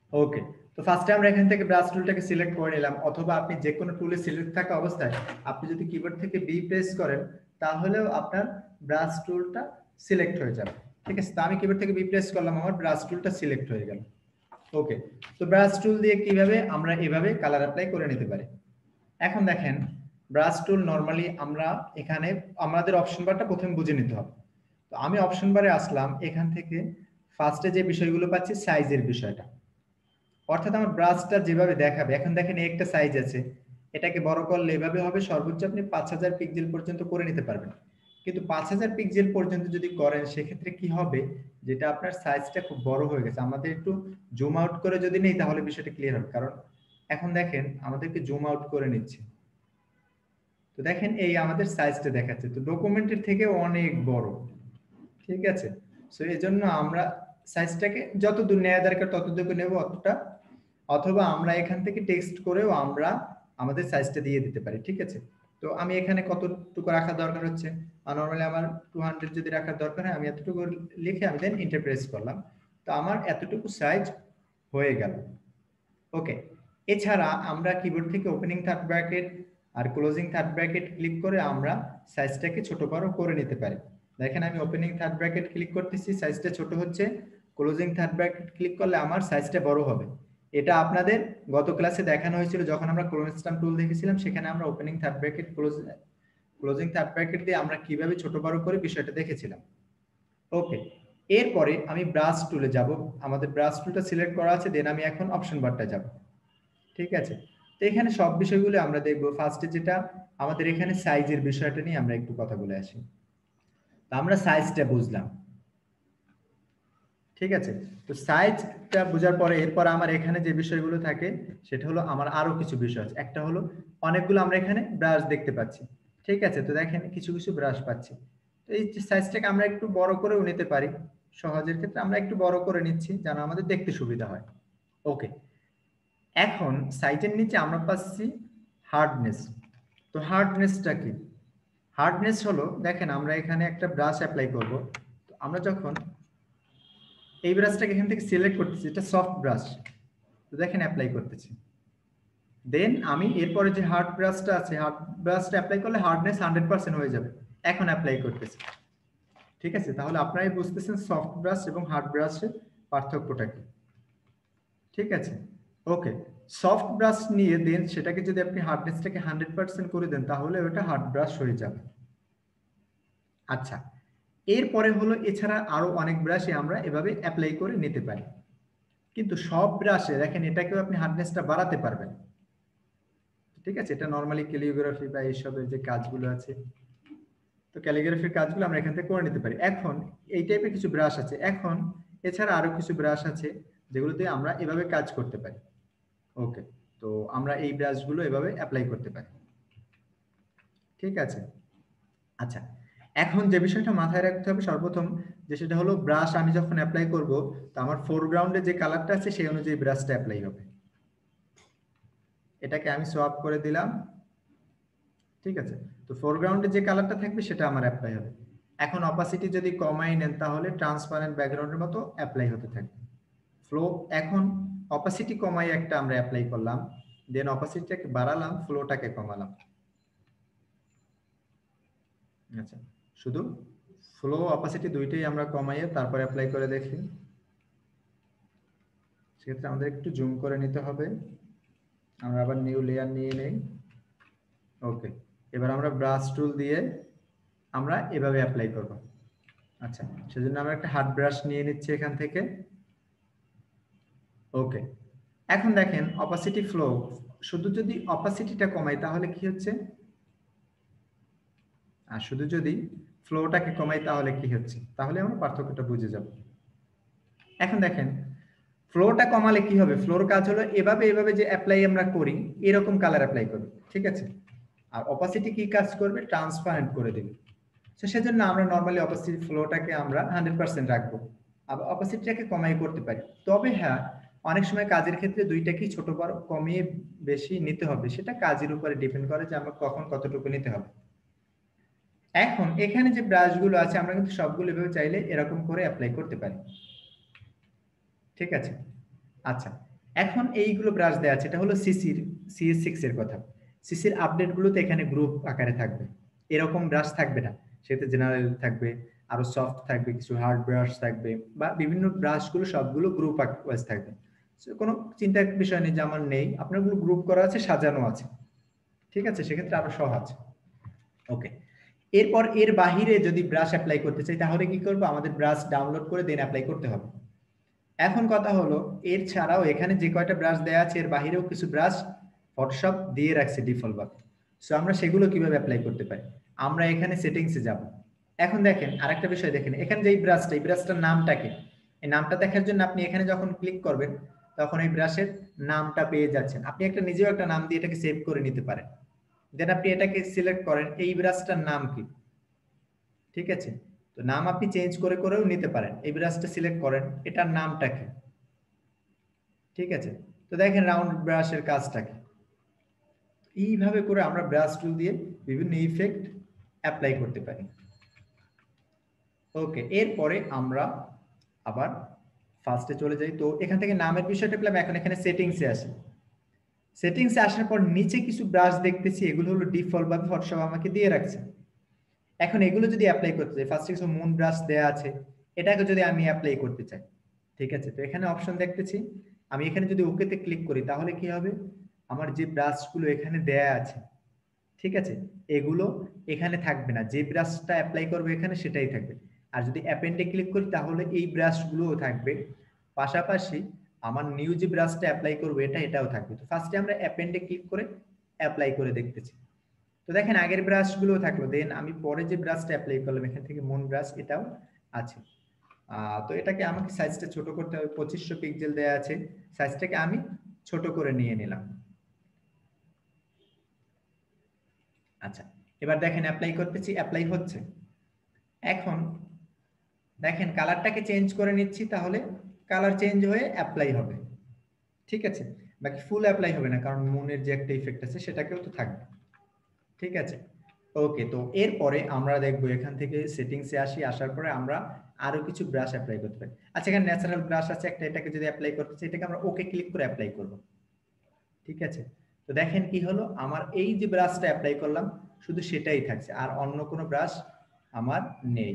ওকে, তো ফার্স্টে আমরা এখান থেকে ব্রাশ টুলটাকে সিলেক্ট করে নিলাম, অথবা আপনি যে কোনো টুলে সিলেক্ট থাকা অবস্থায় আপনি যদি কিবোর্ড থেকে বি প্রেস করেন তাহলেও আপনার ব্রাশ টুলটা সিলেক্ট হয়ে যাবে। ঠিক আছে, তো আমি কিবোর্ড থেকে বি প্রেস করলাম, আমার ব্রাশ টুলটা সিলেক্ট হয়ে গেল। ওকে, তো ব্রাশ টুল দিয়ে কিভাবে আমরা এভাবে কালার অ্যাপ্লাই করে নিতে পারি। এখন দেখেন, ব্রাশ টুল নরমালি আমরা এখানে আমাদের অপশন বারটা প্রথমে বুঝে নিতে হবে। তো আমি অপশন বারে আসলাম, এখান থেকে ফার্স্টে যে বিষয়গুলো পাচ্ছি সাইজের বিষয়টা, অর্থাৎ আমার ব্রাশটা যেভাবে দেখাবে, এখন দেখেন একটা সাইজ আছে, এটাকে বড় করলে এভাবে হবে, সর্বোচ্চ আপনি 5000 পিক্সেল পর্যন্ত করে নিতে পারবেন। কিন্তু 5000 পিক্সেল পর্যন্ত যদি করেন সেক্ষেত্রে কি হবে, যেটা আপনার সাইজটা খুব বড় হয়ে গেছে। আমাদের একটু জুম আউট করে যদি নেই তাহলে বিষয়টা ক্লিয়ার হবে, কারণ এখন দেখেন আমাদেরকে জুম আউট করে নিচ্ছে, তো দেখেন এই আমাদের সাইজটা দেখাচ্ছে, তো ডকুমেন্টের থেকে অনেক বড়। ঠিক আছে, সো এই জন্য আমরা সাইজটাকে যত দূর নেওয়া দরকার ততটুকু নেব অতটা, অথবা আমরা এখান থেকে টেক্সট করেও আমরা আমাদের সাইজটা দিয়ে দিতে পারি। ঠিক আছে, তো আমি এখানে কতটুকু রাখার দরকার হচ্ছে, নর্মালি আমার 200 যদি রাখার দরকার হয় আমি এতটুকু লিখে আমি দেন এন্টার প্রেস করলাম, তো আমার এতটুকু সাইজ হয়ে গেল। ওকে, এছাড়া আমরা কিবোর্ড থেকে ওপেনিং থার্ড ব্র্যাকেট আর ক্লোজিং থার্ড ব্র্যাকেট ক্লিক করে আমরা সাইজটাকে ছোট বড় করে নিতে পারি। দেখেন আমি ওপেনিং থার্ড ব্র্যাকেট ক্লিক করতেছি, সাইজটা ছোট হচ্ছে, ক্লোজিং থার্ড ব্র্যাকেট ক্লিক করলে আমার সাইজটা বড় হবে। এটা আপনাদের গত ক্লাসে দেখানো হয়েছিল যখন আমরা ক্রোনস্টাম টুল দেখেছিলাম, সেখানে আমরা opening third bracket closing third bracket দিয়ে আমরা কিভাবে ছোট বড় করে বিষয়টা দেখেছিলাম। ওকে, এরপরে আমি ব্রাশ টুলে যাব, আমাদের ব্রাশ টুলটা সিলেক্ট করা আছে, দেন আমি এখন অপশন বারটা যাব। ঠিক আছে, তো এখানে সব বিষয়গুলো আমরা দেখব। ফার্স্টে যেটা আমাদের এখানে সাইজের বিষয়টা নিয়ে আমরা একটু কথা বলে আসি। তো আমরা সাইজটা বুঝলাম, ঠিক আছে, তো সাইজটা বোঝার পরে এরপর আমার এখানে যে বিষয়গুলো থাকে সেটা হলো আমার আরো কিছু বিষয় আছে। একটা হলো অনেকগুলো আমরা এখানে ব্রাশ দেখতে পাচ্ছি। ঠিক আছে, তো দেখেন কিছু কিছু ব্রাশ পাচ্ছি, তো এই সাইজটাকে আমরা একটু বড় করেও নিতে পারি। সহজের ক্ষেত্রে আমরা একটু বড় করে নিচ্ছি যেন আমাদের দেখতে সুবিধা হয়। ওকে, এখন সাইজের নিচে আমরা পাচ্ছি হার্ডনেস। তো হার্ডনেসটা কি? হার্ডনেস হলো, দেখেন আমরা এখানে একটা ব্রাশ অ্যাপ্লাই করব, তো আমরা যখন এই ব্রাশটাকে এখান থেকে সিলেক্ট করতেছি, এটা সফট ব্রাশ, তো দেখেন অ্যাপ্লাই করতেছি, দেন আমি এরপরে যে হার্ড ব্রাশটা আছে, হার্ড ব্রাশটা অ্যাপ্লাই করলে হার্ডনেস 100% হয়ে যাবে। এখন অ্যাপ্লাই করতেছি। ঠিক আছে, তাহলে আপনারাই বুঝতেছেন সফট ব্রাশ এবং হার্ড ব্রাশের পার্থক্যটা কি। ঠিক আছে, ওকে, সফট ব্রাশ নিয়ে দেন সেটাকে যদি আপনি হার্ডনেসটাকে 100% করে দেন তাহলে ওটা হার্ড ব্রাশ হয়ে যাবে। আচ্ছা, এরপরে হলো এছাড়া আরো অনেক ব্রাশে আমরা এভাবে অ্যাপ্লাই করে নিতে পারি, কিন্তু সব ব্রাশে দেখেন এটাকেও আপনি হার্ডনেসটা বাড়াতে পারবেন। ঠিক আছে, এটা নর্মালি ক্যালিগ্রাফি বা এইসবের যে কাজগুলো আছে, তো ক্যালিগ্রাফির কাজগুলো আমরা এখান থেকে করে নিতে পারি। এখন এই টাইপের কিছু ব্রাশ আছে, এখন এছাড়া আরো কিছু ব্রাশ আছে যেগুলোতে আমরা এভাবে কাজ করতে পারি। ওকে, তো আমরা এই ব্রাশগুলো এভাবে অ্যাপ্লাই করতে পারি। ঠিক আছে, আচ্ছা, এখন যে বিষয়টা মাথায় রাখতে হবে সর্বপ্রথম, যে সেটা হলো ব্রাশ আমি যখন অ্যাপ্লাই করব, তো আমার ফোরগ্রাউন্ডে যে কালারটা আছে সেই অনুযায়ী ব্রাশটা অ্যাপ্লাই হবে। এটাকে আমি সোয়াপ করে দিলাম। ঠিক আছে, তো ফোরগ্রাউন্ডে যে কালারটা থাকবে সেটা আমার অ্যাপ্লাই হবে। এখন অপাসিটি যদি কমাই নেন তাহলে ট্রান্সপারেন্ট ব্যাকগ্রাউন্ডের মতো অ্যাপ্লাই হতে থাকবে। ফ্লো, এখন অপাসিটি কমাই একটা আমরা অ্যাপ্লাই করলাম, দেন অপাসিটিটাকে বাড়ালাম, ফ্লোটাকে কমালাম। আচ্ছা, শুধু ফ্লো অপাসিটি দুইটাই আমরা কমাইয়ে তারপরে অ্যাপ্লাই করে দেখি। সেক্ষেত্রে আমাদের একটু জুম করে নিতে হবে, আমরা আবার নিউ লেয়ার নিয়ে নেই। ওকে, এবার আমরা ব্রাশ টুল দিয়ে আমরা এভাবে অ্যাপ্লাই করব। আচ্ছা, সেজন্য আমরা একটা হার্ড ব্রাশ নিয়ে নিচ্ছি এখান থেকে। ওকে, এখন দেখেন অপাসিটি ফ্লো, শুধু যদি অপাসিটিটা কমাই তাহলে কি হচ্ছে, আর শুধু যদি ফ্লোটাকে কমাই তাহলে কি হচ্ছে, তাহলে আমরা পার্থক্যটা বুঝে যাব। এখন দেখেন ফ্লোটা কমালে কি হবে, ফ্লোর কাজ হলো এভাবে এভাবে যে অ্যাপ্লাই আমরা করি এরকম কালার অ্যাপ্লাই করবে। ঠিক আছে, আর অপাসিটি কি কাজ করবে, ট্রান্সপারেন্ট করে দেবে। তো সেজন্য আমরা নরমালি অপাসিটি ফ্লোটাকে আমরা 100% রাখবো, আবার অপাসিটিটাকে কমাই করতে পারি। তবে হ্যাঁ, অনেক সময় কাজের ক্ষেত্রে দুইটাকেই ছোট বড় কমিয়ে বেশি নিতে হবে, সেটা কাজের উপরে ডিপেন্ড করে যে আমরা কখন কতটুকু নিতে হবে। এখন এখানে যে ব্রাশগুলো আছে আমরা কিন্তু সবগুলো এভাবে চাইলে এরকম করে অ্যাপ্লাই করতে পারি। ঠিক আছে, আচ্ছা, এখন এইগুলো ব্রাশ দেওয়া আছে, এটা হলো CS6 এর কথা। সিসির আপডেট গুলোতে এখানে গ্রুপ আকারে থাকবে, এরকম ব্রাশ থাকবে না, সেটা জেনারেল থাকবে, আরো সফট থাকবে, কিছু হার্ড ব্রাশ থাকবে, বা বিভিন্ন ব্রাশগুলো সবগুলো গ্রুপ ওয়াইজ থাকবে। কোনো চিন্তার বিষয় নেই যে আমার নেই, আপনার গুলো গ্রুপ করা আছে, সাজানো আছে, ঠিক আছে, সেক্ষেত্রে আরো সহজ। ওকে, এরপর এর বাহিরে যদি ব্রাশ অ্যাপ্লাই করতে চাই তাহলে কি করব, আমাদের ব্রাশ ডাউনলোড করে দেন অ্যাপ্লাই করতে হবে। এখন কথা হলো, এর ছাড়াও এখানে যে কয়টা ব্রাশ দেওয়া আছে এর বাহিরেও কিছু ব্রাশ ফটোশপ দিয়ে রাখছে ডিফল্ট ভাবে। সো আমরা সেগুলো কিভাবে অ্যাপ্লাই করতে পারি, আমরা এখানে সেটিংসে যাব। এখন দেখেন আরেকটা বিষয়, দেখেন এখানে যে এই ব্রাশটার নামটা কি, এই নামটা দেখার জন্য আপনি এখানে যখন ক্লিক করবেন তখন এই ব্রাশের নামটা পেয়ে যাচ্ছেন। আপনি একটা নিজেও একটা নাম দিয়ে এটাকে সেভ করে নিতে পারেন। দেন আপনি এটাকে সিলেক্ট করেন, এই ব্রাশটার নাম কি, ঠিক আছে, তো নাম আপনি চেঞ্জ করে করেও নিতে পারেন। এই ব্রাশটা সিলেক্ট করেন, এটার নামটা কি, ঠিক আছে, তো দেখেন রাউন্ড ব্রাশের কাজটা কি। এইভাবে করে আমরা ব্রাশ টুল দিয়ে বিভিন্ন ইফেক্ট অ্যাপ্লাই করতে পারি। ওকে, এরপরে আমরা আবার ফার্স্টে চলে যাই। তো এখান থেকে নামের বিষয়টা পেলাম, এখন এখানে সেটিংসে আসি। সেটিংসে আসার পর নিচে কিছু ব্রাশ দেখতেছি, এগুলো হলো ডিফল্ট ভাবে ফটোশপ আমাকে দিয়ে রাখছে। এখন এগুলো যদি অ্যাপ্লাই করতে চাই, ফার্স্টে কিছু মুন ব্রাশ দেয়া আছে, এটাকে যদি আমি অ্যাপ্লাই করতে চাই, ঠিক আছে, তো এখানে অপশন দেখতেছি, আমি এখানে যদি ওকেতে ক্লিক করি তাহলে কি হবে, আমার যে ব্রাশগুলো এখানে দেয়া আছে, ঠিক আছে, এগুলো এখানে থাকবে না, যে ব্রাশটা অ্যাপ্লাই করবে এখানে সেটাই থাকবে। আর যদি অ্যাপেন্ডে ক্লিক করি তাহলে এই ব্রাশগুলোও থাকবে, পাশাপাশি আমার নিউ যে ব্রাশটা অ্যাপ্লাই করবো এটাও থাকবে। তো ফার্স্টে আমরা অ্যাপেন্ডে ক্লিক করে অ্যাপ্লাই করে দেখতেছি। তো দেখেন আগের ব্রাশগুলো থাকলো, দেন আমি পরে যে ব্রাশটা অ্যাপ্লাই করলাম এখান থেকে মুন ব্রাশ, এটাও আছে। তো এটাকে আমাকে সাইজটা ছোট করতে হবে, 2500 পিক্সেল দেয়া আছে, সাইজটাকে আমি ছোট করে নিয়ে নিলাম। আচ্ছা, এবার দেখেন অ্যাপ্লাই করতেছি, অ্যাপ্লাই হচ্ছে। এখন দেখেন কালারটাকে চেঞ্জ করে নিচ্ছি, তাহলে কালার চেঞ্জ হয়ে অ্যাপ্লাই হবে, ঠিক আছে, বাকি ফুল অ্যাপ্লাই হবে না, কারণ মুনের যে একটা ইফেক্ট আছে সেটাকেও তো থাকবে, ঠিক আছে। ওকে, তো এরপরে আমরা দেখবো এখান থেকে সেটিংসে আসি, আসার পরে আমরা আরো কিছু ব্রাশ অ্যাপ্লাই করতে পারি। আচ্ছা, এখানে ন্যাচারাল ব্রাশ আছে একটা, এটাকে যদি অ্যাপ্লাই করতে চাই এটাকে আমরা ওকে ক্লিক করে অ্যাপ্লাই করব, ঠিক আছে। তো দেখেন কি হলো, আমার এই যে ব্রাশটা অ্যাপ্লাই করলাম শুধু সেটাই থাকছে, আর অন্য কোনো ব্রাশ আমার নেই,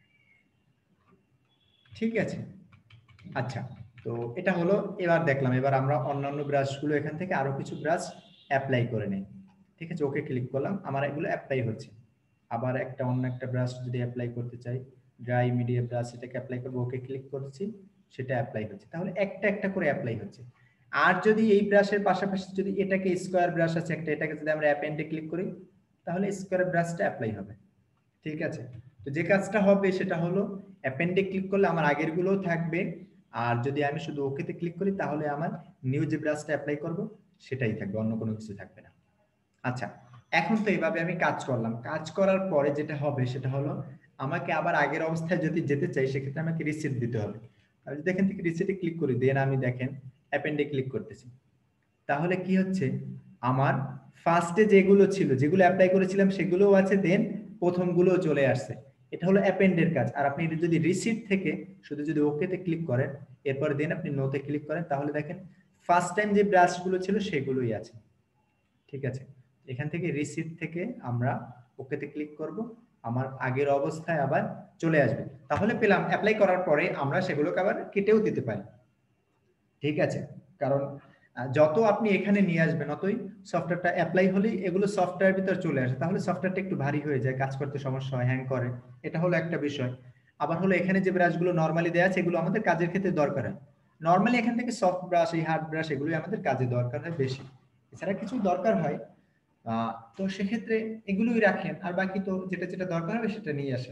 ঠিক আছে। আচ্ছা, তো এটা হলো, এবার দেখলাম, এবার আমরা অন্যান্য ব্রাশগুলো এখান থেকে আরো কিছু ব্রাশ অ্যাপ্লাই করে নেই, ঠিক আছে, ওকে ক্লিক করলাম, আমার এগুলো অ্যাপ্লাই হচ্ছে। আবার অন্য একটা ব্রাশ যদি অ্যাপ্লাই করতে চাই, ড্রাই মিডিয়া ব্রাশ, এটাকে অ্যাপ্লাই করবো, ওকে ক্লিক করছি, সেটা অ্যাপ্লাই হচ্ছে, তাহলে একটা একটা করে অ্যাপ্লাই হচ্ছে। আর যদি এই ব্রাশের পাশাপাশি যদি এটাকে স্কোয়ার ব্রাশ আছে একটা, এটাকে যদি আমরা অ্যাপেন্ডে ক্লিক করি তাহলে স্কোয়ার ব্রাশটা অ্যাপ্লাই হবে, ঠিক আছে। তো যে কাজটা হবে সেটা হলো, অ্যাপেন্ডে ক্লিক করলে আমার আগের গুলোও থাকবে, আর যদি আমি শুধু ওকেতে ক্লিক করি তাহলে আমার নিউ যে ব্রাশটা অ্যাপ্লাই করব সেটাই থাকবে, অন্য কোনো কিছু থাকবে না। আচ্ছা, এখন তো এইভাবে আমি কাজ করলাম, কাজ করার পরে যেটা হবে সেটা হলো, আমাকে আবার আগের অবস্থায় যদি যেতে চাই সেক্ষেত্রে আমাকে রিসেট দিতে হবে। আমি যদি এখান থেকে রিসেটে ক্লিক করি, দেন আমি দেখেন অ্যাপেন্ডে ক্লিক করতেছি, তাহলে কি হচ্ছে, আমার ফার্স্টে যেগুলো ছিল, যেগুলো অ্যাপ্লাই করেছিলাম সেগুলোও আছে, দেন প্রথমগুলো চলে আসছে। এটা হলো অ্যাপেন্ডের কাজ। আর আপনি যদি রিসিট থেকে শুধু যদি ওকেতে ক্লিক করেন, এরপর দেন আপনি নোতে ক্লিক করেন, তাহলে দেখেন ফার্স্ট টাইম যে ব্রাশগুলো ছিল সেগুলোই আছে, ঠিক আছে। এখান থেকে রিসিট থেকে আমরা ওকেতে ক্লিক করব, আমার আগের অবস্থায় আবার চলে আসবে, তাহলে পেলাম অ্যাপ্লাই করার পরে আমরা সেগুলোকে আবার কেটেও দিতে পারি, ঠিক আছে। কারণ যত আপনি এখানে নিয়ে আসবেন অতই সফটওয়্যারটা অ্যাপ্লাই হলেই এগুলো সফটওয়্যার ভিতর চলে আসে, তাহলে সফটওয়্যারটা একটু ভারী হয়ে যায়, কাজ করতে সমস্যা হয়, হ্যাং করে, এটা হলো একটা বিষয়। আবার হলো এখানে যে ব্রাশগুলো নরমালি দেওয়া আছে এগুলো আমাদের কাজের ক্ষেত্রে দরকার হয়, নরমালি এখান থেকে সফট ব্রাশ, এই হার্ড ব্রাশ এগুলোই আমাদের কাজে দরকার হয় বেশি, এছাড়া কিছু দরকার হয়। তো সেক্ষেত্রে এগুলোই রাখেন, আর বাকি তো যেটা যেটা দরকার হবে সেটা নিয়ে আসেন।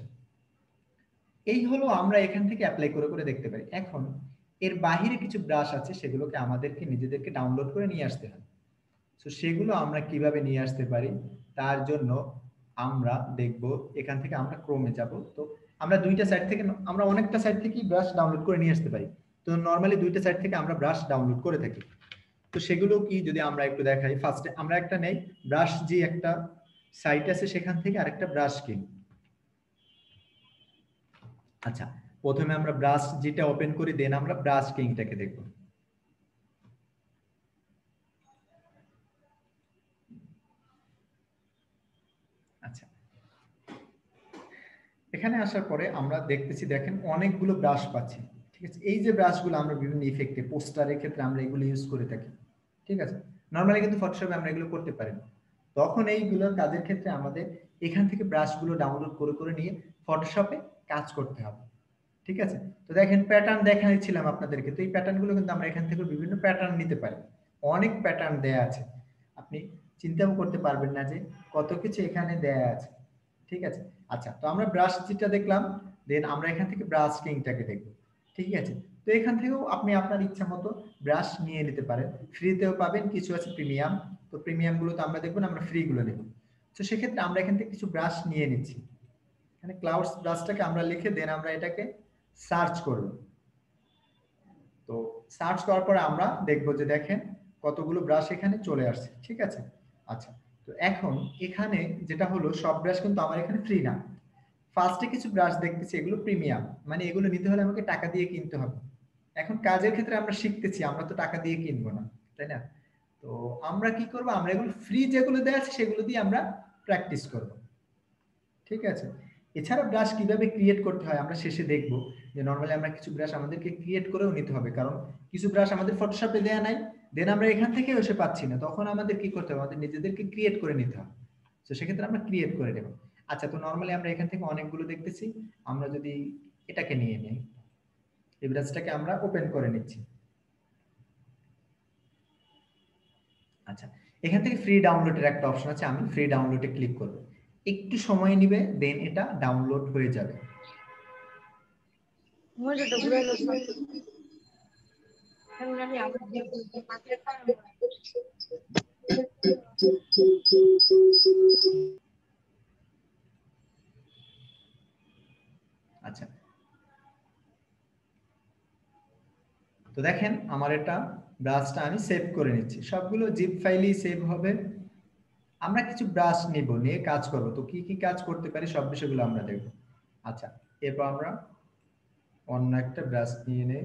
এই হলো আমরা এখান থেকে অ্যাপ্লাই করে করে দেখতে পারি। এখন এর বাহিরে কিছু ব্রাশ আছে, সেগুলোকে আমাদেরকে নিজেদেরকে ডাউনলোড করে নিয়ে আসতে হবে। তো সেগুলো আমরা কিভাবে নিয়ে আসতে পারি, তার জন্য আমরা দেখব, এখান থেকে আমরা ক্রোমে যাব। তো আমরা দুইটা সাইট থেকে, আমরা অনেকটা সাইট থেকেই ব্রাশ ডাউনলোড করে নিয়ে আসতে পারি। তো নর্মালি দুইটা সাইট থেকে আমরা ব্রাশ ডাউনলোড করে থাকি। তো সেগুলো কি যদি আমরা একটু দেখাই, ফার্স্টে আমরা একটা নেই, ব্রাশ যে একটা সাইট আছে সেখান থেকে আরেকটা ব্রাশ কিনি। আচ্ছা, প্রথমে আমরা ব্রাশ যেটা ওপেন করি, দেন আমরা ব্রাশ কিংটাকে দেখব। এখানে আসার পরে আমরা দেখতেছি, দেখেন অনেকগুলো ব্রাশ পাচ্ছি। ঠিক আছে, এই যে ব্রাশগুলো আমরা বিভিন্ন ইফেক্টে, পোস্টারের ক্ষেত্রে আমরা এগুলো ইউজ করে থাকি। ঠিক আছে, নর্মালি কিন্তু ফটোশপে আমরা এগুলো করতে পারি না। তখন এইগুলো কাজের ক্ষেত্রে আমাদের এখান থেকে ব্রাশগুলো ডাউনলোড করে করে নিয়ে ফটোশপে কাজ করতে হবে। ঠিক আছে, তো দেখেন প্যাটার্ন দেখাচ্ছিলাম আপনাদেরকে, তো এই প্যাটার্নগুলো কিন্তু আমরা এখান থেকে বিভিন্ন প্যাটার্ন নিতে পারি। অনেক প্যাটার্ন দেয়া আছে, আপনি চিন্তাও করতে পারবেন না যে কত কিছু এখানে দেয়া আছে। ঠিক আছে, আচ্ছা, তো আমরা ব্রাশ যেটা দেখলাম, দেন আমরা এখান থেকে ব্রাশ কিংটাকে দেখব। ঠিক আছে, তো এখান থেকেও আপনি আপনার ইচ্ছা মতো ব্রাশ নিয়ে নিতে পারেন, ফ্রিতেও পাবেন, কিছু আছে প্রিমিয়াম। তো প্রিমিয়াম গুলো তো আমরা দেখবো না, আমরা ফ্রি গুলো নেব। তো সেক্ষেত্রে আমরা এখান থেকে কিছু ব্রাশ নিয়ে নিচ্ছি। এখানে ক্লাউডস ব্রাশটাকে আমরা লিখে দেন আমরা এটাকে সার্চ করব। তো সার্চ করার পরে আমরা দেখব যে দেখেন কতগুলো ব্রাশ এখানে চলে আসছে। ঠিক আছে, আচ্ছা, তো এখন এখানে যেটা হলো, সব ব্রাশ কিন্তু আমার এখানে ফ্রি না। ফার্স্টে কিছু ব্রাশ দেখতেছি, এগুলো প্রিমিয়াম, মানে এগুলো নিতে হলে আমাকে টাকা দিয়ে কিনতে হবে। এখন কাজের ক্ষেত্রে আমরা শিখতেছি, আমরা তো টাকা দিয়ে কিনবো না, তাই না? তো আমরা কি করব, আমরা এগুলো ফ্রি যেগুলো দেওয়া আছে সেগুলো দিয়ে আমরা প্র্যাকটিস করব। ঠিক আছে, এছাড়া ব্রাশ কিভাবে ক্রিয়েট করতে হয় আমরা শেষে দেখব। যে নরমালি আমরা কিছু ব্রাশ আমাদেরকে ক্রিয়েট করেও নিতে হবে, কারণ কিছু ব্রাশ আমাদের ফটোশপে দেয়া নাই, দেন আমরা এখান থেকে এসে পাচ্ছি না, তখন আমাদের কি করতে হবে, আমাদের নিজেদেরকে ক্রিয়েট করে নিতে হবে। তো সেক্ষেত্রে আমরা ক্রিয়েট করে নেব। আচ্ছা, তো নরমালি আমরা এখান থেকে অনেকগুলো দেখতেছি, আমরা যদি এটাকে নিয়ে নিই, এই ব্রাশটাকে আমরা ওপেন করে নিচ্ছি। আচ্ছা, এখান থেকে ফ্রি ডাউনলোডের একটা অপশন আছে, আমি ফ্রি ডাউনলোডে ক্লিক করব। একটু সময় নেবে, দেন এটা ডাউনলোড হয়ে যাবে। আচ্ছা, তো দেখেন আমার এটা ব্রাশটা আমি সেভ করে নিচ্ছি, সবগুলো জিপ ফাইলেই সেভ হবে। আমরা কিছু ব্রাশ নিব, নিয়ে কাজ করব। তো কি কি কাজ করতে পারি সব বিষয়গুলো আমরা দেখব। আচ্ছা, এরপর আমরা অন্য একটা ব্রাশ নিয়ে নেই।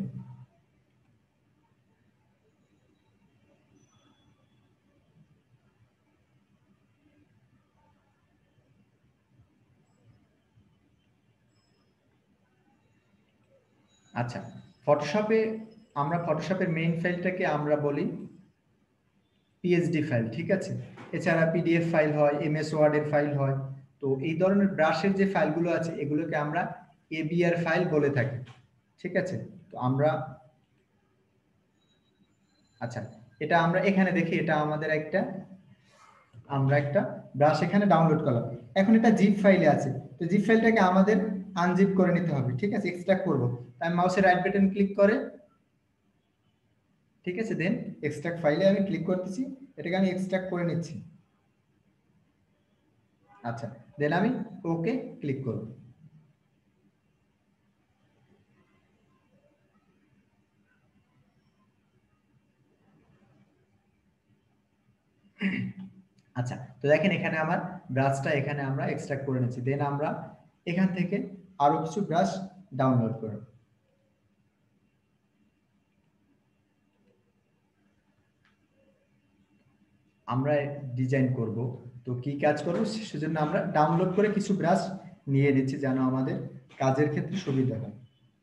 আচ্ছা, ফটোশপে আমরা ফটোশপের মেইন ফাইলটাকে আমরা বলি পিএইচডি ফাইল। ঠিক আছে, এছাড়া পিডিএফ ফাইল হয়, এমএস ওয়ার্ডের ফাইল হয়। তো এই ধরনের ব্রাশের যে ফাইলগুলো আছে এগুলোকে আমরা এবিআর ফাইল বলে থাকি। ঠিক আছে, তো আমরা, আচ্ছা, এটা আমরা এখানে দেখি, এটা আমাদের একটা, আমরা একটা ব্রাশ এখানে ডাউনলোড করলাম। এখন এটা জিপ ফাইলে আছে, তো জিপ ফাইলটাকে আমাদের আনজিপ করে নিতে হবে। ঠিক আছে, এক্সট্রাক্ট করব, তাই মাউসের রাইট বাটন ক্লিক করে, ঠিক আছে, দেন এক্সট্রাক্ট ফাইলে আমি ক্লিক করতেছি, এটাকে আমি এক্সট্রাক্ট করে নিচ্ছি। আচ্ছা, দেন আমি ওকে ক্লিক করব। আচ্ছা, তো দেখেন এখানে আমার ব্রাশটা এখানে আমরা এক্সট্রাক্ট করে নিচ্ছি, দেন আমরা এখান থেকে আরো কিছু ব্রাশ ডাউনলোড করব। আমরা ডিজাইন করব, তো কি কাজ করব সেজন্য আমরা ডাউনলোড করে কিছু ব্রাশ নিয়ে নিচ্ছি, যেন আমাদের কাজের ক্ষেত্রে সুবিধা হয়।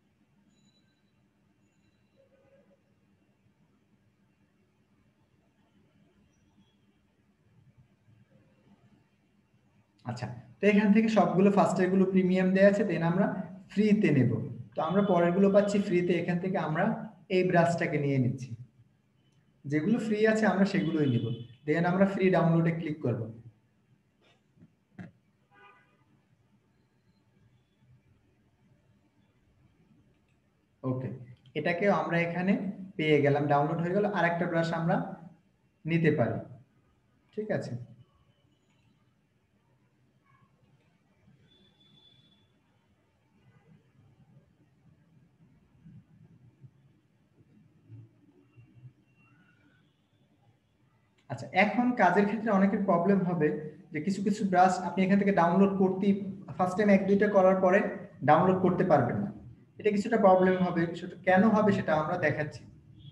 আচ্ছা, তো এখান থেকে সবগুলো ফার্স্টের গুলো প্রিমিয়াম দেয়া আছে, দেন আমরা ফ্রিতে নেব। তো আমরা পরের গুলো পাচ্ছি ফ্রিতে, এখান থেকে আমরা এই ব্রাশটাকে নিয়ে নিচ্ছি। যেগুলো ফ্রি আছে আমরা সেগুলোই নিব, দেন আমরা ফ্রি ডাউনলোডে ক্লিক করব। ওকে, এটাকেও আমরা এখানে পেয়ে গেলাম, ডাউনলোড হয়ে গেল, আরেকটা ব্রাশ আমরা নিতে পারি। ঠিক আছে, আচ্ছা, এখন কাজের ক্ষেত্রে অনেকের প্রবলেম হবে যে কিছু কিছু ব্রাশ আপনি এখান থেকে ডাউনলোড করতেই, ফার্স্ট টাইম এক দুইটা করার পরে ডাউনলোড করতে পারবেন না। এটা কিছুটা প্রবলেম হবে, সেটা কেন হবে সেটা আমরা দেখাচ্ছি।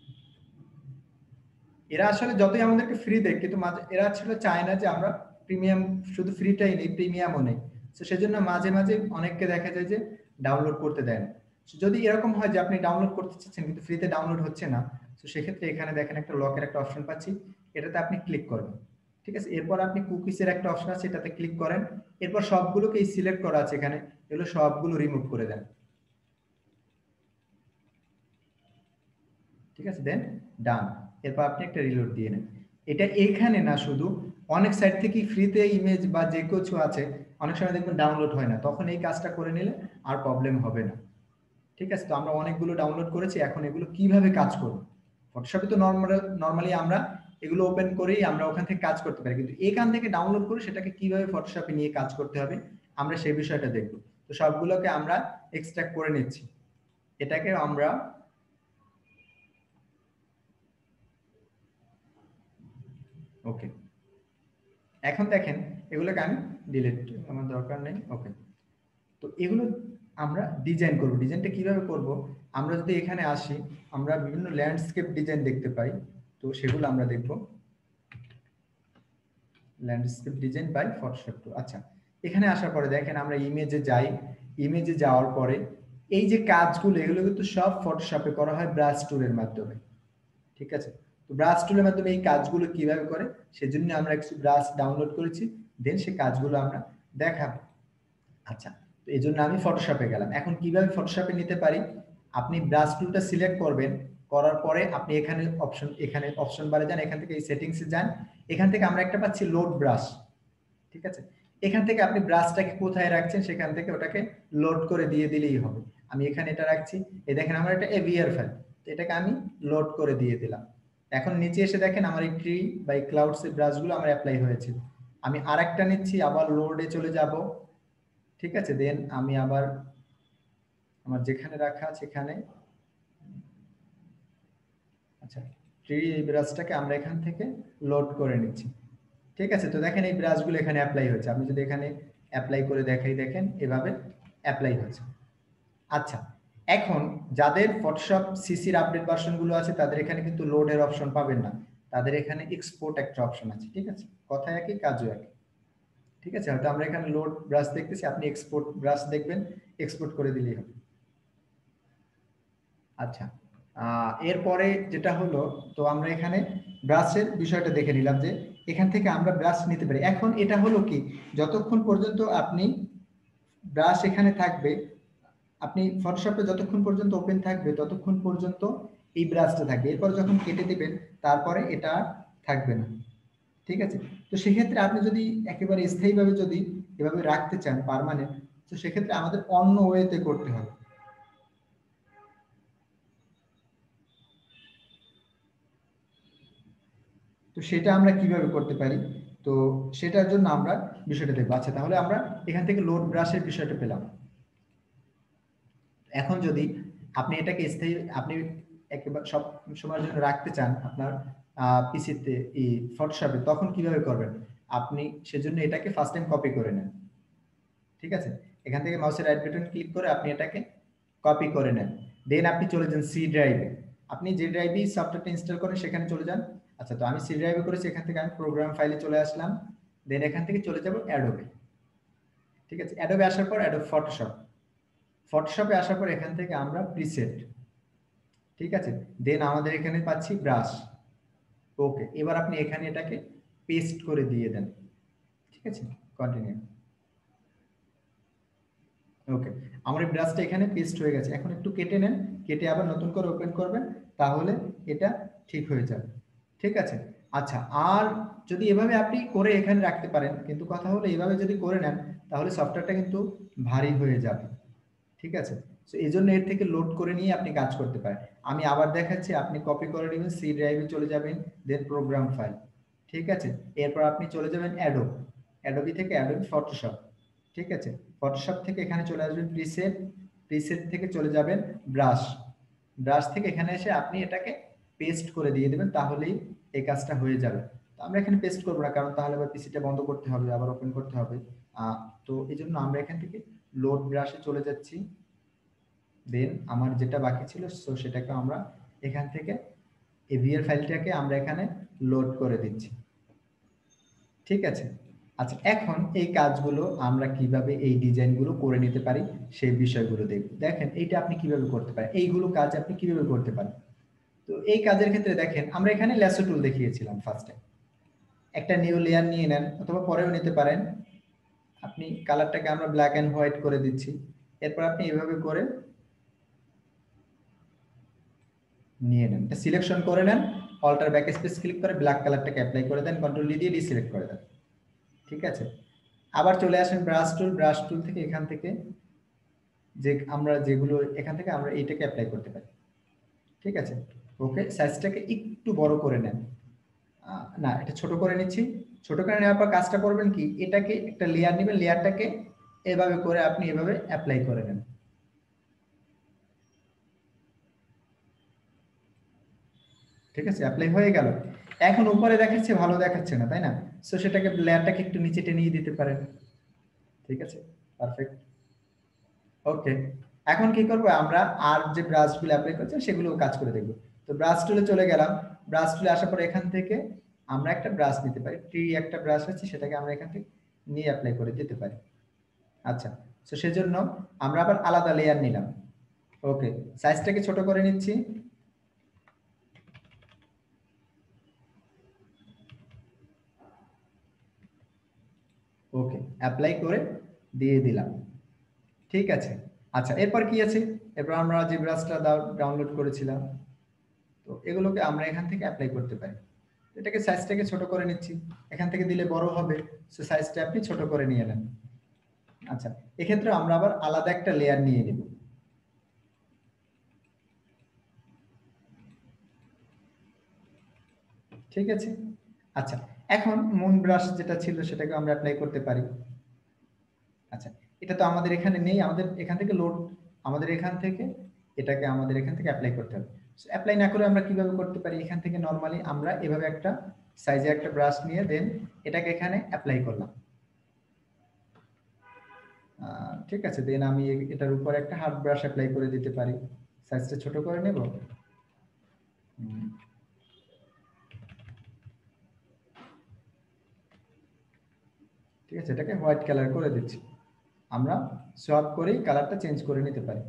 এরা আসলে যতই আমাদেরকে ফ্রি দেয়, কিন্তু এরা আসলে চায় না যে আমরা প্রিমিয়াম, শুধু ফ্রিটাই নেই, প্রিমিয়ামও নেই। তো সেজন্য মাঝে মাঝে অনেককে দেখা যায় যে ডাউনলোড করতে দেয় না। যদি এরকম হয় যে আপনি ডাউনলোড করতে চাচ্ছেন কিন্তু ফ্রিতে ডাউনলোড হচ্ছে না, তো সেক্ষেত্রে এখানে দেখেন একটা লকের একটা অপশন পাচ্ছি, এটাতে আপনি ক্লিক করবেন। ঠিক আছে, এরপর আপনি কুকিজের একটা অপশন আছে, এটাতে ক্লিক করেন। এরপর সবগুলোকে সিলেক্ট করা আছে এখানে, এগুলো সবগুলো রিমুভ করে দেন। ঠিক আছে, দেন ডান। এরপর আপনি একটা রিলোড দিয়ে নেন। এটা এখানে না, শুধু অনেক সাইট থেকেই ফ্রিতে ইমেজ বা যে কিছু আছে অনেক সময় দেখবেন ডাউনলোড হয় না, তখন এই কাজটা করে নিলে আর প্রবলেম হবে না। ঠিক আছে, তো আমরা অনেকগুলো ডাউনলোড করেছি, এখন এগুলো কিভাবে কাজ করব। ফটোশপে তো নর্মালি আমরা এগুলো ওপেন করেই আমরা ওখান থেকে কাজ করতে পারি, কিন্তু এখান থেকে ডাউনলোড করে সেটাকে কিভাবে ফটোশপে নিয়ে কাজ করতে হবে আমরা সেই বিষয়টা দেখব। তো সবগুলোকে আমরা এক্সট্রাক্ট করে নিচ্ছি। এটাকে আমরা ওকে, এখন দেখেন এগুলোকে আমি ডিলিট, আমার দরকার নেই। ওকে, তো এগুলো আমরা ডিজাইন করব। ডিজাইনটা কিভাবে করব, আমরা যদি এখানে আসি আমরা বিভিন্ন ল্যান্ডস্কেপ ডিজাইন দেখতে পাই, তো সেগুলো আমরা দেখব। Landscape design by Photoshop two. আচ্ছা, এখানে আসার পরে দেখেন আমরা ইমেজে যাই। ইমেজে যাওয়ার পরে এই যে কাজগুলো এগুলো কিন্তু সব ফটোশপে করা হয় ব্রাশ টুলের মাধ্যমে। ঠিক আছে, তো ব্রাশ টুলের মাধ্যমে এই কাজগুলো কিভাবে করে সেজন্য আমরা কিছু ব্রাশ ডাউনলোড করেছি, দেন সেই কাজগুলো আমরা দেখাবো। আচ্ছা, তো এই জন্য আমি ফটোশপে গেলাম। এখন কিভাবে ফটোশপে নিতে পারি, আপনি ব্রাশ টুলটা সিলেক্ট করবেন, করার পরে আপনি এখানে অপশন বারে যান, এখান থেকে এই সেটিংসে যান। এখান থেকে আমরা একটা পাচ্ছি লোড ব্রাশ। ঠিক আছে, এখান থেকে আপনি ব্রাশটাকে কোথায় রাখছেন সেখান থেকে ওটাকে লোড করে দিয়ে দিলেই হবে। আমি এখানে এটা রাখছি, এই দেখেন আমার একটা এভিআর ফাইল, তো এটাকে আমি লোড করে দিয়ে দিলাম। এখন নিচে এসে দেখেন আমার এই ট্রি বা এই ক্লাউডস এর ব্রাশগুলো আমার অ্যাপ্লাই হয়েছে। আমি আরেকটা নিচ্ছি, আবার লোডে চলে যাব। ঠিক আছে, দেন আমি আবার আমার যেখানে রাখা আছে সেখানে, আচ্ছা, ট্রি এই ব্রাশটাকে আমরা এখান থেকে লোড করে নিচ্ছি। ঠিক আছে, তো দেখেন এই ব্রাশগুলো এখানে অ্যাপ্লাই হয়েছে। আমি যদি এখানে অ্যাপ্লাই করে দেখাই, দেখেন এভাবে অ্যাপ্লাই হয়েছে। আচ্ছা, এখন যাদের ফটোশপ সিসির আপডেট ভার্সনগুলো আছে তাদের এখানে কিন্তু লোডের অপশন পাবেন না, তাদের এখানে এক্সপোর্ট একটা অপশন আছে। ঠিক আছে, কথা একই কাজও একই। ঠিক আছে, হয়তো আমরা এখানে লোড ব্রাশ দেখতেছি, আপনি এক্সপোর্ট ব্রাশ দেখবেন, এক্সপোর্ট করে দিলেই হবে। আচ্ছা, এরপরে যেটা হলো, তো আমরা এখানে ব্রাশের বিষয়টা দেখে নিলাম যে এখান থেকে আমরা ব্রাশ নিতে পারি। এখন এটা হলো কি, যতক্ষণ পর্যন্ত আপনি ব্রাশ এখানে থাকবে, আপনি ফটোশপে যতক্ষণ পর্যন্ত ওপেন থাকবে ততক্ষণ পর্যন্ত এই ব্রাশটা থাকবে, এরপর যখন কেটে দিবেন তারপরে এটা আর থাকবে না। ঠিক আছে, তো সেক্ষেত্রে আপনি যদি একেবারে স্থায়ীভাবে যদি এভাবে রাখতে চান পার্মানেন্ট, তো সেক্ষেত্রে আমাদের অন্য ওয়েতে করতে হবে। তো সেটা আমরা কিভাবে করতে পারি, তো সেটার জন্য আমরা বিষয়টা দেখবো। আচ্ছা, তাহলে আমরা এখান থেকে লোড ব্রাশের বিষয়টা পেলাম। এখন যদি আপনি এটাকে স্থায়ী, আপনি একেবারে সব সময়ের জন্য রাখতে চান আপনার পিসিতে এই ফটোশপে, তখন কিভাবে করবেন, আপনি সেজন্য এটাকে ফার্স্ট টাইম কপি করে নেন। ঠিক আছে, এখান থেকে মাউসের রাইট বাটন ক্লিক করে আপনি এটাকে কপি করে নেন। দেন আপনি চলে যান সি ড্রাইভে, আপনি যে ড্রাইভে সফটওয়্যারটা ইনস্টল করেন সেখানে চলে যান। আচ্ছা, তো আমি সি ড্রাইভে করেছি, এখান থেকে আমি প্রোগ্রাম ফাইলে চলে আসলাম। দেন এখান থেকে চলে যাব অ্যাডোবে। ঠিক আছে, অ্যাডোবে আসার পর অ্যাডোব ফটোশপ, ফটোশপে আসার পর এখান থেকে আমরা প্রিসেট। ঠিক আছে, দেন আমাদের এখানে পাচ্ছি ব্রাশ। ওকে, এবার আপনি এখানে এটাকে পেস্ট করে দিয়ে দেন। ঠিক আছে, কন্টিনিউ। ওকে, আমার এই ব্রাশটা এখানে পেস্ট হয়ে গেছে। এখন একটু কেটে নেন, কেটে আবার নতুন করে ওপেন করবেন, তাহলে এটা ঠিক হয়ে যাবে। ঠিক আছে, আচ্ছা, আর যদি এভাবে আপনি করে এখানে রাখতে পারেন, কিন্তু কথা হলো এভাবে যদি করে নেন তাহলে সফটওয়্যারটা কিন্তু ভারী হয়ে যাবে। ঠিক আছে, তো এই জন্য এর থেকে লোড করে নিয়ে আপনি কাজ করতে পারেন। আমি আবার দেখাচ্ছি, আপনি কপি করে নেবেন, সি ড্রাইভে চলে যাবেন, দেন প্রোগ্রাম ফাইল। ঠিক আছে, এরপর আপনি চলে যাবেন অ্যাডোব, অ্যাডোবি থেকে অ্যাডোবি ফটোশপ। ঠিক আছে, ফটোশপ থেকে এখানে চলে আসবেন প্রিসেট, প্রিসেট থেকে চলে যাবেন ব্রাশ, ব্রাশ থেকে এখানে এসে আপনি এটাকে পেস্ট করে দিয়ে দেবেন, তাহলেই এই কাজটা হয়ে যাবে। তো আমরা এখানে পেস্ট করবো না, কারণ তাহলে আবার পিসিটা বন্ধ করতে হবে, আবার ওপেন করতে হবে। তো এই জন্য আমরা এখান থেকে লোড ব্রাশে চলে যাচ্ছি। দেন আমার যেটা বাকি ছিল সো সেটাকে আমরা এখান থেকে এভিআর ফাইলটাকে আমরা এখানে লোড করে দিচ্ছি। ঠিক আছে, আচ্ছা, এখন এই কাজগুলো আমরা কিভাবে এই ডিজাইনগুলো করে নিতে পারি সেই বিষয়গুলো দেখব। দেখেন এইটা আপনি কিভাবে করতে পারেন, এইগুলো কাজ আপনি কিভাবে করতে পারেন। তো এই কাজের ক্ষেত্রে দেখেন আমরা এখানে ল্যাসো টুল দেখিয়েছিলাম ফার্স্টে। একটা নিউ লেয়ার নিয়ে নেন অথবা পরেও নিতে পারেন। আপনি কালারটাকে আমরা ব্ল্যাক এন্ড হোয়াইট করে দিচ্ছি। এরপর আপনি এভাবে করে নিয়ে নেন, এটা সিলেকশন করে নেন, অল্টার ব্যাক স্পেস ক্লিক করে ব্ল্যাক কালারটাকে অ্যাপ্লাই করে দেন, কন্ট্রোল ডি দিয়ে ডিসিলেক্ট করে দেন। ঠিক আছে, আবার চলে আসেন ব্রাশ টুল থেকে এখান থেকে যে আমরা যেগুলো এখান থেকে আমরা এইটাকে অ্যাপ্লাই করতে পারি। ঠিক আছে, ওকে, সাইজটাকে একটু বড় করে নেন। না, এটা ছোট করে নিচ্ছি। ছোট করে নেওয়ার পর কাজটা করবেন কি, এটাকে একটা লেয়ার নেবেন, লেয়ারটাকে এভাবে করে আপনি এভাবে অ্যাপ্লাই করে নেন। ঠিক আছে, অ্যাপ্লাই হয়ে গেল। এখন উপরে দেখাচ্ছে ভালো দেখাচ্ছে না, তাই না? সো সেটাকে লেয়ারটাকে একটু নিচে টেনে দিতে পারেন। ঠিক আছে, পারফেক্ট, ওকে। এখন কি করব, আমরা আর যে ব্রাশগুলো অ্যাপ্লাই করছি সেগুলো কাজ করে দেখব। তো ব্রাশ টুলে চলে গেলাম। ব্রাশ টুলে আসার পর এখান থেকে আমরা একটা ব্রাশ নিতে পারি, একটা ব্রাশ আছে, সেটাকে আমরা এখান থেকে নিয়ে অ্যাপ্লাই করে দিতে পারি। আচ্ছা, তো সেজন্য আমরা আবার আলাদা লেয়ার নিলাম। ওকে, সাইজটাকে ছোট করে নিচ্ছি। ওকে, অ্যাপ্লাই করে দিয়ে দিলাম। ঠিক আছে, আচ্ছা, এরপর কি আছে, এরপর আমরা যে ব্রাশটা ডাউনলোড করেছিলাম, তো এগুলোকে আমরা এখান থেকে অ্যাপ্লাই করতে পারি। এটাকে সাইজটাকে ছোট করে নিচ্ছি, এখান থেকে দিলে বড় হবে, সো সাইজটা আপনি ছোট করে নিয়ে নেন। আচ্ছা, এক্ষেত্রে আমরা আবার আলাদা একটা লেয়ার নিয়ে নেব। ঠিক আছে, আচ্ছা, এখন মুন ব্রাশ যেটা ছিল সেটাকে আমরা অ্যাপ্লাই করতে পারি। আচ্ছা, এটা তো আমাদের এখানে নেই, আমাদের এখান থেকে লোড, আমাদের এখান থেকে এটাকে আমাদের এখান থেকে অ্যাপ্লাই করতে হবে। সো অ্যাপ্লাই না করে আমরা কিভাবে করতে পারি, এখান থেকে নরমালি আমরা এভাবে একটা সাইজে একটা ব্রাশ নিয়ে দেন এটাকে এখানে অ্যাপ্লাই করলাম। ঠিক আছে, দেন আমি এটার উপর একটা হার্ড ব্রাশ অ্যাপ্লাই করে দিতে পারি। সাইজটা ছোট করে নেব। ঠিক আছে, এটাকে হোয়াইট কালার করে দিচ্ছি। আমরা সোয়াপ করেই কালারটা চেঞ্জ করে নিতে পারি।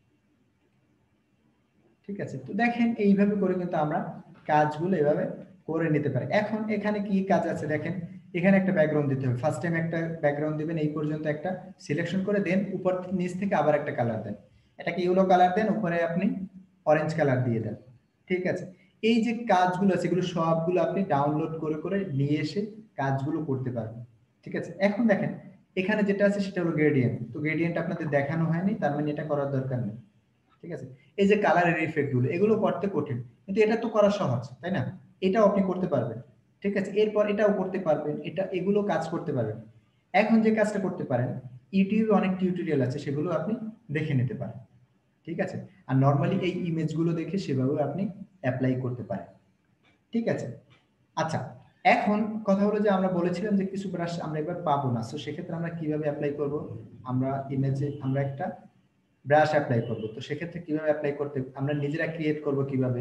ঠিক আছে, তো দেখেন এইভাবে করে কিন্তু আমরা কাজগুলো এভাবে করে নিতে পারি। এখন এখানে কি কাজ আছে দেখেন, এখানে একটা ব্যাকগ্রাউন্ড দিতে হবে। ফার্স্ট টাইম একটা ব্যাকগ্রাউন্ড দিবেন, এই পর্যন্ত একটা সিলেকশন করে দেন, উপর নিচ থেকে আবার একটা কালার দেন, এটাকে ইয়েলো কালার দেন, উপরে আপনি অরেঞ্জ কালার দিয়ে দেন। ঠিক আছে, এই যে কাজগুলো আছে এগুলো সবগুলো আপনি ডাউনলোড করে করে নিয়ে এসে কাজগুলো করতে পারবেন। ঠিক আছে, এখন দেখেন এখানে যেটা আছে সেটা হলো গ্রেডিয়েন্ট। তো গ্রেডিয়েন্ট আপনাদের দেখানো হয়নি, তার মানে এটা করার দরকার নেই। ঠিক আছে, এই যে কালারের ইফেক্ট গুলো এগুলো করতে কঠিন, কিন্তু এটা তো করা সহজ, তাই না? এটাও আপনি করতে পারবেন। ঠিক আছে, এরপর এটাও করতে পারবেন, এটা এগুলো কাজ করতে পারবেন। এখন যে কাজটা করতে পারেন, ইউটিউবে অনেক টিউটোরিয়াল আছে, সেগুলো আপনি দেখে নিতে পারেন। ঠিক আছে, আর নর্মালি এই ইমেজগুলো দেখে সেভাবে আপনি অ্যাপ্লাই করতে পারেন। ঠিক আছে, আচ্ছা, এখন কথা হলো যে আমরা বলেছিলাম যে কিছু ব্রাশ আমরা এবার পাবো না, তো সেক্ষেত্রে আমরা কিভাবে অ্যাপ্লাই করব। আমরা ইমেজে আমরা একটা ব্রাশ অ্যাপ্লাই করব, তো সেক্ষেত্রে কিভাবে অ্যাপ্লাই করতে আমরা নিজেরা ক্রিয়েট করব কিভাবে।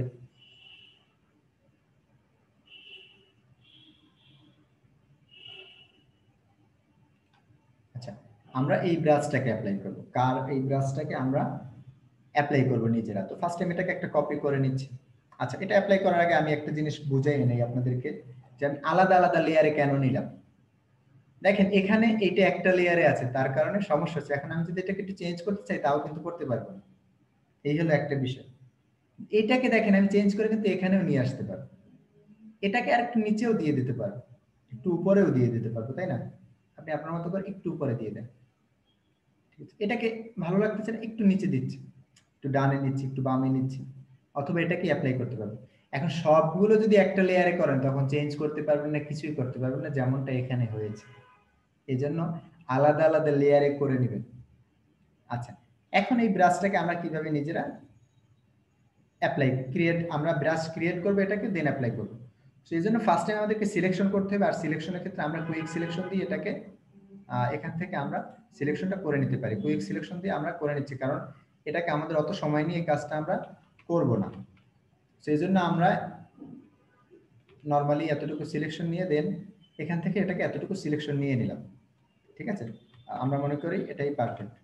আচ্ছা, আমরা এই ব্রাশটাকে অ্যাপ্লাই করব, এই ব্রাশটাকে আমরা অ্যাপ্লাই করব নিজেরা। তো ফার্স্ট টাইম এটাকে একটা কপি করে নিচ্ছি। আচ্ছা, এটা অ্যাপ্লাই করার আগে আমি একটা জিনিস বুঝাই নেই আপনাদেরকে, যে আমি আলাদা আলাদা লেয়ারে কেন নিলাম। দেখেন এখানে এটা একটা লেয়ারে আছে, তার কারণে সমস্যা হচ্ছে। এখন আমি যদি এটাকে একটু চেঞ্জ করতে চাই তাও কিন্তু করতে পারবো না, এই হলো একটা বিষয়। এটাকে দেখেন আমি চেঞ্জ করে কিন্তু এখানেও নিয়ে আসতে পারবো, এটাকে আর একটু নিচেও দিয়ে দিতে পারবো, একটু উপরেও দিয়ে দিতে পারবো, তাই না? আপনি আপনার মতো করে একটু উপরে দিয়ে দেন। ঠিক আছে, এটাকে ভালো লাগতেছে না, একটু নিচে দিচ্ছি, একটু ডানে নিচ্ছি, একটু বামে নিচ্ছি, অথবা এটাকে অ্যাপ্লাই করতে পারবো। এখন সবগুলো যদি একটা লেয়ারে করেন তখন চেঞ্জ করতে পারবেন না, কিছুই করতে পারবেন না, যেমনটা এখানে হয়েছে। এই জন্য আলাদা আলাদা লেয়ারে করে নেবেন। আচ্ছা, এখন এই ব্রাশটাকে আমরা কিভাবে নিজেরা অ্যাপ্লাই ক্রিয়েট, আমরা ব্রাশ ক্রিয়েট করবো, এটাকে দেন অ্যাপ্লাই করবো। সেই জন্য ফার্স্ট টাইম আমাদেরকে সিলেকশন করতে হবে, আর সিলেকশনের ক্ষেত্রে আমরা কুইক সিলেকশন দিয়ে এটাকে এখান থেকে আমরা সিলেকশনটা করে নিতে পারি। কুইক সিলেকশন দিয়ে আমরা করে নিচ্ছি, কারণ এটাকে আমাদের অত সময় নিয়ে এই কাজটা আমরা করব না। সেই জন্য আমরা নর্মালি এতটুকু সিলেকশন নিয়ে দেন এখান থেকে এটাকে এতটুকু সিলেকশন নিয়ে নিলাম, ঠিক আছে? আমরা মনে করি এটাই পারফেক্ট।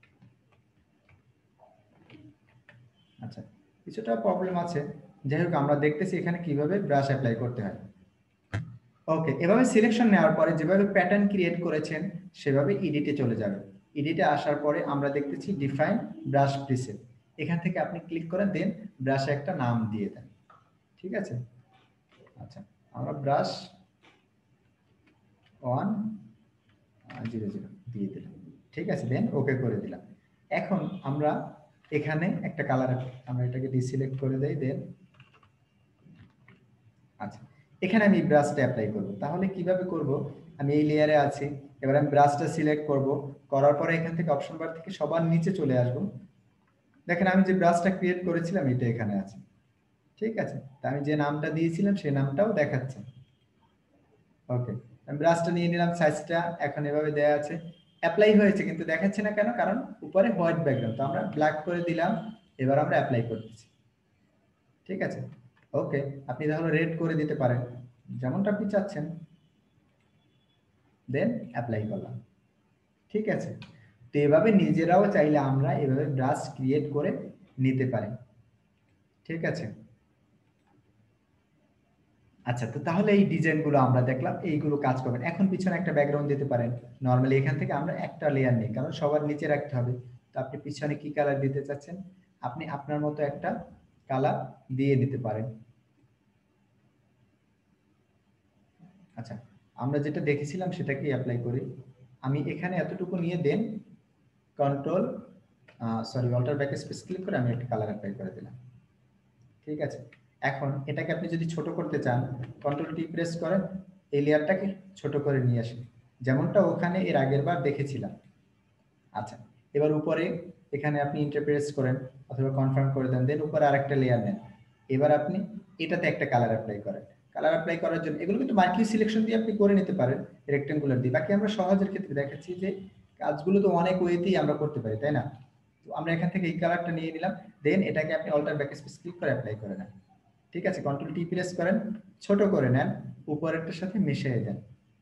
আচ্ছা, কিছুটা প্রবলেম আছে, যাই হোক আমরা দেখতেছি এখানে কিভাবে ব্রাশ অ্যাপ্লাই করতে হয়। ওকে, এভাবে সিলেকশন নেওয়ার পরে যেভাবে প্যাটার্ন ক্রিয়েট করেছেন সেভাবে এডিটে চলে যাবে। এডিটে আসার পরে আমরা দেখতেছি ডিফাইন ব্রাশ প্রিসেট, এখান থেকে আপনি ক্লিক করেন, দেন ব্রাশে একটা নাম দিয়ে দেন, ঠিক আছে? আচ্ছা, আমরা ব্রাশ 100 দিয়ে দিলাম, ঠিক আছে, দেন ওকে করে দিলাম। এখন আমরা এখানে একটা কালার, আমরা এটাকে ডিসিলেক্ট করে দেই, দেন আচ্ছা, এখানে আমি ব্রাশটা অ্যাপ্লাই করব। তাহলে কিভাবে করব? আমি এই লেয়ারে আছি, এবার আমি ব্রাশটা সিলেক্ট করব, করার পরে এখান থেকে অপশন বার থেকে সবার নিচে চলে আসব। দেখেন আমি যে ব্রাশটা ক্রিয়েট করেছিলাম এটা এখানে আছে, ঠিক আছে? তা আমি যে নামটা দিয়েছিলাম সেই নামটাও দেখাচ্ছে। ওকে, আমি ব্রাশটা নিয়ে নিলাম, সাইজটা এখন এভাবে দেয়া আছে, অ্যাপ্লাই হয়েছে কিন্তু দেখাচ্ছে না কেন? কারণ উপরে হোয়াইট ব্যাকগ্রাউন্ড, তো আমরা ব্ল্যাক করে দিলাম। এবার আমরা অ্যাপ্লাই করতেছি, ঠিক আছে? ওকে, আপনি তাহলে রেড করে দিতে পারেন যেমনটা আপনি চাচ্ছেন, দেন অ্যাপ্লাই করলাম, ঠিক আছে? তো এভাবে নিজেরাও চাইলে আমরা এভাবে ব্রাশ ক্রিয়েট করে নিতে পারি, ঠিক আছে? আচ্ছা, তো তাহলে এই ডিজাইনগুলো আমরা দেখলাম, এইগুলো কাজ করবেন। এখন পিছনে একটা ব্যাকগ্রাউন্ড দিতে পারেন। নরমালি এখান থেকে আমরা একটা লেয়ার নিই, কারণ সবার নিচে রাখতে হবে। তো আপনি পিছনে কি কালার দিতে চাচ্ছেন, আপনি আপনার মতো একটা কালার দিয়ে দিতে পারেন। আচ্ছা, আমরা যেটা দেখেছিলাম সেটাকেই অ্যাপ্লাই করি। আমি এখানে এতটুকু নিয়ে then control alter back space click করে আমি একটা কালার অ্যাপ্লাই করে দিলাম, ঠিক আছে? এখন এটাকে আপনি যদি ছোট করতে চান, কন্ট্রোল টি প্রেস করেন, এই লেয়ারটাকে ছোট করে নিয়ে আসেন, যেমনটা ওখানে এর আগের বার দেখেছিলাম। আচ্ছা, এবার উপরে এখানে আপনি এন্টার প্রেস করেন অথবা কনফার্ম করে দেন, দেন উপরে আরেকটা লেয়ার নেন। এবার আপনি এটাতে একটা কালার অ্যাপ্লাই করেন। কালার অ্যাপ্লাই করার জন্য এগুলো কিন্তু মার্কিং সিলেকশন দিয়ে আপনি করে নিতে পারেন, রেক্টেঙ্গুলার দিয়ে। বাকি আমরা সহজের ক্ষেত্রে দেখাচ্ছি যে কাজগুলো তো অনেক ওয়েতেই আমরা করতে পারি, তাই না? তো আমরা এখান থেকে এই কালারটা নিয়ে নিলাম, দেন এটাকে আপনি অল্টার ব্যাক স্পেস ক্লিক করে অ্যাপ্লাই করে নেন, ঠিক আছে? কন্ট্রোল টি প্রেস করেন, ছোট করে নেন, উপরেরটার সাথে মিশিয়ে দেন,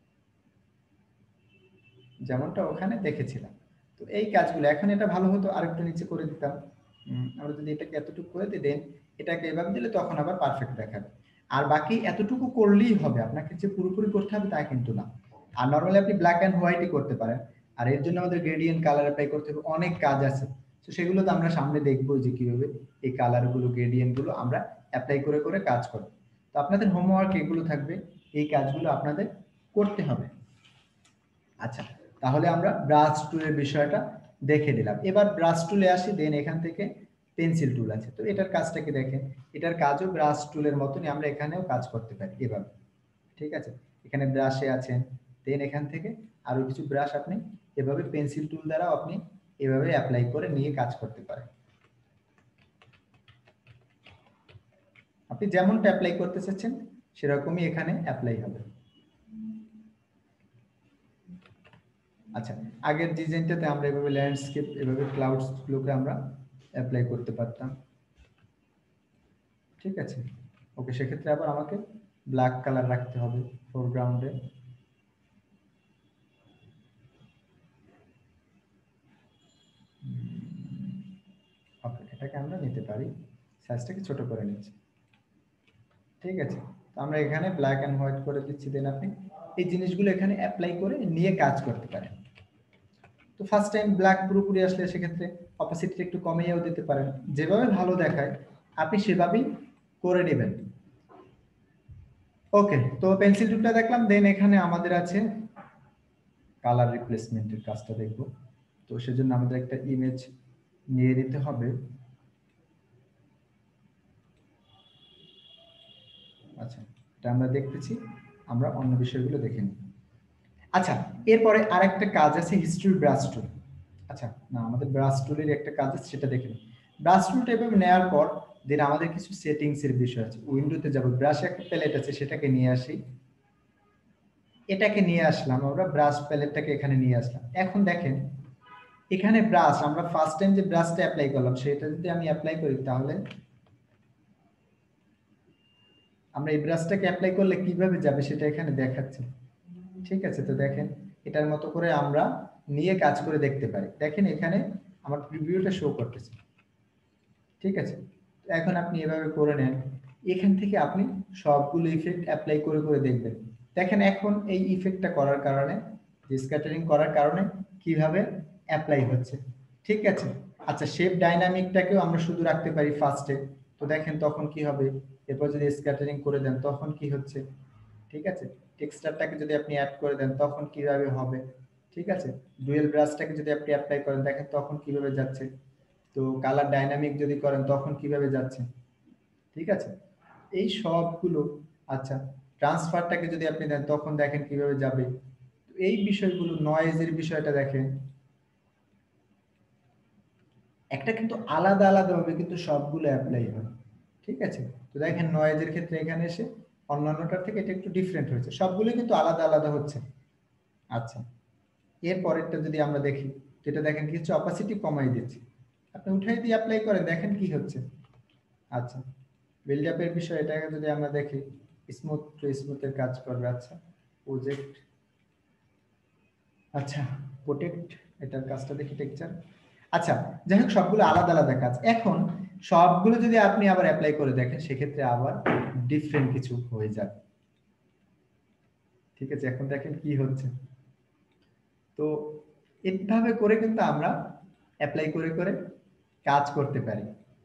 যেমনটা ওখানে দেখেছিলাম। তো এই কাজগুলো এখন এটা ভালো হতো আরেকটু নিচে করে দিতাম। আমরা যদি এটাকে এতটুকু করে দিই, দেন এটাকে এভাবে দিলে তখন আবার পারফেক্ট দেখাবে। আর বাকি এতটুকু করলেই হবে, আপনাকে যে পুরোপুরি করতে হবে তা কিন্তু না। আর নরমালি আপনি ব্ল্যাক অ্যান্ড হোয়াইটই করতে পারেন। আর এর জন্য আমাদের গ্রেডিয়েন্ট কালার অ্যাপ্লাই করতে হবে, অনেক কাজ আছে। তো সেগুলো তো আমরা সামনে দেখবো যে কিভাবে এই কালারগুলো গ্রেডিয়েন্ট গুলো আমরা অ্যাপ্লাই করে করে কাজ করব। তো আপনাদের হোমওয়ার্ক এগুলো থাকবে, এই কাজগুলো আপনাদের করতে হবে। আচ্ছা, তাহলে আমরা ব্রাশ টুলের বিষয়টা দেখে দিলাম। এবার ব্রাশ টুলে আসি, দেন এখান থেকে পেন্সিল টুল আছে। তো এটার কাজটা কি দেখেন, এটার কাজও ব্রাশ টুলের মতনই, আমরা এখানেও কাজ করতে পারি এভাবে, ঠিক আছে? এখানে ব্রাশে আছেন, দেন এখান থেকে আরো কিছু ব্রাশ আপনি এভাবে পেন্সিল টুল দ্বারা আপনি এভাবে অ্যাপ্লাই করে নিয়ে কাজ করতে পারেন। আপনি যেমনটা অ্যাপ্লাই করতে চাচ্ছেন সেরকমই এখানে অ্যাপ্লাই হবে। আচ্ছা, আগের ডিজাইনটাতে আমরা এভাবে ল্যান্ডস্কেপ, এভাবে ক্লাউডস গুলোকে আমরা অ্যাপ্লাই করতে পারতাম, ঠিক আছে? ওকে, সেক্ষেত্রে আবার আমাকে ব্ল্যাক কালার রাখতে হবে ফোরগ্রাউন্ডে। ওকে, এটাকে আমরা নিতে পারি, সাইজটাকে ছোট করে নিচ্ছি, ঠিক আছে? তো আমরা এখানে ব্ল্যাক অ্যান্ড হোয়াইট করে দিচ্ছি, দেন আপনি এই জিনিসগুলো এখানে অ্যাপ্লাই করে নিয়ে কাজ করতে পারেন। তো ফার্স্ট টাইম ব্ল্যাক পুরোপুরি আসলে সেক্ষেত্রে অপাসিটিটা একটু কমিয়েও দিতে পারেন, যেভাবে ভালো দেখায় আপনি সেভাবেই করে নেবেন। ওকে, তো পেন্সিল টুলটা দেখলাম, দেন এখানে আমাদের আছে কালার রিপ্লেসমেন্টের কাজটা দেখব। তো সেজন্য আমাদের একটা ইমেজ নিয়ে নিতে হবে। আচ্ছা, এটা আমরা দেখতেছি, আমরা অন্য বিষয়গুলো দেখে নিই। আচ্ছা, এরপরে আরেকটা কাজ আছে হিস্ট্রি ব্রাশ টুল। আচ্ছা, না, আমাদের ব্রাশ টুলের একটা কাজ আছে, সেটা দেখে নিই। ব্রাশ টুলটা এভাবে নেওয়ার পর দেন আমাদের কিছু সেটিংস এর বিষয় আছে। উইন্ডোতে যাব, ব্রাশে একটা প্যালেট আছে, সেটাকে নিয়ে আসি। এটাকে নিয়ে আসলাম, আমরা ব্রাশ প্যালেটটাকে এখানে নিয়ে আসলাম। এখন দেখেন এখানে ব্রাশ, আমরা ফার্স্ট টাইম যে ব্রাশটা অ্যাপ্লাই করলাম সেটা যদি আমি অ্যাপ্লাই করি, তাহলে আমরা এই ব্রাশটাকে অ্যাপ্লাই করলে কিভাবে যাবে সেটা এখানে দেখাচ্ছে। ঠিক আছে, তো দেখেন এটার মতো করে আমরা নিয়ে কাজ করে দেখতে পারি। দেখেন এখানে আমার প্রিভিউটা শো করতেছে। ঠিক আছে, এখন আপনি এভাবে করে নেন, এখান থেকে আপনি সবগুলো ইফেক্ট অ্যাপ্লাই করে করে দেখবেন। দেখেন এখন এই ইফেক্টটা করার কারণে, স্ক্যাটারিং করার কারণে কিভাবে অ্যাপ্লাই হচ্ছে। ঠিক আছে, আচ্ছা শেপ ডাইনামিকটাকেও আমরা শুধু রাখতে পারি ফার্স্টে, তো দেখেন তখন কি হবে, এরপর যদি স্ক্যাটারিং করে দেন তখন কি হচ্ছে। ঠিক আছে, টেক্সচারটাকে যদি আপনি অ্যাড করে দেন তখন কিভাবে হবে। ঠিক আছে, ডুয়েল ব্রাশটাকে যদি আপনি অ্যাপ্লাই করেন দেখেন তখন কিভাবে যাচ্ছে। তো কালার ডাইনামিক যদি করেন তখন কিভাবে যাচ্ছে। ঠিক আছে, এই সবগুলো। আচ্ছা, ট্রান্সফারটাকে যদি আপনি দেন তখন দেখেন কিভাবে যাবে। তো এই বিষয়গুলো, নয়েজের বিষয়টা দেখেন, একটা কিন্তু আলাদা আলাদা ভাবে কিন্তু সবগুলো অ্যাপ্লাই হয়। ঠিক আছে, তো দেখেন নয়েজের ক্ষেত্রে এখানে এসে অন্যান্যটার থেকে এটা একটু ডিফারেন্ট হয়েছে, সবগুলো কিন্তু আলাদা আলাদা হচ্ছে। আচ্ছা, এর পরেরটা যদি আমরা দেখি, যেটা দেখেন কিছু অপাসিটি কমাই দিচ্ছি, আপনি উঠাই দিয়ে অ্যাপ্লাই করেন দেখেন কি হচ্ছে। আচ্ছা, বিল্ড আপের বিষয় এটাকে যদি আমরা দেখি, স্মুথ টু স্মুথের কাজ করবে। আচ্ছা, প্রজেক্ট, আচ্ছা প্রোটেক্ট, এটার কাজটা দেখি টেক্সচার। আচ্ছা, যাই হোক সবগুলো আলাদা আলাদা কাজ। এখন সবগুলো যদি আপনি আবার অ্যাপ্লাই করে দেখেন সেক্ষেত্রে আবার ডিফারেন্ট কিছু হয়ে যাবে। ঠিক আছে, এখন দেখেন কি হচ্ছে। তো এইভাবে করে কিন্তু আমরা অ্যাপ্লাই করে করে কাজ করতে পারি।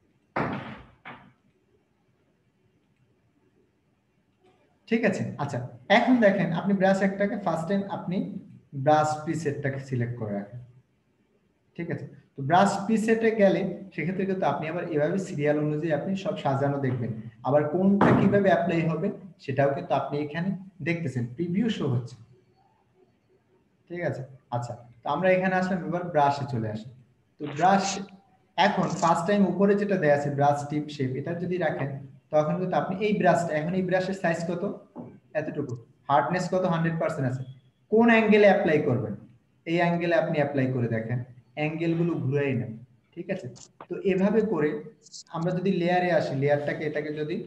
ঠিক আছে, আচ্ছা এখন দেখেন আপনি ব্রাশ একটাকে ফার্স্ট টাইম আপনি ব্রাশ প্রিসেটটাকে সিলেক্ট করে রাখেন। ঠিক আছে, তো ব্রাশ প্রিসেটে গেলে সেক্ষেত্রে কিন্তু আপনি আবার এভাবে সিরিয়াল অনুযায়ী আপনি সব সাজানো দেখবেন, আবার কোনটা কিভাবে অ্যাপ্লাই হবে সেটাও কিন্তু আপনি এখানে দেখতেছেন, প্রিভিউ শো হচ্ছে। ঠিক আছে, আচ্ছা, তো আমরা এখানে আসলাম, এবার ব্রাশে চলে আসি। তো ব্রাশ এখন ফার্স্ট টাইম উপরে যেটা দেয়া আছে ব্রাশ টিপ শেপ, এটা যদি রাখেন তখন কিন্তু আপনি এই ব্রাশটা, এখন এই ব্রাশের সাইজ কত, এতটুকু, হার্ডনেস কত, 100% আছে। কোন অ্যাঙ্গেলে অ্যাপ্লাই করবেন, এই অ্যাঙ্গেলে আপনি অ্যাপ্লাই করে দেখেন, অ্যাঙ্গেলগুলো ঘুরাই নেন। ঠিক আছে, তো এভাবে করে আমরা যদি লেয়ারে আসি, লেয়ারটাকে এটাকে যদি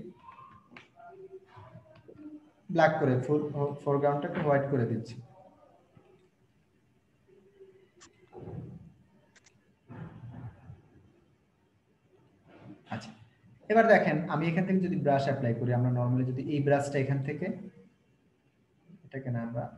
ব্ল্যাক করে, ফোরগ্রাউন্ডটাকে হোয়াইট করে দিচ্ছি। আচ্ছা, এবার দেখেন আমি এখান থেকে যদি ব্রাশ অ্যাপ্লাই করি, আমরা নরমালি যদি এই ব্রাশটা এখান থেকে, এটাকে না আমরা,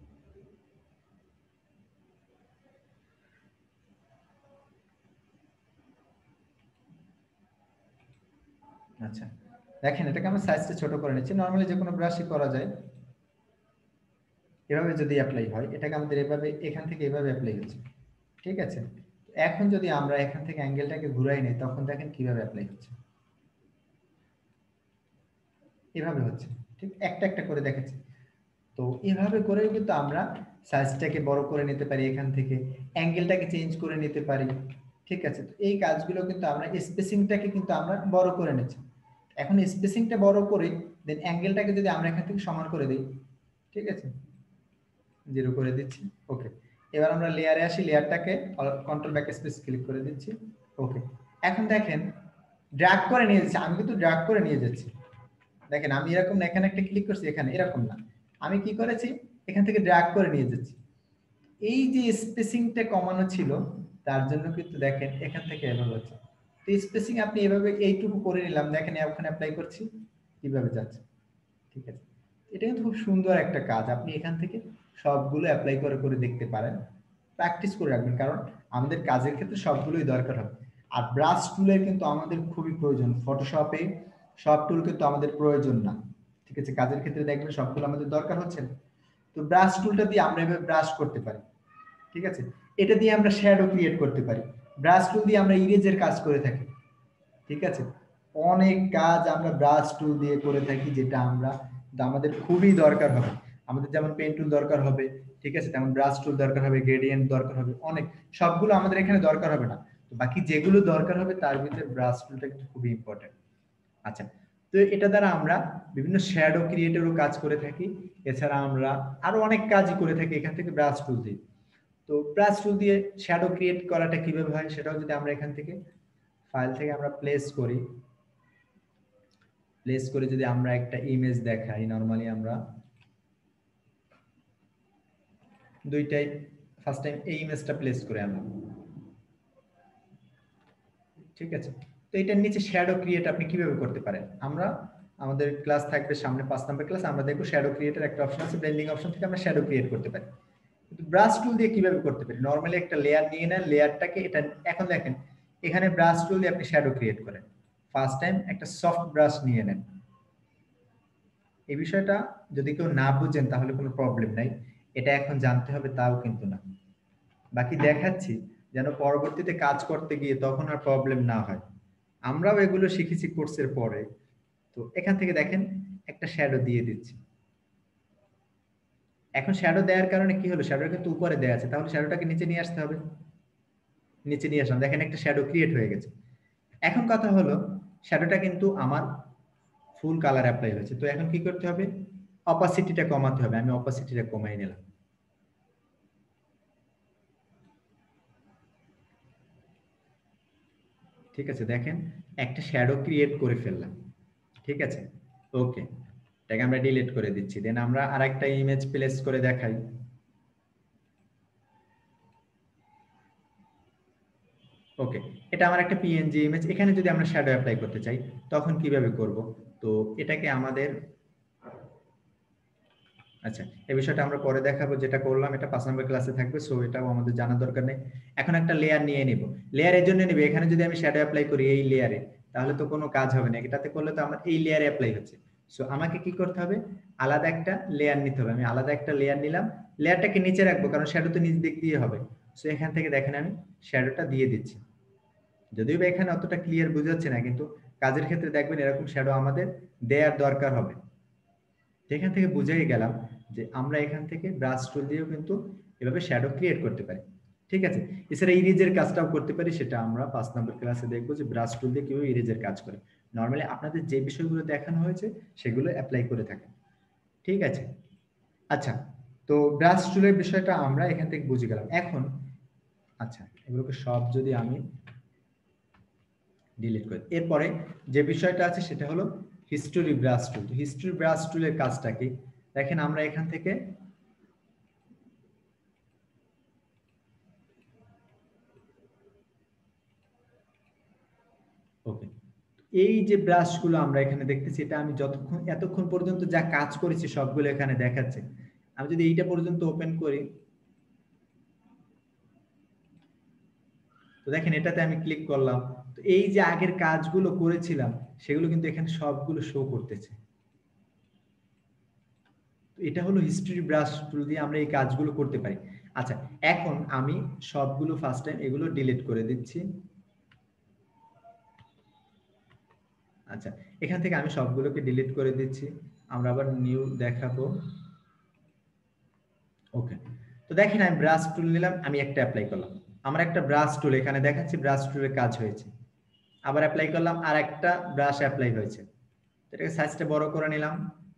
আচ্ছা দেখেন এটাকে আমরা সাইজটা ছোট করে নিচ্ছি, নরমালি যে কোনো ব্রাশই করা যায়। এভাবে যদি অ্যাপ্লাই হয়, এটাকে আমাদের এভাবে এখান থেকে এভাবে অ্যাপ্লাই হচ্ছে। ঠিক আছে, এখন যদি আমরা এখান থেকে অ্যাঙ্গেলটাকে ঘুরাই নিই তখন দেখেন কিভাবে অ্যাপ্লাই হচ্ছে, এভাবে হচ্ছে। ঠিক একটা একটা করে দেখাচ্ছি। তো এভাবে করেও কিন্তু আমরা সাইজটাকে বড় করে নিতে পারি, এখান থেকে অ্যাঙ্গেলটাকে চেঞ্জ করে নিতে পারি। ঠিক আছে, তো এই কাজগুলো কিন্তু আমরা, স্পেসিংটাকে কিন্তু আমরা বড় করে নিচ্ছি। এখন স্পেসিংটা বড় করে দেন অ্যাঙ্গেলটাকে যদি আমরা এখান থেকে সমান করে দিই, ঠিক আছে, 0 করে দিচ্ছি। ওকে, এবার আমরা লেয়ারে আসি, লেয়ারটাকে কন্ট্রোল ব্যাক স্পেস ক্লিক করে দিচ্ছি। ওকে, এখন দেখেন ড্র্যাগ করে নিয়ে যাচ্ছি, আমি কিন্তু ড্র্যাগ করে নিয়ে যাচ্ছি। দেখেন আমি এরকম না, এখানে একটা ক্লিক করছি, এখানে এরকম না, আমি কি করেছি এখান থেকে ড্র্যাগ করে নিয়ে যাচ্ছি। এই যে স্পেসিংটা কমানো ছিল তার জন্য কিন্তু দেখেন এখান থেকে এভাবে হচ্ছে। তো স্পেসিং আপনি এভাবে এইটুকু করে নিলাম, দেখেন ওখানে অ্যাপ্লাই করছি কিভাবে যাচ্ছে। ঠিক আছে, এটা কিন্তু খুব সুন্দর একটা কাজ, আপনি এখান থেকে সবগুলো অ্যাপ্লাই করে করে দেখতে পারেন, প্র্যাকটিস করে রাখবেন, কারণ আমাদের কাজের ক্ষেত্রে সবগুলোই দরকার হবে। আর ব্রাশ টুলের কিন্তু আমাদের খুবই প্রয়োজন, ফটোশপে সব টুল কিন্তু আমাদের প্রয়োজন না। ঠিক আছে, কাজের ক্ষেত্রে দেখবেন সবগুলো আমাদের দরকার হচ্ছে না। তো ব্রাশ টুলটা দিয়ে আমরা এভাবে ব্রাশ করতে পারি। ঠিক আছে, এটা দিয়ে আমরা শ্যাডো ক্রিয়েট করতে পারি, ব্রাশ টুল দিয়ে আমরা ইরেজের কাজ করে থাকি। ঠিক আছে, অনেক কাজ আমরা ব্রাশ টুল দিয়ে করে থাকি, যেটা আমরা, আমাদের খুবই দরকার হবে। আমাদের যেমন পেন টুল দরকার হবে, ঠিক আছে, তেমন ব্রাশ টুল দরকার হবে, গ্রেডিয়েন্ট দরকার হবে, অনেক, সবগুলো আমাদের এখানে দরকার হবে না। তো বাকি যেগুলো দরকার হবে তার ভিতরে ব্রাশ টুলটা কিন্তু খুবই ইম্পর্টেন্ট। আচ্ছা, তো এটা দ্বারা আমরা বিভিন্ন শ্যাডো ক্রিয়েটেরও কাজ করে থাকি, এছাড়া আমরা আরো অনেক কাজই করে থাকি এখান থেকে ব্রাশ টুল দিয়ে। তো ব্রাশ টুল দিয়ে শ্যাডো ক্রিয়েট করাটা কিভাবে হয় সেটাও যদি আমরা এখান থেকে ফাইল থেকে আমরা প্লেস করি, প্লেস করে যদি আমরা একটা ইমেজ দেখাই, নরমালি আমরা দুইটাই ফার্স্ট টাইম এই ইমেজটা প্লেস করে আনলাম, ঠিক আছে। তো এটার নিচে শ্যাডো ক্রিয়েট আপনি কিভাবে করতে পারেন, আমরা আমাদের ক্লাস থাকবে সামনে 5 নম্বর ক্লাস, আমরা দেখব শ্যাডো ক্রিয়েটের একটা অপশন আছে, ব্লেন্ডিং অপশন থেকে আমরা শ্যাডো ক্রিয়েট করতে পারি। কিন্তু ব্রাশ টুল দিয়ে কিভাবে করতে পারি, নরমালি একটা লেয়ার নিয়ে নেন, লেয়ারটাকে এটা এখন দেখেন এখানে ব্রাশ টুল দিয়ে আপনি শ্যাডো ক্রিয়েট করেন, ফার্স্ট টাইম একটা সফট ব্রাশ নিয়ে নেন। এই বিষয়টা যদি কেউ না বুঝেন তাহলে কোনো প্রবলেম নাই, এটা এখন জানতে হবে তাও কিন্তু না, বাকি দেখাচ্ছি যেন পরবর্তীতে কাজ করতে গিয়ে তখন আর প্রবলেম না হয়। আমরাও এগুলো শিখেছি কোর্সের পরে। তো এখান থেকে দেখেন একটা শ্যাডো দিয়ে দিচ্ছি। এখন শ্যাডো দেওয়ার কারণে কি হলো, শ্যাডো কিন্তু উপরে দেওয়া আছে, তাহলে শ্যাডোটাকে নিচে নিয়ে আসতে হবে, নিচে নিয়ে আসলাম, দেখেন একটা শ্যাডো ক্রিয়েট হয়ে গেছে। এখন কথা হলো শ্যাডোটা কিন্তু আমার ফুল কালার অ্যাপ্লাই হয়েছে, তো এখন কি করতে হবে, অপাসিটিটা কমাতে হবে, আমি অপাসিটিটা কমাই নিলাম। ঠিক আছে, দেখেন একটা শ্যাডো ক্রিয়েট করে ফেললাম, ঠিক আছে। ওকে, এটাকে আমরা ডিলিট করে দিচ্ছি, দেন আমরা আরেকটা ইমেজ প্লেস করে দেখাই। ওকে, এটা আমার একটা পিএনজি ইমেজ, এখানে যদি আমরা শ্যাডো অ্যাপ্লাই করতে চাই তখন কিভাবে করব, তো এটাকে আমাদের, আচ্ছা এই বিষয়টা আমরা পরে দেখাবো, যেটা করলাম এটা 5 নম্বর ক্লাসে থাকবে, সো এটাও আমাদের জানার দরকার নেই। এখন একটা লেয়ার নিয়ে নিব, লেয়ারের জন্য নিব, এখানে যদি আমি শ্যাডো অ্যাপ্লাই করি এই লেয়ারে তাহলে তো কোনো কাজ হবে না, এটাতে করলে তো আমার এই লেয়ারে অ্যাপ্লাই হচ্ছে। সো আমাকে কি করতে হবে, আলাদা একটা লেয়ার নিতে হবে, আমি আলাদা একটা লেয়ার নিলাম, লেয়ারটাকে নিচে রাখবো কারণ শ্যাডো তো নিচ দিক দিয়ে হবে। সো এখান থেকে দেখেন আমি শ্যাডোটা দিয়ে দিচ্ছি, যদিও বা এখানে অতটা ক্লিয়ার বোঝাচ্ছে না, কিন্তু কাজের ক্ষেত্রে দেখবেন এরকম শ্যাডো আমাদের দেয়ার দরকার হবে। এখান থেকে বুঝেই গেলাম যে আমরা এখান থেকে ব্রাশ টুল দিয়েও কিন্তু এভাবে শ্যাডো ক্রিয়েট করতে পারি, ঠিক আছে। এছাড়া ইরেজের কাজটাও করতে পারি, সেটা আমরা 5 নম্বর ক্লাসে দেখবো যে ব্রাশ টুল দিয়ে কিভাবে ইরেজের কাজ করে। নর্মালি আপনাদের যে বিষয়গুলো দেখানো হয়েছে সেগুলো অ্যাপ্লাই করে থাকেন, ঠিক আছে। আচ্ছা, তো ব্রাশ টুলের বিষয়টা আমরা এখান থেকে বুঝে গেলাম। এখন আচ্ছা, এগুলোকে সব যদি আমি ডিলিট করি, এরপরে যে বিষয়টা আছে সেটা হলো history brush tool. History brush টুলের কাজটা কি, দেখেন আমরা এখান থেকে ওকে, এই যে ব্রাশগুলো আমরা এখানে দেখতেছি এটা আমি এতক্ষণ পর্যন্ত যা কাজ করেছি সবগুলো এখানে দেখাচ্ছে। আমি যদি এইটা পর্যন্ত ওপেন করি, তো দেখেন এটাতে আমি ক্লিক করলাম, তো এই যে আগের কাজগুলো করেছিলাম সেগুলো কিন্তু এখানে সবগুলো শো করতেছে। এটা হলো হিস্টরি ব্রাশ টুল দিয়ে আমরা এই কাজগুলো করতে পারি। আচ্ছা, এখন আমি সবগুলো ফার্স্ট টাইম এগুলো ডিলিট করে দিচ্ছি। আচ্ছা, এখান থেকে আমি সবগুলোকে ডিলিট করে দিচ্ছি, আমরা আবার নিউ দেখাবো। ওকে, তো দেখেন আমি ব্রাশ টুল নিলাম, আমি একটা অ্যাপ্লাই করলাম, আমার একটা ব্রাশ টুল এখানে দেখাচ্ছি ব্রাশ টুলের কাজ হয়েছে, আবার অ্যাপ্লাই করলাম আর একটা ব্রাশ অ্যাপ্লাই হয়েছে, এটাকে সাইজটা বড় করে নিলাম,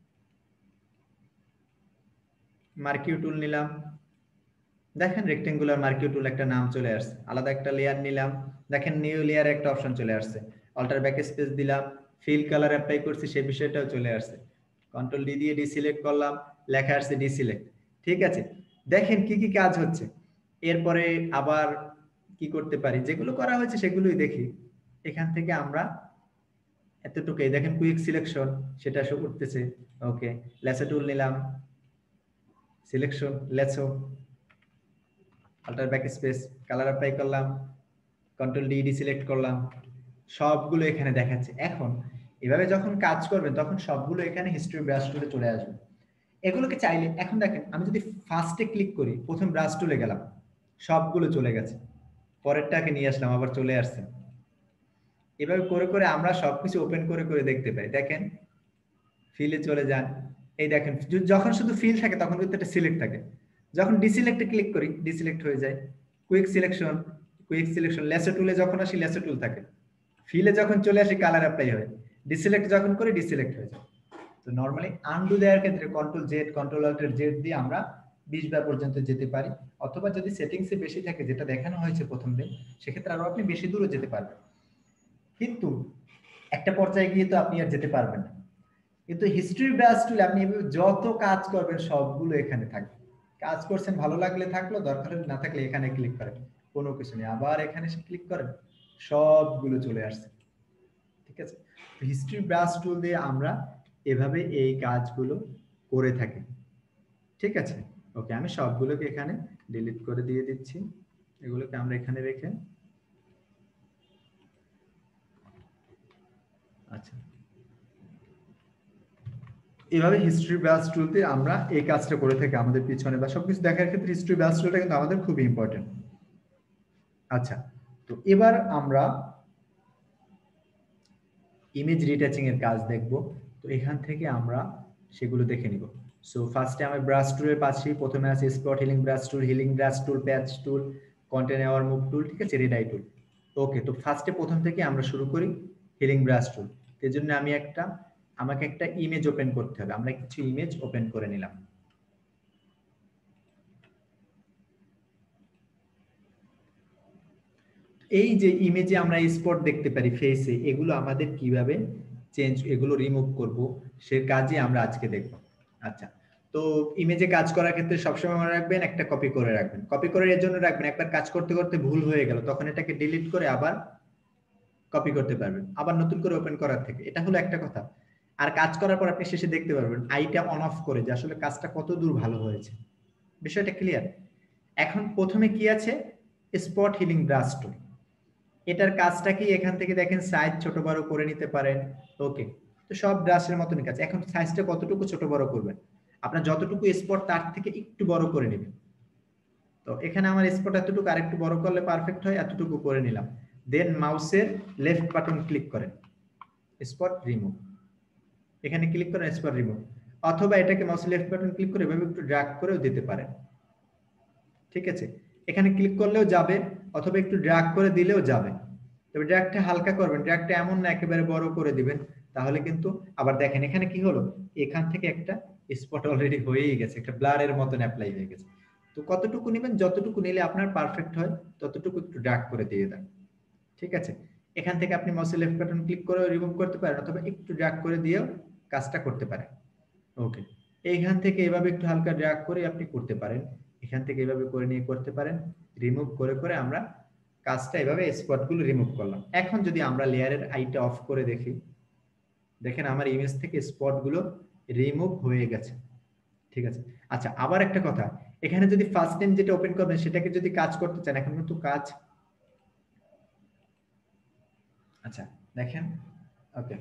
মার্কিউ টুল নিলাম, দেখেন রেক্টেঙ্গুলার মার্কিউ টুল একটা নাম চলে আসছে, আলাদা একটা লেয়ার নিলাম, দেখেন নিউ লেয়ার একটা অপশন চলে আসছে, অল্টার ব্যাক স্পেস দিলাম, ফিল কালার অ্যাপ্লাই করছি সেই বিষয়টাও চলে আসছে, কন্ট্রোল ডি দিয়ে ডিসিলেক্ট করলাম, লেখা আসছে ডিসিলেক্ট, ঠিক আছে। দেখেন কি কি কাজ হচ্ছে। এরপরে আবার কি করতে পারি, যেগুলো করা হয়েছে সেগুলোই দেখি। এখান থেকে আমরা এতটুকুই, দেখেন কুইক সিলেকশন সেটা উঠতেছে। ওকে, লেসো টুল নিলাম, selection lasso, alter back space, colour apply করলাম, কন্ট্রোল ডি ডিসিলেক্ট করলাম, সবগুলো এখানে দেখাচ্ছে। এখন এভাবে যখন কাজ করবেন তখন সবগুলো এখানে হিস্টরি ব্রাশ টুলে চলে আসবে। এগুলোকে চাইলে এখন দেখেন আমি যদি ফার্স্টে ক্লিক করি, প্রথম ব্রাশ টুলে গেলাম, সবগুলো চলে গেছে, পরেরটাকে নিয়ে আসলাম আবার চলে আসছে। এভাবে করে করে আমরা সবকিছু ওপেন করে করে দেখতে পাই। দেখেন ফিলে চলে যান, এই দেখেন যখন শুধু ফিল থাকে তখন কিন্তু একটা সিলেক্ট থাকে, যখন ডিসিলেক্টে ক্লিক করি ডিসিলেক্ট হয়ে যায়। Quick selection, quick selection, lasso টুলে যখন আসি লেসো টুল থাকে, ফিলে যখন চলে আসি কালার অ্যাপ্লাই হয়, ডিসিলেক্ট যখন করি ডিসিলেক্ট হয়ে যায়। তো নরমালি আনডু দেওয়ার ক্ষেত্রে control Z, control alter Z দিয়ে আমরা 20 বার পর্যন্ত যেতে পারি, অথবা যদি সেটিংসে বেশি থাকে যেটা দেখানো হয়েছে প্রথম দিন, সেক্ষেত্রে আরো আপনি বেশি দূরও যেতে পারবেন, কিন্তু একটা পর্যায়ে গিয়ে তো আপনি আর যেতে পারবেন না। কিন্তু হিস্ট্রি ব্রাশ টুল আপনি যত কাজ করবেন সবগুলো এখানে থাকবে, কাজ করছেন, ভালো লাগলে থাকলো, দরকার হলে না থাকলে এখানে ক্লিক করেন, কোনো কিছু নেই, আবার এখানে এসে ক্লিক করেন, সবগুলো চলে আসছে। ঠিক আছে, হিস্ট্রি ব্রাশ টুল দিয়ে আমরা এভাবে এই কাজগুলো করে থাকি। ঠিক আছে, ওকে, আমি সবগুলোকে এখানে ডিলিট করে দিয়ে দিচ্ছি, এগুলোকে আমরা এখানে রেখে, আচ্ছা, এভাবে হিস্ট্রি ব্রাশ টুল দিয়ে আমরা এই কাজটা করে থাকি আমাদের পিছনে বা সবকিছু দেখার ক্ষেত্রে হিস্ট্রি ব্রাশ টুলটা কিন্তু আমাদের খুবই ইম্পর্টেন্ট। আচ্ছা, তো এবার আমরা ইমেজ রিটাচিং এর কাজ দেখব। তো এখান থেকে আমরা সেগুলো দেখে নিব। সো ফার্স্টে আমি ব্রাশ টুলের পাচ্ছি, প্রথমে আছে spot healing brush tool, patch tool, content aware move tool, ঠিক আছে, রেড আই টুল। ওকে, তো ফার্স্টে প্রথম থেকে আমরা শুরু করি হিলিং ব্রাশ টুল। এর জন্য আমাকে একটা ইমেজ ওপেন করতে হবে, আমরা কিছু ইমেজ ওপেন করে নিলাম। এই যে ইমেজে আমরা স্পট দেখতে পারি ফেসে, এগুলো আমাদের কিভাবে এগুলো রিমুভ করব, সে কাজই আমরা আজকে দেখব। আচ্ছা, তো ইমেজে কাজ করার ক্ষেত্রে সবসময় মনে রাখবেন একটা কপি করে রাখবেন। কপি করে এর জন্য রাখবেন, একবার কাজ করতে করতে ভুল হয়ে গেল তখন এটাকে ডিলিট করে আবার কপি করতে পারবেন, আবার নতুন করে ওপেন করার থেকে। এটা হলো একটা কথা। আর কাজ করার পর আপনি শেষে দেখতে পারবেন আইটা অন অফ করে যে আসলে কাজটা কত দূর ভালো হয়েছে। বিষয়টা ক্লিয়ার? এখন প্রথমে কি আছে, স্পট হিলিং ব্রাশ টুল। এটার কাজটা কি, এখান থেকে দেখেন সাইজ ছোট বড় করে নিতে পারেন। ওকে, তো সব ব্রাশের মতনই কাজ। এখন সাইজটা কতটুকু ছোট বড় করবেন, আপনার যতটুকু স্পট তার থেকে একটু বড় করে নেবেন। তো এখানে আমার স্পট এতটুকু, আরেকটু বড় করলে পারফেক্ট হয়, এতটুকু করে নিলাম। দেন মাউসের লেফট বাটন ক্লিক করেন, স্পট রিমুভ, এখানে ক্লিক করেন স্পট রিমুভ। অথবা এটাকে মাউসের লেফট বাটন ক্লিক করে এভাবে একটু ড্র্যাগ করেও দিতে পারেন। ঠিক আছে, এখানে ক্লিক করলেও যাবে, অথবা একটু ড্র্যাগ করে দিলেও যাবে। তবে ড্র্যাগটা হালকা করবেন, ড্র্যাগটা এমন না একেবারে বড় করে দিবেন, তাহলে কিন্তু আবার দেখেন এখানে কি হলো, এখান থেকে একটা স্পট অলরেডি হয়েই গেছে, একটা ব্লারের মতন অ্যাপ্লাই হয়ে গেছে। তো কতটুকু নেবেন, যতটুকু নিলে আপনার পারফেক্ট হয় ততটুকু একটু ড্র্যাগ করে দিয়ে দেন। ঠিক আছে, এখান থেকে আপনি মাউসের লেফট বাটন ক্লিক করে রিমুভ করতে পারেন, অথবা একটু ড্র্যাগ করে দিয়েও কাজটা করতে পারেন। ওকে, এইখান থেকে এভাবে একটু হালকা ড্র্যাগ করে আপনি করতে পারেন, এখান থেকে এভাবে করে নিয়ে করতে পারেন। রিমুভ করে করে আমরা কাজটা এভাবে স্পটগুলো রিমুভ করলাম। এখন যদি আমরা লেয়ারের আইটা অফ করে দেখি, দেখেন আমার ইমেজ থেকে স্পটগুলো রিমুভ হয়ে গেছে। ঠিক আছে, আচ্ছা, আবার একটা কথা, এখানে যদি ফার্স্ট টাইম যেটা ওপেন করবেন সেটাকে যদি কাজ করতে চান, এখন কিন্তু কাজ, আচ্ছা দেখেন, ওকে,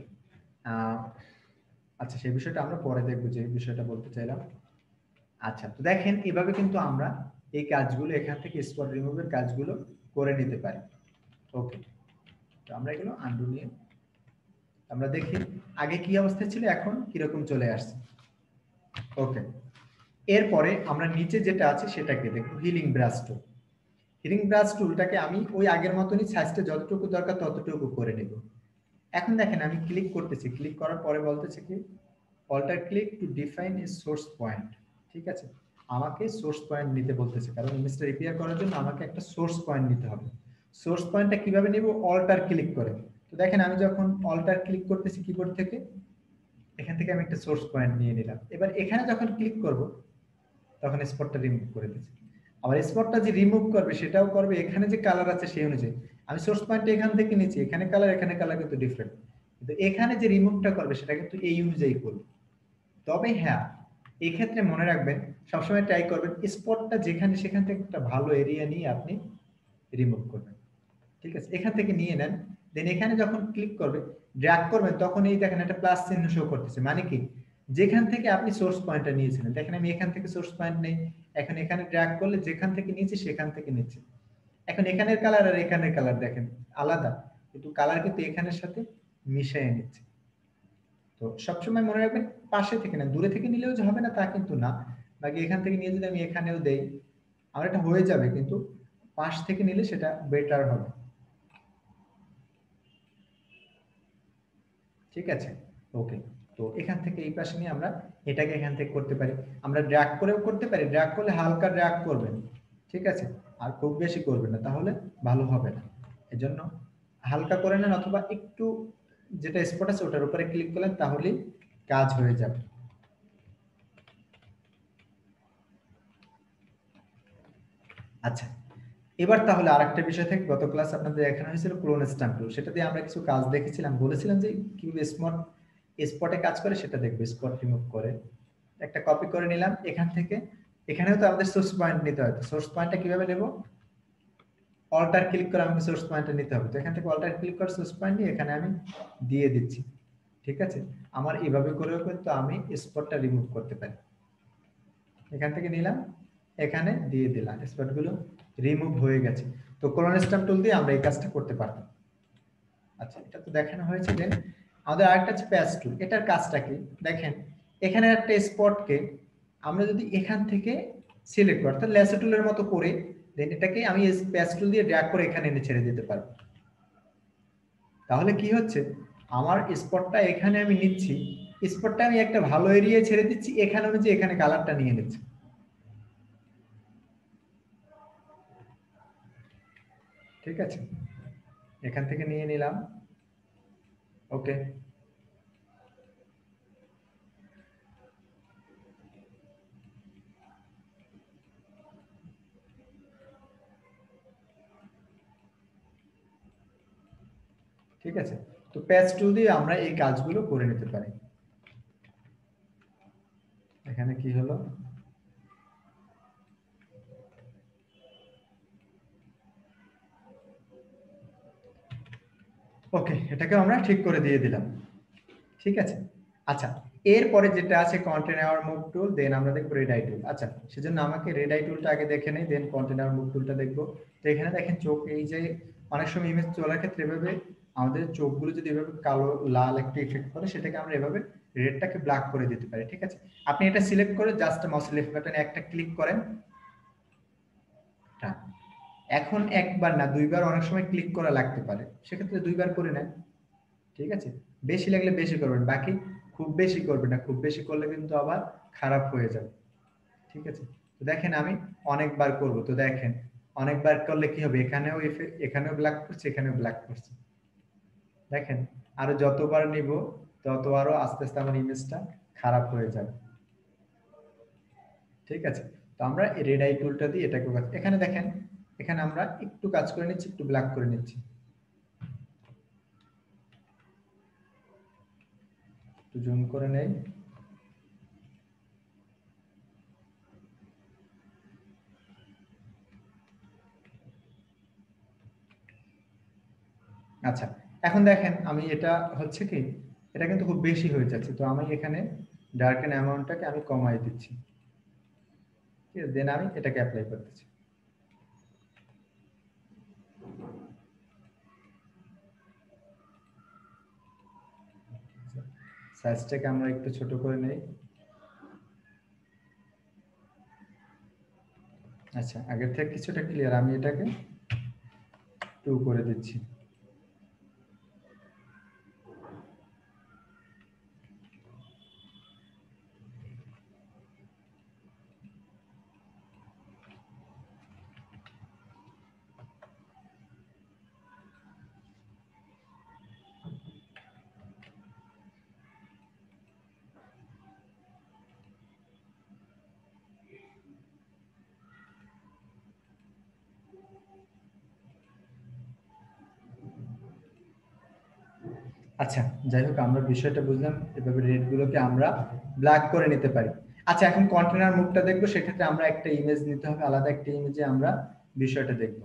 আচ্ছা সেই বিষয়টা আমরা পরে দেখবো, যে বিষয়টা বলতে চাইলাম। আচ্ছা, তো দেখেন এভাবে কিন্তু আমরা এই কাজগুলো এখান থেকে স্পট রিমুভের কাজগুলো করে নিতে পারি। ওকে, তো আমরা এগুলো আন্ডু নিয়ে আমরা দেখি আগে কি অবস্থা ছিল, এখন কিরকম চলে আসছে। ওকে, এরপরে আমরা নিচে যেটা আছে সেটাকে দেখব, healing brush tool. Healing brush টুলটাকে আমি ওই আগের মতনই সাইজটা যতটুকু দরকার ততটুকু করে নেব। এখন দেখেন আমি ক্লিক করতেছি, ক্লিক করার পরে বলতেছে কি, alter click to define a source point. ঠিক আছে, আমাকে সোর্স পয়েন্ট নিতে বলতেছে, কারণ ইমেজটা রিপেয়ার করার জন্য আমাকে একটা সোর্স পয়েন্ট নিতে হবে। সোর্স পয়েন্টটা কিভাবে নেব, অল্টার ক্লিক করে। তো দেখেন আমি যখন অল্টার ক্লিক করতেছি কিবোর্ড থেকে, এখান থেকে আমি একটা সোর্স পয়েন্ট নিয়ে নিলাম। এবার এখানে যখন ক্লিক করব তখন স্পটটা রিমুভ করে দিচ্ছে। আবার স্পটটা যে রিমুভ করবে সেটাও করবে এখানে যে কালার আছে সেই অনুযায়ী। আমি সোর্স পয়েন্টটা এখান থেকে নিচ্ছি, এখানে কালার কিন্তু ডিফারেন্ট, কিন্তু এখানে যে রিমুভটা করবে সেটা কিন্তু এই অনুযায়ী করবে। তবে হ্যাঁ, এই ক্ষেত্রে মনে রাখবেন, সবসময় ট্রাই করবেন স্পটটা যেখানে সেখান থেকে একটা ভালো এরিয়া নিয়ে আপনি রিমুভ করবেন। ঠিক আছে, এখান থেকে নিয়ে নেন, দেন এখানে যখন ক্লিক করবে, ড্র্যাগ করবেন, তখন এই দেখেন একটা প্লাস চিহ্ন শো করতেছে, মানে কি, যেখান থেকে আপনি সোর্স পয়েন্টটা নিয়েছিলেন। দেখেন আমি এখান থেকে সোর্স পয়েন্ট নেই, এখন এখানে ড্র্যাগ করলে যেখান থেকে নিয়েছি সেখান থেকে নিচ্ছে। এখন এখানের কালার আর এখানের কালার দেখেন আলাদা, কিন্তু কালার কিন্তু এখানের সাথে মিশিয়ে নিচ্ছে। তো সবসময় মনে রাখবেন পাশে থেকে না, দূরে থেকে নিলেও যে হবে না তা কিন্তু না, বাকি এখান থেকে নিয়ে যদি আমি এখানেও দেই আমার এটা হয়ে যাবে, কিন্তু পাশ থেকে নিলে সেটা বেটার হবে। ঠিক আছে, ওকে, তো এখান থেকে এই পাশে নিয়ে আমরা এটাকে এখান থেকে করতে পারি। আমরা ড্র্যাগ করেও করতে পারি, ড্র্যাগ করলে হালকা ড্র্যাগ করবেন। ঠিক আছে, আর খুব বেশি করবেন না, তাহলে ভালো হবে না। এজন্য হালকা করে নেন, অথবা একটু যেটা স্পট আছে ওটার উপরে ক্লিক করলেন, তাহলেই কাজ হয়ে যাবে। আচ্ছা, এবার তাহলে আরেকটা বিষয় থেকে গত ক্লাস আপনাদের দেখানো হয়েছিল ক্লোন স্ট্যাম্প টুল, সেটা দিয়ে আমরা কিছু কাজ দেখেছিলাম, বলেছিলাম যে কিভাবে স্পটে কাজ করে সেটা দেখবে। স্পট রিমুভ করে একটা কপি করে নিলাম এখান থেকে। এখানেও তো আমাদের সোর্স পয়েন্ট নিতে হয়, সোর্স পয়েন্টটা কিভাবে নেব? অল্টার ক্লিক করে আমাকে সোর্স পয়েন্টটা নিতে হবে। তো এখান থেকে অল্টার ক্লিক করে সোর্স পয়েন্ট নিয়ে এখানে আমি দিয়ে দিচ্ছি। ঠিক আছে, আমার এভাবে করেও কিন্তু আমি স্পটটা রিমুভ করতে পারি। এখান থেকে নিলাম, এখানে দিয়ে দিলাম, স্পটগুলো রিমুভ হয়ে গেছে। তো ক্লোন স্ট্যাম্প টুল দিয়ে আমরা এই কাজটা করতে পারতাম। আচ্ছা, এটা তো দেখানো হয়েছে। দেন আমাদের আরেকটা আছে প্যাচ টুল। এটার কাজটা কি দেখেন, এখানে একটা স্পটকে আমরা যদি এখান থেকে সিলেক্ট করি, অর্থাৎ ল্যাসো টুলের মতো করে, দেন এটাকে আমি প্যাচ টুল দিয়ে ড্র্যাগ করে এখানে এনে ছেড়ে দিতে পারবো। তাহলে কি হচ্ছে, আমার স্পটটা এখানে আমি নিচ্ছি, স্পটটা আমি একটা ভালো এরিয়ায় ছেড়ে দিচ্ছি, এখানে অনুযায়ী এখানে কালারটা নিয়ে নিচ্ছি। ঠিক আছে, এখান থেকে নিয়ে নিলাম। ওকে, ঠিক আছে। তো প্যাচ টুল দিয়ে আমরা এই কাজগুলো করে নিতে পারি। এখানে কি হলো, ওকে, এটাকে আমরা ঠিক করে দিয়ে দিলাম। ঠিক আছে, আচ্ছা, এরপরে যেটা আছে কন্টেনার মুভ টুল, দেন আমরা দেখবো রেড আই টুল। আচ্ছা, সেজন্য আমাকে রেড আই টুলটা আগে দেখে নেই, দেন কন্টেনার মুভ টুলটা দেখবো। তো এখানে দেখেন চোখ, এই যে অনেক সময় ইমেজ তোলার ক্ষেত্রে এভাবে আমাদের চোখগুলো যদি এভাবে কালো লাল একটা ইফেক্ট করে, সেটাকে আমরা এভাবে রেডটাকে ব্ল্যাক করে দিতে পারি। ঠিক আছে, আপনি এটা সিলেক্ট করে জাস্ট মাউস লেফট বাটনে একটা ক্লিক করেন। হ্যাঁ, এখন একবার না দুইবার অনেক সময় ক্লিক করা লাগতে পারে, সেক্ষেত্রে দুইবার করে নেন। ঠিক আছে, বেশি লাগলে বেশি করবেন, বাকি খুব বেশি করবেন না, খুব বেশি করলে কিন্তু আবার খারাপ হয়ে যাবে। ঠিক আছে, তো দেখেন আমি অনেকবার করব, তো দেখেন অনেকবার করলে কি হবে, এখানেও এখানেও ব্ল্যাক করছে, এখানেও ব্ল্যাক করছে। দেখেন আরো যতবার নিব তত আরো আস্তে আস্তে আমার ইমেজটা খারাপ হয়ে যাবে। ঠিক আছে, তো আমরা রেড আই টুলটা দিয়ে এটাকে এখানে দেখেন, এখানে আমরা একটু কাজ করে নিচ্ছি, একটু ব্ল্যাক করে নিচ্ছি, একটু জুম করে নেই। আচ্ছা, এখন দেখেন আমি এটা হচ্ছে কি, এটা কিন্তু খুব বেশি হয়ে যাচ্ছে, তো আমি এখানে ডার্কেন অ্যামাউন্টটাকে আমি কমাই দিচ্ছি। ঠিক আছে, দেন আমি এটাকে অ্যাপ্লাই করতেছি। সাইজটাকে আমরা একটু ছোট করে নেই। আচ্ছা, আগের থেকে কিছুটা ক্লিয়ার, আমি এটাকে 2 করে দিচ্ছি। আচ্ছা, যাই হোক আমরা বিষয়টা বুঝলাম, এভাবে রেড গুলোকে আমরা ব্ল্যাক করে নিতে পারি। আচ্ছা, এখন কন্টেনার মুভটা দেখবো, সেক্ষেত্রে আমরা একটা ইমেজ নিতে হবে, আলাদা একটা ইমেজে আমরা বিষয়টা দেখবো।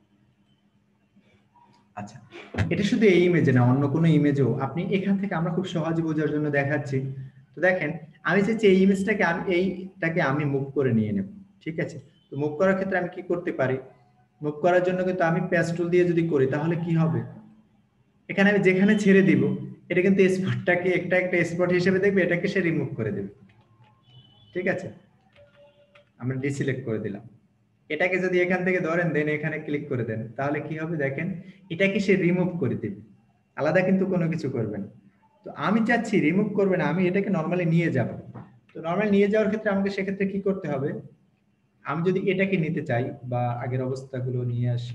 আচ্ছা, এটা শুধু এই ইমেজে না, অন্য কোনো ইমেজেও আপনি এখান থেকে আমরা খুব সহজে বোঝার জন্য দেখাচ্ছি। তো দেখেন আমি চাইছি এই ইমেজটাকে এইটাকে আমি মুভ করে নিয়ে নেব। ঠিক আছে, তো মুভ করার ক্ষেত্রে আমি কি করতে পারি, মুভ করার জন্য কিন্তু আমি প্যাচ টুল দিয়ে যদি করি তাহলে কি হবে, এখানে আমি যেখানে ছেড়ে দিব এটা কিন্তু স্পটটাকে একটা একটা স্পট হিসেবে দেখবে, এটাকে সে রিমুভ করে দেবে। ঠিক আছে, আমরা ডিসিলেক্ট করে দিলাম। এটাকে যদি এখান থেকে ধরেন দেন এখানে ক্লিক করে দেন, তাহলে কি হবে দেখেন, এটাকে সে রিমুভ করে দিবে, আলাদা কিন্তু কোনো কিছু করবে না। তো আমি চাচ্ছি রিমুভ করবে না, আমি এটাকে নর্মালি নিয়ে যাব। তো নর্মালি নিয়ে যাওয়ার ক্ষেত্রে আমাকে সেক্ষেত্রে কি করতে হবে, আমি যদি এটাকে নিতে চাই বা আগের অবস্থাগুলো নিয়ে আসি।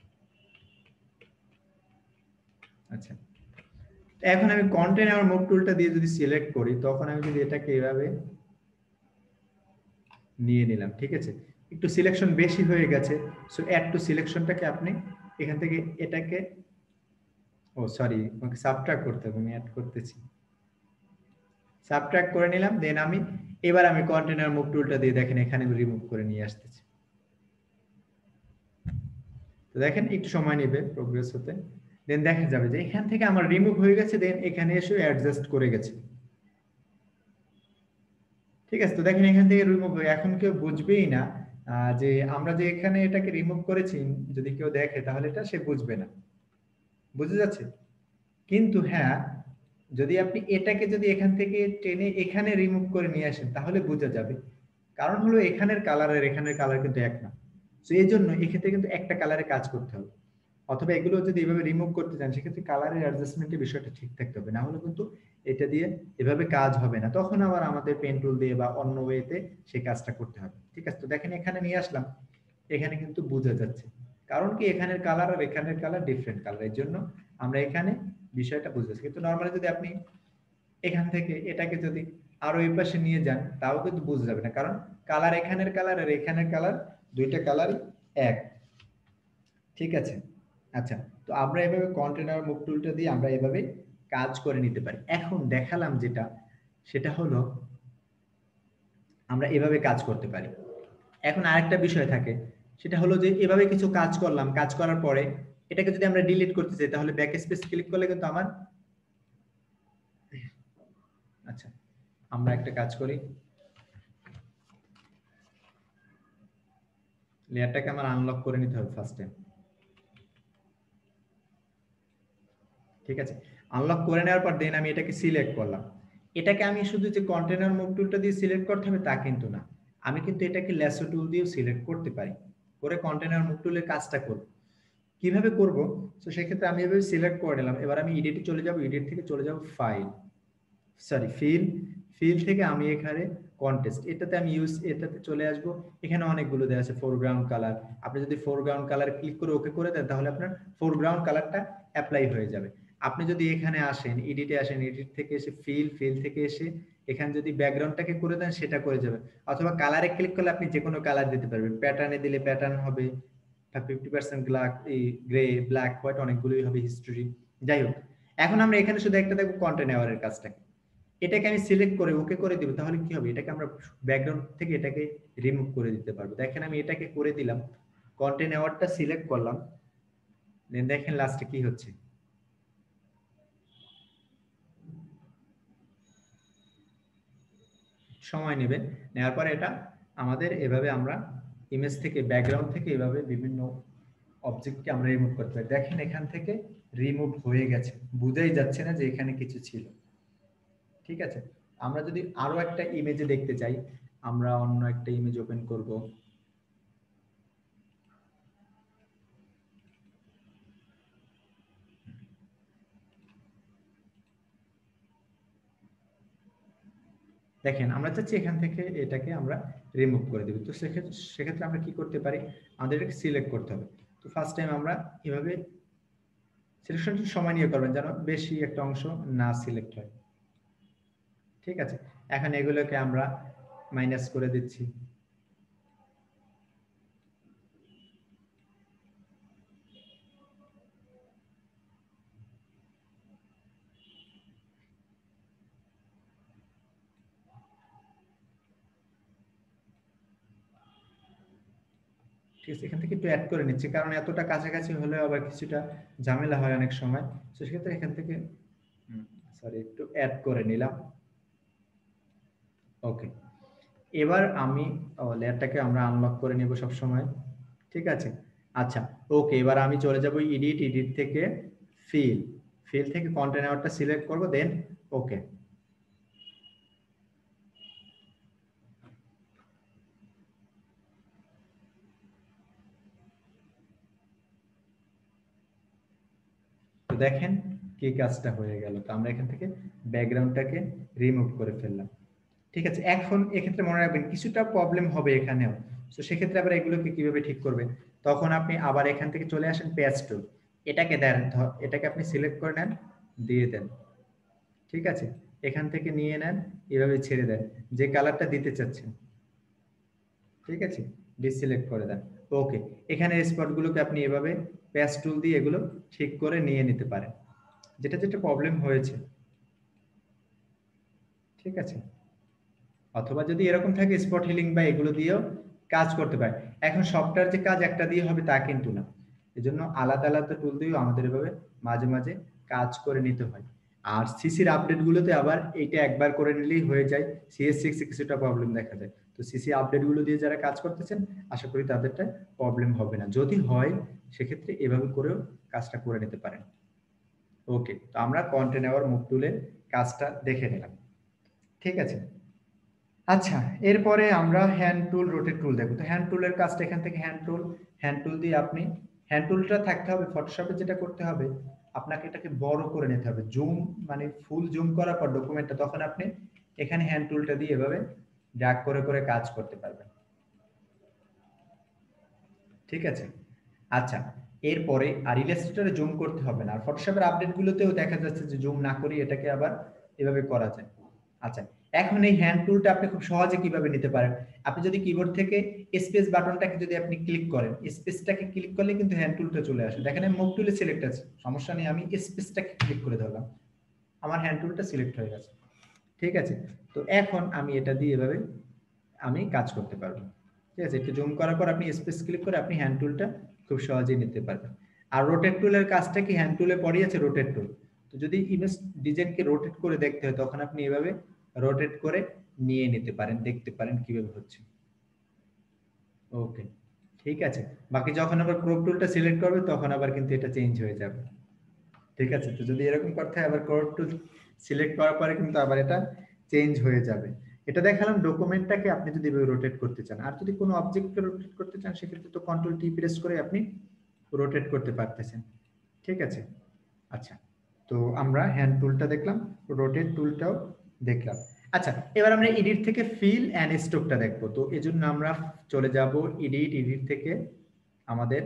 আচ্ছা, এখন আমি কন্টেনার মুভ টুলটা দিয়ে যদি সিলেক্ট করি, তখন আমি যদি এটাকে এভাবে নিয়ে নিলাম। ঠিক আছে, একটু সিলেকশন বেশি হয়ে গেছে, সো অ্যাড টু সিলেকশনটাকে আপনি এখান থেকে এটাকে, ও সরি, ওকে সাবট্রাক্ট করতে হবে, আমি অ্যাড করতেছি, সাবট্রাক্ট করে নিলাম। দেন আমি এবার আমি কন্টেনার মুভ টুলটা দিয়ে দেখেন এখানে রিমুভ করে নিয়ে আসতেছি। তো দেখেন একটু সময় নেবে প্রোগ্রেস হতে, দেন দেখা যাবে যে এখান থেকে আমার রিমুভ হয়ে গেছে, দেন এখানে এসে অ্যাডজাস্ট করে গেছে। ঠিক আছে, তো দেখেন এখান থেকে রিমুভ হয়ে, এখন কেউ বুঝবেই না যে আমরা যে এখানে এটাকে রিমুভ করেছি, যদি কেউ দেখে তাহলে এটা সে বুঝবে না, বুঝে যাচ্ছে। কিন্তু হ্যাঁ, যদি আপনি এটাকে যদি এখান থেকে টেনে এখানে রিমুভ করে নিয়ে আসেন তাহলে বোঝা যাবে। কারণ হলো এখানের কালার আর এখানের কালার কিন্তু এক না, তো এই জন্য এক্ষেত্রে কিন্তু একটা কালারে কাজ করতে হবে। অথবা এগুলো যদি এভাবে রিমুভ করতে চান সেক্ষেত্রে কালারের অ্যাডজাস্টমেন্টের বিষয়টা ঠিক থাকতে হবে, না হলে কিন্তু এটা দিয়ে এভাবে কাজ হবে না, তখন আবার আমাদের পেন টুল দিয়ে বা অন্য ওয়েতে সেই কাজটা করতে হবে। ঠিক আছে, তো দেখেন এখানে নিয়ে আসলাম, এখানে কিন্তু বোঝা যাচ্ছে, কারণ কি এখানের কালার আর এখানের কালার ডিফারেন্ট কালার, এর জন্য আমরা এখানে বিষয়টা বুঝতেছি। কিন্তু নর্মালি যদি আপনি এখান থেকে এটাকে যদি আরো এই পাশে নিয়ে যান তাও কিন্তু বোঝা যাবে না, কারণ কালার এখানের কালার আর এখানের কালার দুইটা কালারই এক। ঠিক আছে, আচ্ছা, তো আমরা এভাবে কন্টেনার মুভ টুলটা দিয়ে আমরা এভাবে কাজ করে নিতে পারি। এখন দেখালাম যেটা, সেটা হলো আমরা এভাবে কাজ করতে পারি। এখন আরেকটা বিষয় থাকে, সেটা হলো যে এভাবে কিছু কাজ করলাম, কাজ করার পরে এটাকে যদি আমরা ডিলিট করতে চাই তাহলে ব্যাক স্পেস ক্লিক করলে কিন্তু আমার, আচ্ছা আমরা একটা কাজ করি, লেয়ারটাকে আমার আনলক করে নিতে হবে ফার্স্ট টাইম। ঠিক আছে, আনলক করে নেওয়ার পর দেন আমি এটাকে সিলেক্ট করলাম। এটাকে আমি শুধু যে কন্টেনার মুভ টুলটা দিয়ে সিলেক্ট করতে হবে তা কিন্তু না, আমি কিন্তু এটাকে ল্যাসো টুল দিয়েও সিলেক্ট করতে পারি, করে কন্টেনার মুভ টুলের কাজটা করব। কিভাবে করব? তো সেক্ষেত্রে আমি এভাবে সিলেক্ট করে নিলাম, এবার আমি এডিটে চলে যাব, এডিট থেকে চলে যাব ফাইল, সরি ফিল, ফিল থেকে আমি এখানে কন্টেস্ট, এটাতে আমি ইউজ, এটাতে চলে আসব। এখানে অনেকগুলো দেওয়া আছে ফোরগ্রাউন্ড কালার, আপনি যদি ফোরগ্রাউন্ড কালার ক্লিক করে ওকে করে দেন তাহলে আপনার ফোরগ্রাউন্ড কালারটা অ্যাপ্লাই হয়ে যাবে। আপনি যদি এখানে আসেন, এডিটে আসেন, এডিট থেকে এসে ফিল, ফিল থেকে এসে এখানে যদি ব্যাকগ্রাউন্ডটাকে করে দেন সেটা করে যাবে, অথবা কালারে ক্লিক করলে আপনি যে কোনো কালার দিতে পারবেন, প্যাটার্নে দিলে প্যাটার্ন হবে, 50% ব্ল্যাক, এই গ্রে, ব্ল্যাক, হোয়াইট অনেকগুলোই হবে, হিস্টোরি, যাই হোক। এখন আমরা এখানে শুধু একটা দেখবো কন্টেন্ট অ্যাওয়ারের কাজটাকে, এটাকে আমি সিলেক্ট করে ওকে করে দিব, তাহলে কি হবে, এটাকে আমরা ব্যাকগ্রাউন্ড থেকে এটাকে রিমুভ করে দিতে পারবো। দেখেন আমি এটাকে করে দিলাম, কন্টেন্ট অ্যাওয়ার্ডটা সিলেক্ট করলাম, দেন দেখেন লাস্টে কি হচ্ছে। সময় নেবে, নেওয়ার পরে এটা আমাদের এভাবে আমরা ইমেজ থেকে, ব্যাকগ্রাউন্ড থেকে এভাবে বিভিন্ন অবজেক্টকে আমরা রিমুভ করতে পারি। দেখেন এখান থেকে রিমুভ হয়ে গেছে, বুঝাই যাচ্ছে না যে এখানে কিছু ছিল। ঠিক আছে, আমরা যদি আরো একটা ইমেজে দেখতে চাই, আমরা অন্য একটা ইমেজ ওপেন করব। দেখেন আমরা চাচ্ছি এখান থেকে এটাকে আমরা রিমুভ করে দেব, তো সেক্ষেত্রে আমরা কি করতে পারি, আমাদের এটাকে সিলেক্ট করতে হবে। তো ফার্স্ট টাইম আমরা এভাবে সিলেকশনটি সময় নিয়ে করবেন যেন বেশি একটা অংশ না সিলেক্ট হয়। ঠিক আছে, এখন এগুলোকে আমরা মাইনাস করে দিচ্ছি। ঠিক আছে, এখান থেকে একটু অ্যাড করে নিচ্ছি, কারণ এতটা কাছাকাছি হলে আবার কিছুটা ঝামেলা হয় অনেক সময়, তো সেক্ষেত্রে এখান থেকে সরি একটু অ্যাড করে নিলাম। ওকে, এবার আমি লেয়ারটাকে আমরা আনলক করে নেব সব সময়। ঠিক আছে, আচ্ছা, ওকে, এবার আমি চলে যাব এডিট, এডিট থেকে ফিল, ফিল থেকে কন্টেনারটা সিলেক্ট করব, দেন ওকে। তো দেখেন কি কাজটা হয়ে গেল, তো আমরা এখান থেকে ব্যাকগ্রাউন্ডটাকে রিমুভ করে ফেললাম। ঠিক আছে, এখন এক্ষেত্রে মনে রাখবেন কিছুটা প্রবলেম হবে এখানেও, তো সেক্ষেত্রে আবার এগুলোকে কিভাবে ঠিক করবে, তখন আপনি আবার এখান থেকে চলে আসেন পেজ টুল, এটাকে দেন, এটাকে আপনি সিলেক্ট করে নেন, দিয়ে দেন। ঠিক আছে, এখান থেকে নিয়ে নেন, এভাবে ছেড়ে দেন যে কালারটা দিতে চাচ্ছেন। ঠিক আছে, ডিসিলেক্ট করে দেন। ওকে, এখানে স্পটগুলোকে আপনি এভাবে প্যাচ টুল দিয়ে এগুলো ঠিক করে নিয়ে নিতে পারেন, যেটা যেটা প্রবলেম হয়েছে। ঠিক আছে, অথবা যদি এরকম থাকে স্পট হিলিং বা এগুলো দিয়েও কাজ করতে পারে। এখন সফটওয়্যার যে কাজ একটা দিয়ে হবে তা কিন্তু না, এজন্য আলাদা আলাদা টুল দিয়েও আমাদের এভাবে মাঝে মাঝে কাজ করে নিতে হয়। আর সিসির আপডেট গুলোতে আবার এইটা একবার করে নিলেই হয়ে যায়, CS6 এ কিছুটা প্রবলেম দেখা যায়। তো সিসি আপডেট গুলো দিয়ে যারা কাজ করতেছেন আশা করি তাদেরটা প্রবলেম হবে না, যদি হয় সেক্ষেত্রে এভাবে করেও কাজটা করে নিতে পারেন। ওকে, তো আমরা কন্টেনার মুভ টুলের কাজটা দেখে নিলাম। ঠিক আছে, আচ্ছা, এরপরে আমরা হ্যান্ড টুল রোটেট টুল দেখব। তো হ্যান্ড টুলের কাজটা এখান থেকে হ্যান্ড টুল দিয়ে আপনি হ্যান্ড টুলটা থাকতে হবে ফটোশপে। যেটা করতে হবে আপনাকে এটাকে বড় করে নিতে হবে, জুম মানে ফুল জুম করার পর ডকুমেন্টটা, তখন আপনি এখানে হ্যান্ড টুলটা দিয়ে এভাবে ড্র্যাগ করে করে কাজ করতে পারবেন। ঠিক আছে, আচ্ছা, এরপরে আর ইলাস্ট্রেটরে জুম করতে হবে না, আর ফটোশপের আপডেটগুলোতেও দেখা যাচ্ছে যে জুম না করি এটাকে আবার এভাবে করা যায়। আচ্ছা, এখন এই হ্যান্ড টুলটা আপনি খুব সহজে কিভাবে নিতে পারেন, আপনি যদি কিবোর্ড থেকে স্পেস বাটনটাকে যদি আপনি ক্লিক করেন, স্পেসটাকে ক্লিক করলে কিন্তু হ্যান্ড টুলটা চলে আসে। দেখেন আমি মুভ টুলে সিলেক্ট আছে, সমস্যা নেই, আমি স্পেসটাকে ক্লিক করে ধরলাম, আমার হ্যান্ড টুলটা সিলেক্ট হয়ে গেছে। ঠিক আছে, তো এখন আমি এটা দিয়ে এভাবে আমি কাজ করতে পারবো। ঠিক আছে, একটু জুম করার পর আপনি স্পেস ক্লিক করে আপনি হ্যান্ড টুলটা খুব সহজেই নিতে পারবেন। আর রোটেট টুলের কাজটা কি, হ্যান্ড টুলে পড়েই আছে রোটেট টুল। তো যদি ইমেজ ডিজাইনকে রোটেট করে দেখতে হয় তখন আপনি এভাবে রোটেট করে নিয়ে নিতে পারেন, দেখতে পারেন কিভাবে হচ্ছে। ওকে, ঠিক আছে, বাকি যখন আবার ক্রপ টুলটা সিলেক্ট করবে তখন আবার কিন্তু এটা চেঞ্জ হয়ে যাবে। ঠিক আছে, তো যদি এরকম করতে হয় আবার ক্রপ টুল সিলেক্ট করার পরে কিন্তু আবার এটা চেঞ্জ হয়ে যাবে। এটা দেখালাম ডকুমেন্টটাকে আপনি যদি রোটেট করতে চান, আর যদি কোনো অবজেক্টকে রোটেট করতে চান সেক্ষেত্রে তো কন্ট্রোল টি প্রেস করে আপনি রোটেট করতে পারতেছেন। ঠিক আছে, আচ্ছা, তো আমরা হ্যান্ড টুলটা দেখলাম, রোটেট টুলটাও দেখলাম। আচ্ছা, এবার আমরা এডিট থেকে ফিল অ্যান্ড স্ট্রোকটা দেখবো। তো এজন্য আমরা চলে যাব এডিট থেকে আমাদের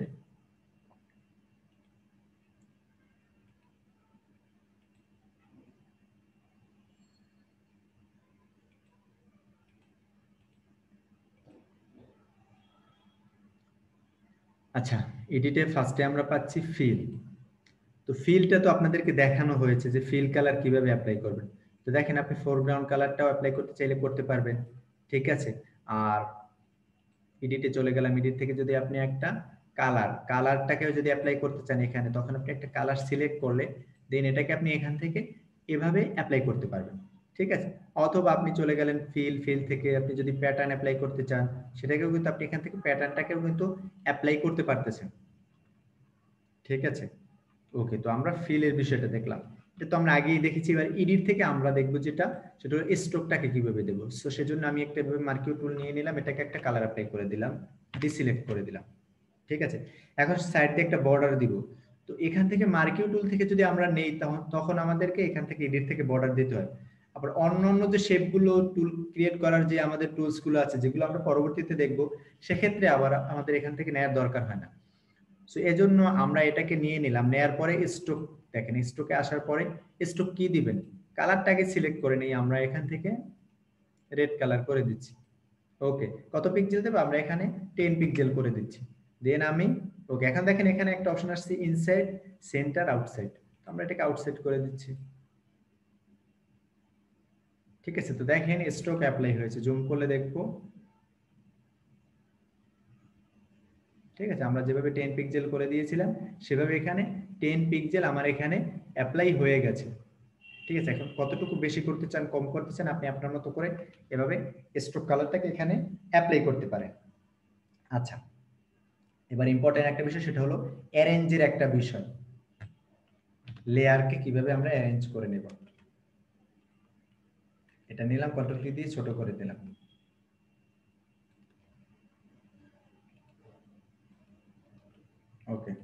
আচ্ছা, এডিটে ফার্স্টে আমরা পাচ্ছি ফিল। তো ফিলটা তো আপনাদেরকে দেখানো হয়েছে যে ফিল কালার কিভাবে অ্যাপ্লাই করবেন। তো দেখেন আপনি ফোরগ্রাউন্ড কালারটাও অ্যাপ্লাই করতে চাইলে করতে পারবেন। ঠিক আছে, আর এডিটে চলে গেলাম, এডিট থেকে যদি আপনি একটা কালারটাকেও যদি অ্যাপ্লাই করতে চান এখানে, তখন আপনি একটা কালার সিলেক্ট করলে দেন এটাকে আপনি এখান থেকে এভাবে অ্যাপ্লাই করতে পারবেন। ঠিক আছে, অথবা আপনি চলে গেলেন ফিল থেকে আপনি যদি প্যাটার্ন অ্যাপ্লাই করতে চান সেটাকেও কিন্তু আপনি এখান থেকে প্যাটার্নটাকেও কিন্তু অ্যাপ্লাই করতে পারতেছেন। ঠিক আছে, ওকে, তো আমরা ফিলের বিষয়টা দেখলাম, এটা তো আমরা আগেই দেখেছি। এবার এডিট থেকে আমরা দেখবো যেটা, সেটা হলো স্ট্রোকটাকে কিভাবে দেব। সো সেজন্য আমি একটা এভাবে মার্কিউ টুল নিয়ে নিলাম, এটাকে একটা কালার অ্যাপ্লাই করে দিলাম, ডিসিলেক্ট করে দিলাম। ঠিক আছে, এখন সাইড দিয়ে একটা বর্ডার দিব। তো এখান থেকে মার্কিউ টুল থেকে যদি আমরা নেই তখন আমাদেরকে এখান থেকে এডিট থেকে বর্ডার দিতে হয়। আবার অন্যান্য যে শেপগুলো টুল ক্রিয়েট করার যে আমাদের টুলস গুলো আছে যেগুলো আমরা পরবর্তীতে দেখব, সেক্ষেত্রে আবার আমাদের এখান থেকে নেওয়ার দরকার হয় না। সো এজন্য আমরা এটাকে নিয়ে নিলাম, নেয়ার পরে স্ট্রোক, দেখেন স্ট্রোকে আসার পরে স্ট্রোক কি দিবেন, কালারটাকে সিলেক্ট করে নিই, আমরা এখান থেকে রেড কালার করে দিচ্ছি। ওকে, কত পিক্সেল দেব, আমরা এখানে 10 পিক্সেল করে দিচ্ছি। দেন আমি ওকে, এখন দেখেন এখানে একটা অপশন আসছে ইনসাইড, সেন্টার, আউটসাইড, আমরা এটাকে আউটসাইড করে দিচ্ছি। ঠিক আছে, তো দেখেন স্ট্রোক অ্যাপ্লাই হয়েছে, জুম করলে দেখবো। ঠিক আছে, আমরা যেভাবে 10 পিক্সেল করে দিয়েছিলাম সেভাবে এখানে 10 পিক্সেল আমার এখানে অ্যাপ্লাই হয়ে গেছে। ঠিক আছে, এখন কতটুকু বেশি করতে চান কম করতে চান আপনি আপনার মতো করে এভাবে স্ট্রোক কালারটাকে এখানে অ্যাপ্লাই করতে পারেন। আচ্ছা, এবার ইম্পর্টেন্ট একটা বিষয় সেটা হলো অ্যারেঞ্জের একটা বিষয়, লেয়ারকে কিভাবে আমরা অ্যারেঞ্জ করে নেব। এটা নিলাম, কন্ট্রোল কি দিয়ে ছোট করে দিলাম। ওকে,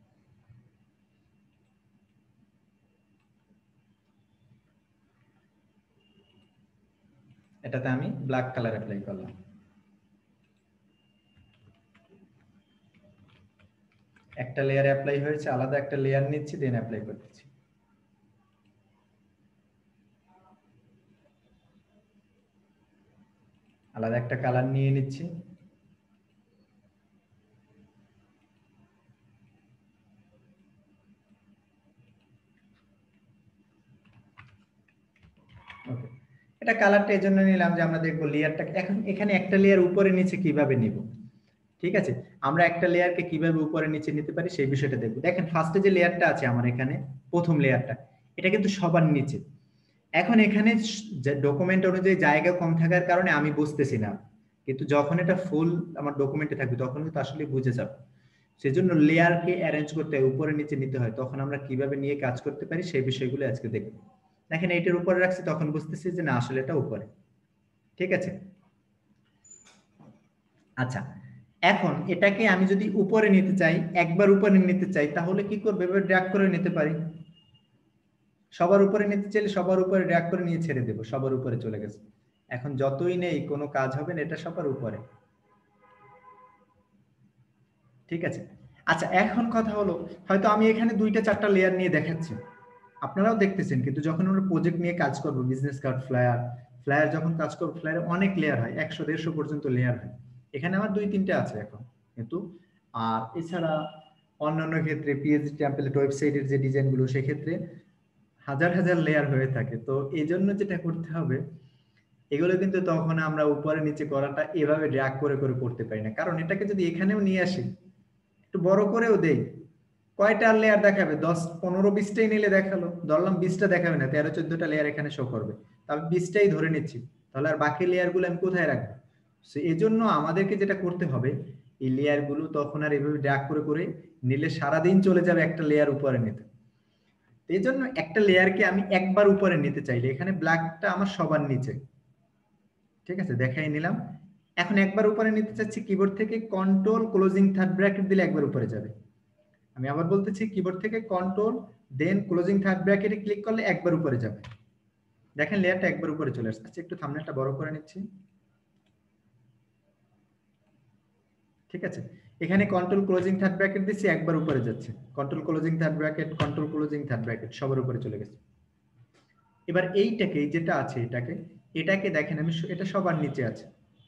এটাতে আমি ব্ল্যাক কালার অ্যাপ্লাই করলাম। একটা লেয়ার অ্যাপ্লাই হয়েছে, আলাদা একটা লেয়ার নিচ্ছি, দেন অ্যাপ্লাই করতেছি। আলাদা একটা কালার নিয়ে নিচ্ছি, এটা কালারটা এই জন্য নিলাম যে আমরা দেখবো লেয়ারটা এখন এখানে একটা লেয়ার উপরে নিচে কিভাবে নিব। ঠিক আছে, আমরা একটা লেয়ারকে কিভাবে উপরে নিচে নিতে পারি সেই বিষয়টা দেখবো। দেখেন ফার্স্টে যে লেয়ারটা আছে আমার এখানে, প্রথম লেয়ারটা, এটা কিন্তু সবার নিচে। এখন এখানে ডকুমেন্ট অনুযায়ী জায়গা কম থাকার কারণে আমি বুঝতেছি না, কিন্তু যখন এটা ফুল আমার ডকুমেন্টে থাকবে তখন কিন্তু আসলে বুঝে যাবে। সেজন্য লেয়ারকে অ্যারেঞ্জ করতে হয়, উপরে নিচে নিতে হয়। তখন আমরা কিভাবে নিয়ে কাজ করতে পারি সেই বিষয়গুলো আজকে দেখব। দেখেন এইটার উপরে রাখছি, তখন বুঝতেছি যে না আসলে এটা উপরে। ঠিক আছে, আচ্ছা এখন এটাকে আমি যদি উপরে নিতে চাই, একবার উপরে নিতে চাই, তাহলে কি করবো? এবার ড্র্যাগ করে নিতে পারি। সবার উপরে নিতে চাইলে সবার উপরে ড্র্যাগ করে নিয়ে ছেড়ে দেবো, সবার উপরে চলে গেছে। এখন যতই নেই কোনো কাজ হবে না, এটা সবার উপরে। ঠিক আছে, আচ্ছা এখন কথা হলো, হয়তো আমি এখানে 2-4টা লেয়ার নিয়ে দেখাচ্ছি, আপনারাও দেখতেছেন, কিন্তু যখন আমরা প্রজেক্ট নিয়ে কাজ করবো, বিজনেস কার্ড, ফ্লায়ার, ফ্লায়ার যখন কাজ করবো, ফ্লায়ারে অনেক লেয়ার হয়, 100-150 পর্যন্ত লেয়ার হয়। এখানে আমার 2-3টে আছে এখন, কিন্তু আর এছাড়া অন্যান্য ক্ষেত্রে পিএইচডি টেমপ্লেট ওয়েবসাইটের যে ডিজাইনগুলো, সেক্ষেত্রে হাজার হাজার লেয়ার হয়ে থাকে। তো এই জন্য যেটা করতে হবে, এগুলো কিন্তু তখন আমরা উপরে নিচে করাটা এভাবে ড্র্যাগ করে করে করতে পারি না। কারণ এটাকে যদি এখানেও নিয়ে আসি, একটু বড় করেও দেই, কয়টা লেয়ার দেখাবে? 10-15-20টাই নিলে দেখালো, ধরলাম 20টা দেখাবে না, 13-14টা লেয়ার এখানে শো করবে, তাহলে 20টাই ধরে নিচ্ছি, তাহলে আর বাকি লেয়ার গুলো আমি কোথায় রাখবো? এই জন্য আমাদেরকে যেটা করতে হবে, এই লেয়ার গুলো তখন আর এভাবে ড্র্যাগ করে করে নিলে সারাদিন চলে যাবে একটা লেয়ার উপরে নিতে। এই জন্য একটা লেয়ারকে আমি একবার উপরে নিতে চাইলে, এখানে ব্ল্যাকটা আমার সবার নিচে, ঠিক আছে দেখাই নিলাম। এখন একবার উপরে নিতে চাচ্ছি, কিবোর্ড থেকে কন্ট্রোল ক্লোজিং থার্ড ব্র্যাকেট দিলে একবার উপরে যাবে। আমি আবার বলতেছি, কিবোর্ড থেকে কন্ট্রোল দেন ক্লোজিং থার্ড ব্র্যাকেটে ক্লিক করলে একবার উপরে যাবে। দেখেন লেয়ারটা একবার উপরে চলে আসছে। আচ্ছা একটু থাম্বনেলটা বড় করে নিচ্ছি। ঠিক আছে, এখানে কন্ট্রোল ক্লোজিং থার্ড ব্র্যাকেট দিচ্ছি, একবার উপরে যাচ্ছে, control closing third bracket, control closing third bracket, সবার উপরে চলে গেছে। এবার এইটাকে, যেটা আছে এটাকে দেখেন আমি, এটা সবার নিচে আছে,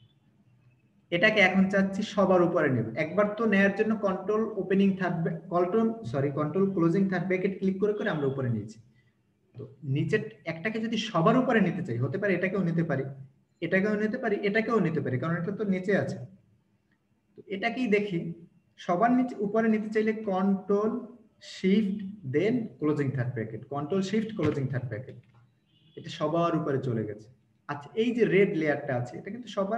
এটাকে এখন চাচ্ছি সবার উপরে নেব। একবার তো নেয়ার জন্য control opening third control closing third bracket click করে করে আমরা উপরে নিয়েছি। তো নিচের একটাকে যদি সবার উপরে নিতে চাই, হতে পারে এটাকেও নিতে পারি, এটাকেও নিতে পারি, এটাকেও নিতে পারি, কারণ এটা তো নিচে আছে। তো এটাকেই দেখি, সবার নিচে উপরে নিতে চাইলে control shift then closing third bracket, control shift closing third bracket, এটা সবার উপরে চলে গেছে। আচ্ছা এই যে রেড লেয়ারটা আছে, এটা কিন্তু সবার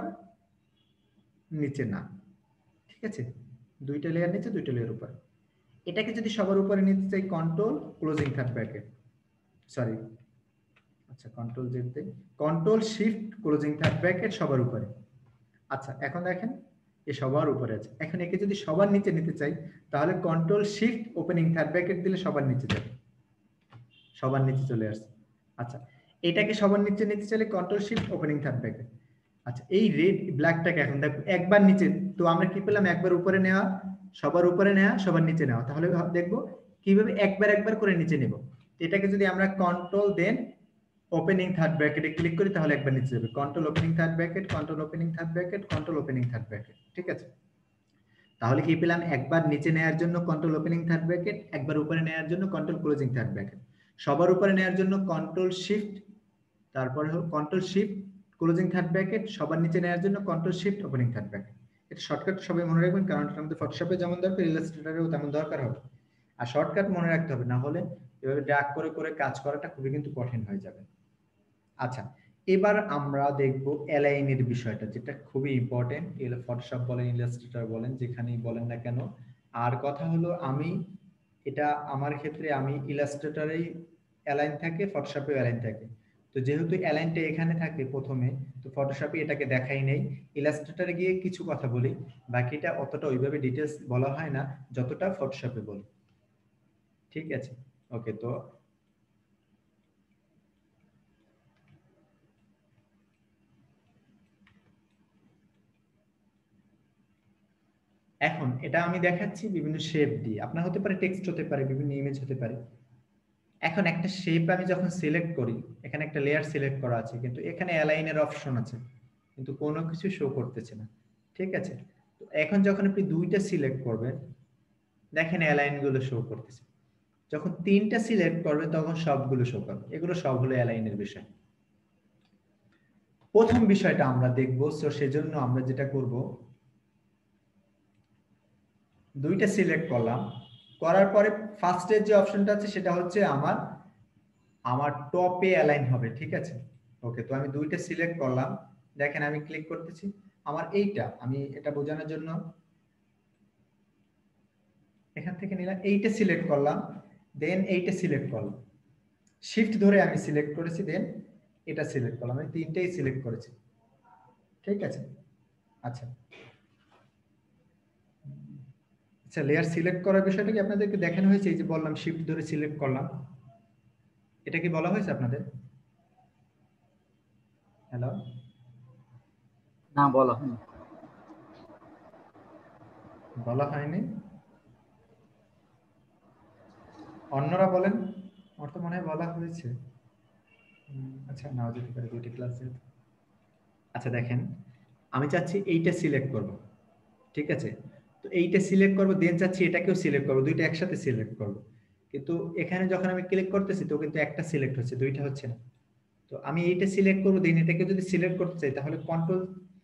নিচে না, ঠিক আছে, 2টা লেয়ার নিচে 2টা লেয়ার উপরে। এটাকে যদি সবার উপরে নিতে চাই, control closing third bracket, sorry আচ্ছা কন্ট্রোল জেড দেই, control shift closing third bracket সবার উপরে। আচ্ছা এখন দেখেন এ সবার উপরে আছে। এখন একে যদি সবার নিচে নিতে চাই, তাহলে control shift opening third bracket দিলে সবার নিচে যাবে, সবার নিচে চলে আসছে। আচ্ছা এটাকে সবার নিচে নিতে চাইলে control shift opening third bracket. আচ্ছা এই রেড ব্ল্যাকটাকে এখন দেখো একবার নিচে, তো আমরা কি পেলাম? একবার উপরে নেওয়া, সবার উপরে নেওয়া, সবার নিচে নেওয়া। তাহলে দেখবো কিভাবে একবার একবার করে নিচে নেব। এটাকে যদি আমরা কন্ট্রোল দেন ওপেনিং থার্ড ব্র্যাকেটে ক্লিক করি, তাহলে একবার নিচে যাবে, control opening third bracket, control opening third bracket, control opening third bracket. ঠিক আছে, তাহলে কি পেলাম? একবার নিচে নেওয়ার জন্য কন্ট্রোল ওপেনিং থার্ড ব্র্যাকেট, একবার উপরে নেওয়ার জন্য কন্ট্রোল ক্লোজিং থার্ড ব্র্যাকেট, সবার উপরে নেওয়ার জন্য কন্ট্রোল শিফট, তারপরে হলো control shift closing third bracket, সবার নিচে নেওয়ার জন্য control shift opening third bracket. এটা শর্টকাট সবাই মনে রাখবেন, কারণ এটা আমাদের ফটোশপে যেমন দরকার, ইলাস্ট্রেটরেও তেমন দরকার হবে। আর শর্টকাট মনে রাখতে হবে, না হলে এভাবে ড্র্যাগ করে করে কাজ করাটা খুবই কিন্তু কঠিন হয়ে যাবে। আচ্ছা এবার আমরা দেখব অ্যালাইনের বিষয়টা, যেটা খুবই ইম্পর্টেন্ট। ফটোশপ বলেন, ইলাস্ট্রেটর বলেন, যেখানেই বলেন না কেন। আর কথা হলো, আমি এটা আমার ক্ষেত্রে আমি ইলাস্ট্রেটরেই অ্যালাইন থাকে, ফটোশপেও অ্যালাইন থাকে। তো যেহেতু অ্যালাইনটা এখানে থাকে প্রথমে, তো ফটোশপে এটাকে দেখাই নেই, ইলাস্ট্রেটরে গিয়ে কিছু কথা বলি, বাকিটা অতটা ওইভাবে ডিটেলস বলা হয় না যতটা ফটোশপে বলি। ঠিক আছে, ওকে। তো এখন এটা আমি দেখাচ্ছি বিভিন্ন শেপ দিয়ে, আপনার হতে পারে টেক্সট, হতে পারে বিভিন্ন ইমেজ হতে পারে। এখন একটা শেপ আমি যখন সিলেক্ট করি, এখানে একটা লেয়ার সিলেক্ট করা আছে, কিন্তু এখানে অ্যালাইনের অপশন আছে, কিন্তু কোনো কিছু শো করতেছে না। ঠিক আছে, তো এখন যখন আপনি 2টা সিলেক্ট করবেন, দেখেন অ্যালাইন গুলো শো করতেছে। যখন 3টা সিলেক্ট করবেন, তখন সবগুলো শো করবে। এগুলো সব হলো অ্যালাইনের বিষয়। প্রথম বিষয়টা আমরা দেখব, সো সেজন্য আমরা যেটা করব, দুইটা সিলেক্ট করলাম, করার পরে ফার্স্টের যে অপশনটা আছে সেটা হচ্ছে আমার টপে অ্যালাইন হবে, ঠিক আছে। ওকে, তো আমি দুইটা সিলেক্ট করলাম, দেখেন আমি ক্লিক করতেছি, আমার এইটা, আমি এটা বোঝানোর জন্য এখান থেকে নিলাম, এইটা সিলেক্ট করলাম, দেন এইটা সিলেক্ট করলাম, শিফট ধরে আমি সিলেক্ট করেছি, দেন এটা সিলেক্ট করলাম, আমি তিনটেই সিলেক্ট করেছি, ঠিক আছে। আচ্ছা আচ্ছা, লেয়ার সিলেক্ট করার বিষয়টা কি আপনাদেরকে দেখানো হয়েছে? এই যে বললাম শিফট ধরে সিলেক্ট করলাম, এটা কি বলা হয়েছে আপনাদের? হ্যালো, না বলা হয়নি। বলা হয়নি? অন্যরা বলেন, আমার তো মনে হয় বলা হয়েছে। আচ্ছা, নাও যেতে পারে, দুইটি ক্লাসে। আচ্ছা দেখেন, আমি চাচ্ছি এইটা সিলেক্ট করব, ঠিক আছে। তো এইটা সিলেক্ট করব, দেন চাচ্ছি এটাকেও সিলেক্ট করব, দুইটা একসাথে সিলেক্ট করব, কিন্তু এখানে যখন আমি ক্লিক করতেছি তো কিন্তু একটা সিলেক্ট হচ্ছে, দুইটা হচ্ছে না। তো আমি এইটা সিলেক্ট করব, দেন এটাকে যদি সিলেক্ট করতে চাই তাহলে কন্ট্রোল,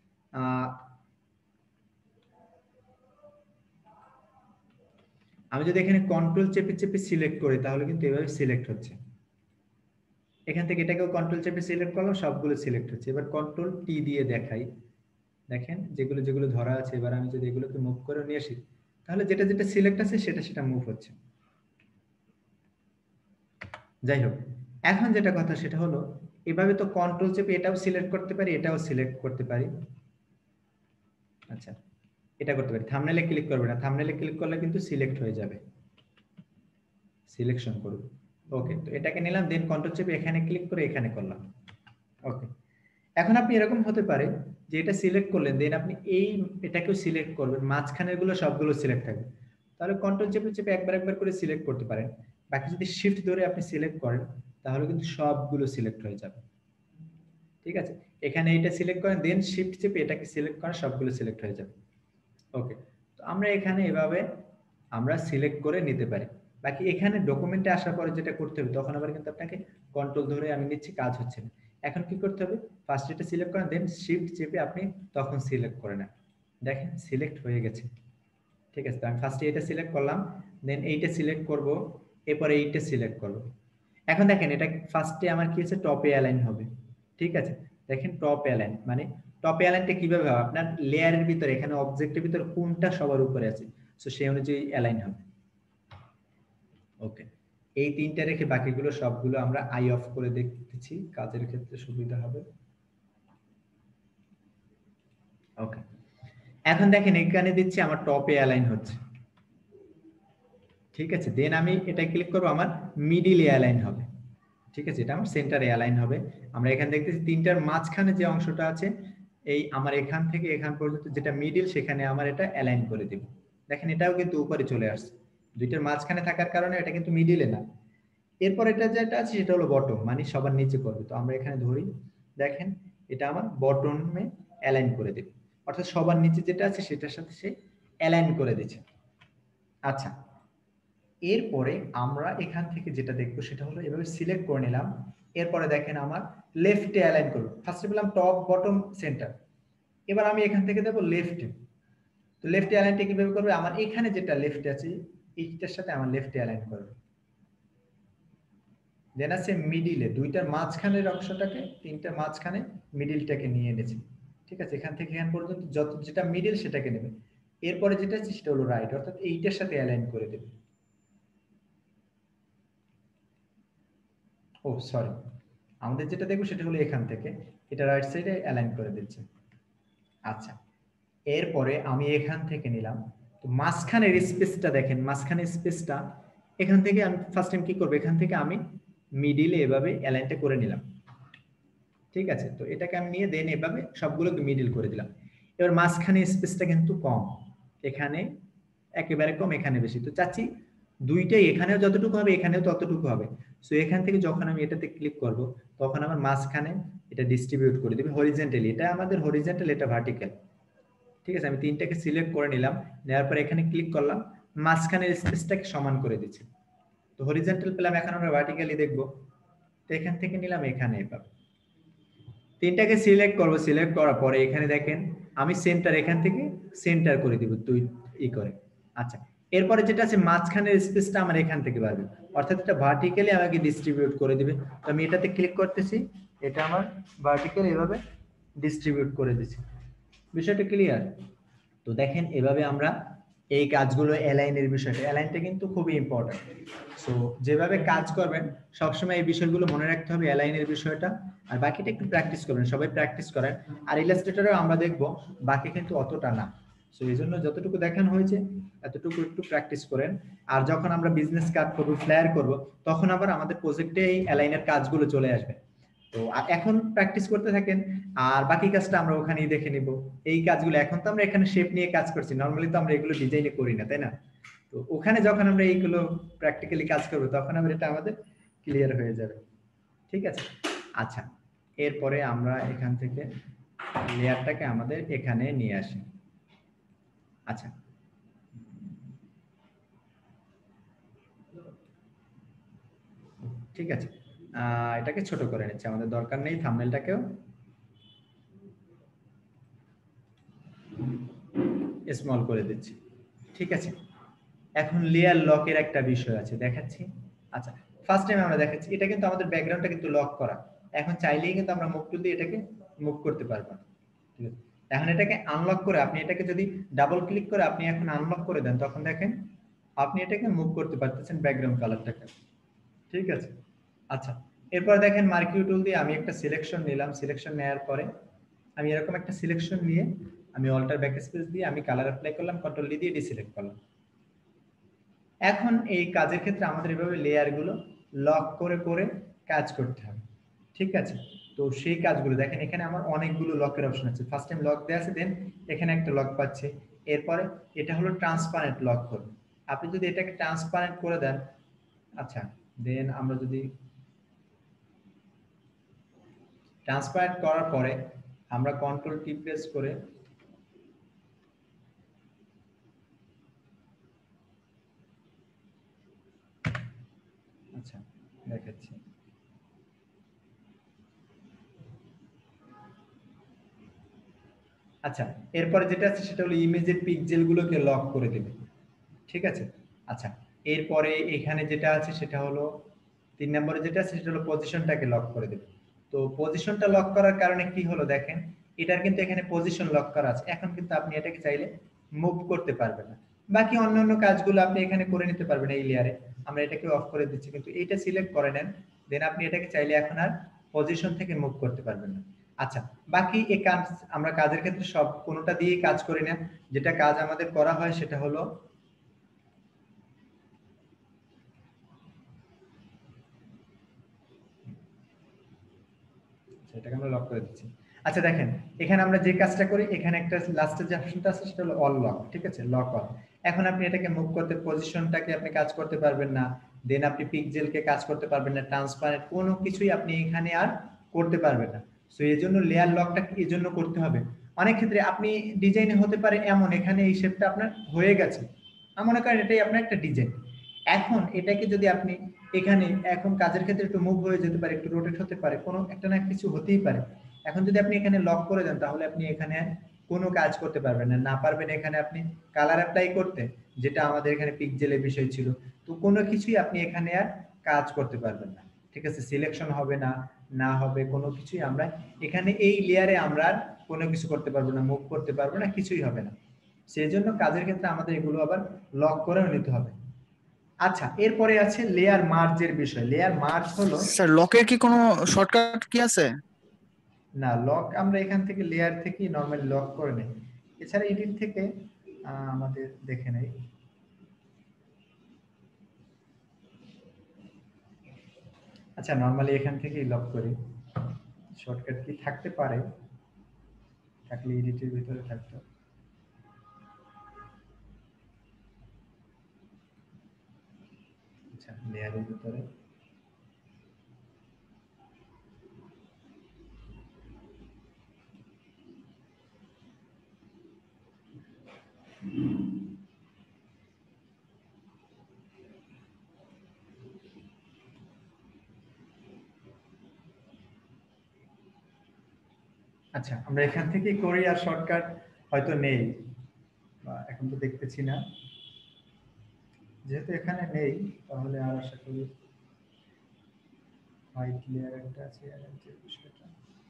আমি যদি এখানে কন্ট্রোল চেপে চেপে সিলেক্ট করি তাহলে কিন্তু এভাবে সিলেক্ট হচ্ছে। এখান থেকে এটাকেও কন্ট্রোল চেপে সিলেক্ট করলাম, সবগুলো সিলেক্ট হচ্ছে। এবার কন্ট্রোল টি দিয়ে দেখাই, দেখেন যেগুলো যেগুলো ধরা আছে, এবার আমি যদি এগুলোকে মুভ করে নিয়ে আসি তাহলে যেটা যেটা সিলেক্ট আছে সেটা সেটা মুভ হচ্ছে। যাই হোক, এখন যেটা কথা সেটা হলো, এভাবে তো কন্ট্রোল চেপে এটাও সিলেক্ট করতে পারি, এটাও সিলেক্ট করতে পারি। আচ্ছা, এটা করতে পারি, থাম্বনেলে ক্লিক করবে না, থাম্বনেলে ক্লিক করলে কিন্তু সিলেক্ট হয়ে যাবে, সিলেকশন করব। ওকে, তো এটাকে নিলাম, দেন কন্ট্রোল চেপে এখানে ক্লিক করে এখানে করলাম। ওকে, এখন আপনি এরকম হতে পারে যে এটা সিলেক্ট করলেন, দেন আপনি এই এটাকেও সিলেক্ট করবেন, মাঝখানের গুলো সবগুলো সিলেক্ট থাকবে, তাহলে কন্ট্রোল চেপে চেপে একবার একবার করে সিলেক্ট করতে পারেন। বাকি যদি শিফট ধরে আপনি সিলেক্ট করেন তাহলে কিন্তু সবগুলো সিলেক্ট হয়ে যাবে, ঠিক আছে। এখানে এটা সিলেক্ট করেন, দেন শিফট চেপে এটাকে সিলেক্ট করেন, সবগুলো সিলেক্ট হয়ে যাবে। ওকে, তো আমরা এখানে এভাবে আমরা সিলেক্ট করে নিতে পারি। বাকি এখানে ডকুমেন্টে আসার পরে যেটা করতে হবে, তখন আবার কিন্তু আপনাকে কন্ট্রোল ধরে আমি নিচ্ছি, কাজ হচ্ছে না। এখন কি করতে হবে, ফার্স্ট এটা সিলেক্ট করেন, দেন শিফট চেপে আপনি তখন সিলেক্ট করে নেন, দেখেন সিলেক্ট হয়ে গেছে, ঠিক আছে। তো আমি ফার্স্টে এটা সিলেক্ট করলাম, দেন এইটা সিলেক্ট করব, এরপরে এইটা সিলেক্ট করব। এখন দেখেন এটা ফার্স্টে আমার কি হচ্ছে, টপে অ্যালাইন হবে, ঠিক আছে। দেখেন টপ অ্যালাইন মানে, টপ অ্যালাইনটা কিভাবে হবে, আপনার লেয়ারের ভিতরে এখানে অবজেক্টের ভিতরে কোনটা সবার উপরে আছে, সো সেই অনুযায়ী অ্যালাইন হবে। ওকে, এই তিনটা রেখে বাকিগুলো সবগুলো আমরা আই অফ করে দেখতেছি, কাজের ক্ষেত্রে সুবিধা হবে। ওকে, এখন দেখেন এখানে দিচ্ছি আমার টপে অ্যালাইন হচ্ছে, ঠিক আছে। দেন আমি এটা ক্লিক করব, আমার মিডিল অ্যালাইন হবে, ঠিক আছে, এটা আমার সেন্টারে অ্যালাইন হবে। আমরা এখানে দেখতেছি তিনটার মাঝখানে যে অংশটা আছে, এই আমার এখান থেকে এখান পর্যন্ত যেটা মিডিল, সেখানে আমার এটা অ্যালাইন করে দেব। দেখেন এটাও কিন্তু উপরে চলে আসছে, দুইটার মাঝখানে থাকার কারণে এটা কিন্তু মিডিলে না। এরপর এটা যেটা আছে সেটা হলো বটম, মানে সবার নিচে করবে। তো আমরা এখানে ধরি, দেখেন এটা আমার বটমে অ্যালাইন করে দেবে, অর্থাৎ সবার নিচে যেটা আছে সেটার সাথে সে অ্যালাইন করে দিচ্ছে। আচ্ছা, এরপরে আমরা এখান থেকে যেটা দেখবো সেটা হলো, এভাবে সিলেক্ট করে নিলাম, এরপরে দেখেন আমার লেফটে অ্যালাইন করব, ফার্স্টে বললাম টপ বটম সেন্টার, এবার আমি এখান থেকে দেবো লেফটে। তো লেফটে অ্যালাইনটা কিভাবে করবে, আমার এখানে যেটা লেফটে আছে এইটার সাথে আমার লেফটে অ্যালাইন করবে। দেন আছে মিডিলে, দুইটার মাঝখানের অংশটাকে, তিনটার মাঝখানে মিডিলটাকে নিয়ে এনেছি, ঠিক আছে। এখান থেকে এখান পর্যন্ত যত যেটা মিডিল সেটাকে নেবে, এরপরে যেটা আছে সেটা হলো রাইট, অর্থাৎ এইটার সাথে অ্যালাইন করে দেবে। ও সরি, আমাদের যেটা দেখবো সেটা হলো এখান থেকে এটা রাইট সাইডে অ্যালাইন করে দিচ্ছে। আচ্ছা, এরপরে আমি এখান থেকে নিলাম, তো মাঝখানের স্পেসটা দেখেন, মাঝখানের স্পেসটা এখান থেকে আমি ফার্স্ট টাইম কি করব, এখান থেকে আমি মিডিলে এভাবে অ্যালাইনটা করে নিলাম, ঠিক আছে। তো এটাকে আমি নিয়ে দেন এভাবে সবগুলোকে মিডিল করে দিলাম। এবার মাঝখানে স্পেসটা কিন্তু কম, এখানে একেবারে কম, এখানে বেশি। তো চাচ্ছি দুইটাই, এখানেও যতটুকু হবে এখানেও ততটুকু হবে। সো এখান থেকে যখন আমি এটাতে ক্লিক করব তখন আমার মাঝখানে এটা ডিস্ট্রিবিউট করে দিবে হরিজন্টালি, এটা আমাদের হরিজন্টাল, এটা ভার্টিক্যাল, ঠিক আছে। আমি তিনটাকে সিলেক্ট করে নিলাম, নেওয়ার পর এখানে ক্লিক করলাম, মাঝখানের স্পেসটাকে সমান করে দিচ্ছি। তো হরিজন্টাল পেলাম, এখন আমরা ভার্টিক্যালি দেখবো। তো এখান থেকে নিলাম এখানে এবার, তিনটাকে সিলেক্ট করব, সিলেক্ট করার পরে এখানে দেখেন আমি সেন্টার এখান থেকে সেন্টার করে দিব দুই করে। আচ্ছা, এরপরে যেটা আছে মাঝখানের স্পেসটা আমার এখান থেকে বাড়বে, অর্থাৎ এটা ভার্টিক্যালি আমাকে ডিস্ট্রিবিউট করে দিবে। তো আমি এটাতে ক্লিক করতেছি, এটা আমার ভার্টিক্যালি এভাবে ডিস্ট্রিবিউট করে দিচ্ছি। বিষয়টা ক্লিয়ার? তো দেখেন এভাবে আমরা এই কাজগুলো অ্যালাইনের বিষয়টা, অ্যালাইনটা কিন্তু খুবই ইম্পর্টেন্ট। সো যেভাবে কাজ করবেন সবসময় এই বিষয়গুলো মনে রাখতে হবে, অ্যালাইনের বিষয়টা। আর বাকিটা একটু প্র্যাকটিস করবেন, সবাই প্র্যাকটিস করেন। আর ইলাস্ট্রেটরেও আমরা দেখব, বাকি কিন্তু অতটা না। সো এই জন্য যতটুকু দেখানো হয়েছে এতটুকু একটু প্র্যাকটিস করেন। আর যখন আমরা বিজনেস কার্ড করবো, ফ্লায়ার করব, তখন আবার আমাদের প্রজেক্টে এই অ্যালাইনের কাজগুলো চলে আসবে। তো এখন প্র্যাকটিস করতে থাকেন, আর বাকি কাজটা আমরা ওখানেই দেখে নিব। এই কাজগুলো এখন তো আমরা এখানে শেপ নিয়ে কাজ করছি, নরমালি তো আমরা এগুলো ডিজাইনে করি না, তাই না? তো ওখানে যখন আমরা এইগুলো প্র্যাকটিক্যালি কাজ করব তখন আমরা এটা আমাদের ক্লিয়ার হয়ে যাবে। ঠিক আছে? আচ্ছা, এরপরে আমরা এখান থেকে লেয়ারটাকে আমাদের এখানে নিয়ে আসি। আচ্ছা, ঠিক আছে, এটাকে ছোট করে নিচ্ছি, আমাদের দরকার নেই থাম্বনেলটাকেও স্মল করে দিচ্ছি। ঠিক আছে, এখন লেয়ার লকের একটা বিষয় আছে, দেখাচ্ছি। আচ্ছা, ফার্স্ট টাইম আমরা দেখাচ্ছি, এটা কিন্তু আমাদের ব্যাকগ্রাউন্ডটা কিন্তু লক করা। এখন চাইলেই কিন্তু আমরা মুভ টুল দিয়ে এটাকে মুভ করতে পারবো। ঠিক আছে, এখন এটাকে আনলক করে আপনি এটাকে যদি ডাবল ক্লিক করে আপনি এখন আনলক করে দেন, তখন দেখেন আপনি এটাকে মুভ করতে পারতেছেন ব্যাকগ্রাউন্ড কালারটাকে। ঠিক আছে, আচ্ছা, এরপর দেখেন মার্কিউ টুল দিয়ে আমি একটা সিলেকশন নিলাম, সিলেকশন নেওয়ার পরে আমি এরকম একটা সিলেকশন নিয়ে আমি অল্টার ব্যাকস্পেস দিয়ে আমি কালার অ্যাপ্লাই করলাম, কন্ট্রোল ডি দিয়ে ডিসিলেক্ট করলাম। এখন এই কাজের ক্ষেত্রে আমাদের এভাবে লেয়ারগুলো লক করে করে কাজ করতে হবে। ঠিক আছে, তো সেই কাজগুলো দেখেন এখানে আমার অনেকগুলো লকের অপশন আছে। ফার্স্ট টাইম লক দেওয়া আছে, দেন এখানে একটা লক পাচ্ছে। এরপরে এটা হলো ট্রান্সপারেন্ট লক করবে, আপনি যদি এটাকে ট্রান্সপারেন্ট করে দেন। আচ্ছা, দেন আমরা যদি ট্রান্সপারেন্ট করার পরে আমরা কন্ট্রোল কি প্রেস করে আচ্ছা দেখাচ্ছি। আচ্ছা, এরপরে যেটা আছে সেটা হলো ইমেজের পিক্সেল গুলোকে লক করে দেবে। ঠিক আছে, আচ্ছা, এরপরে এখানে যেটা আছে সেটা হলো 3 নম্বরে যেটা আছে সেটা হলো পজিশনটাকে লক করে দেবে। তো পজিশনটা লক করার কারণে কি হলো দেখেন, এটার কিন্তু এখানে পজিশন লক করা আছে, এখন কিন্তু আপনি এটাকে চাইলে মুভ করতে পারবেন না। বাকি অন্যান্য কাজগুলো আপনি এখানে করে নিতে পারবেন এই লেয়ারে। আমরা এটাকে অফ করে দিচ্ছি, কিন্তু এইটা সিলেক্ট করে নেন, দেন আপনি এটাকে চাইলে এখন আর পজিশন থেকে মুভ করতে পারবেন না। আচ্ছা, বাকি এই কাজ আমরা কাজের ক্ষেত্রে সব কোনোটা দিয়েই কাজ করি না। যেটা কাজ আমাদের করা হয় সেটা হলো সেটাকে আমরা লক করে দিচ্ছি। আচ্ছা দেখেন, এখানে আমরা যে কাজটা করি, এখানে একটা লাস্টের যে অপশনটা আছে সেটা হলো অল লক। ঠিক আছে, লক অল। এখন আপনি এটাকে মুভ করতে, পজিশনটাকে আপনি কাজ করতে পারবেন না, দেন আপনি পিক্সেলকে কাজ করতে পারবেন না, ট্রান্সপারেন্ট কোনো কিছুই আপনি এখানে আর করতে পারবেন না। সো এই জন্য লেয়ার লকটা এই জন্য করতে হবে। অনেক ক্ষেত্রে আপনি ডিজাইনে হতে পারে এমন এখানে এই শেপটা আপনার হয়ে গেছে, মনে করেন এটাই আপনার একটা ডিজাইন। এখন এটাকে যদি আপনি এখানে এখন কাজের ক্ষেত্রে একটু মুভ হয়ে যেতে পারে, একটু রোটেট হতে পারে, কোনো একটা না কিছু হতেই পারে। এখন যদি আপনি এখানে লক করে দেন তাহলে আপনি এখানে কোনো কাজ করতে পারবেন না, না পারবেন এখানে আপনি কালার অ্যাপ্লাই করতে, যেটা আমাদের এখানে পিক্সেলের বিষয় ছিল। তো কোনো কিছুই আপনি এখানে আর কাজ করতে পারবেন না। ঠিক আছে, সিলেকশন হবে না, না হবে কোনো কিছুই আমরা এখানে এই লেয়ারে আমরা আর কোনো কিছু করতে পারবো না, মুভ করতে পারবো না, কিছুই হবে না। সেই জন্য কাজের ক্ষেত্রে আমাদের এগুলো আবার লক করেও নিতে হবে। আচ্ছা, এরপরে আছে লেয়ার মার্জের বিষয়। লেয়ার মার্জ হলো, স্যার লকের কি কোনো শর্টকাট কি আছে? না লক আমরা এখান থেকে লেয়ার থেকেই নরমালি লক করে নেই, এছাড়া এডিট থেকে আমাদের দেখে নেই। আচ্ছা, নরমালি এখান থেকেই লক করি, শর্টকাট কি থাকতে পারে, থাকলে এডিটের ভিতরে থাকতো। আচ্ছা, লেয়ারের ভিতরে আচ্ছা, আমরা এখান থেকে করি আর শর্টকাট হয়তো নেই, বা এখন তো দেখতেছি না, যেহেতু এখানে নেই তাহলে আর আশা করি হোয়াইট লেয়ার একটা আছে অ্যারেঞ্জের বিষয়টা।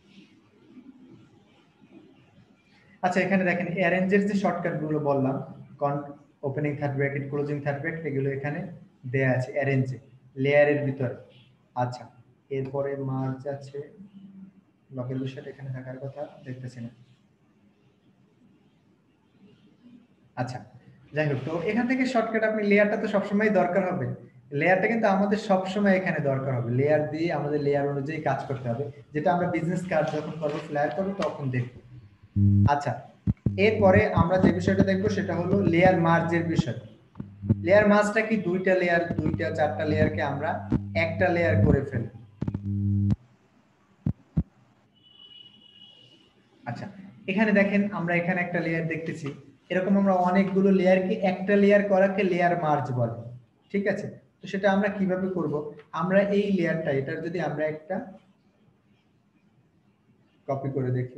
আচ্ছা, এখানে দেখেন অ্যারেঞ্জের যে শর্টকাট গুলো বললাম, opening third bracket, closing third bracket, এগুলো এখানে দেয়া আছে অ্যারেঞ্জে লেয়ারের ভিতরে। আচ্ছা, এরপরে মার্জ আছে, ব্লকের বিষয়টা এখানে থাকার কথা, দেখতেছি না। আচ্ছা, যাই হোক, তো এখান থেকে শর্টকাট আপনি লেয়ারটা তো সবসময় দরকার হবে, লেয়ারটা কিন্তু আমাদের সবসময় এখানে দরকার হবে, লেয়ার দিয়ে আমাদের লেয়ার অনুযায়ী কাজ করতে হবে, যেটা আমরা বিজনেস কার্ড যখন করবো, ফ্লায়ার করবো তখন দেখবো। আচ্ছা, এরপরে আমরা যে বিষয়টা দেখবো সেটা হলো লেয়ার মার্জের বিষয়। লেয়ার মার্জটা কি? দুইটা লেয়ার, দুইটা চারটা লেয়ারকে আমরা একটা লেয়ার করে ফেলবো। আচ্ছা, এখানে দেখেন আমরা এখানে একটা লেয়ার দেখতেছি, এরকম আমরা অনেকগুলো লেয়ারকে একটা লেয়ার করাকে লেয়ার মার্জ বলে। ঠিক আছে, তো সেটা আমরা কিভাবে করব? আমরা এই লেয়ারটা, এটার যদি আমরা একটা কপি করে দেখি,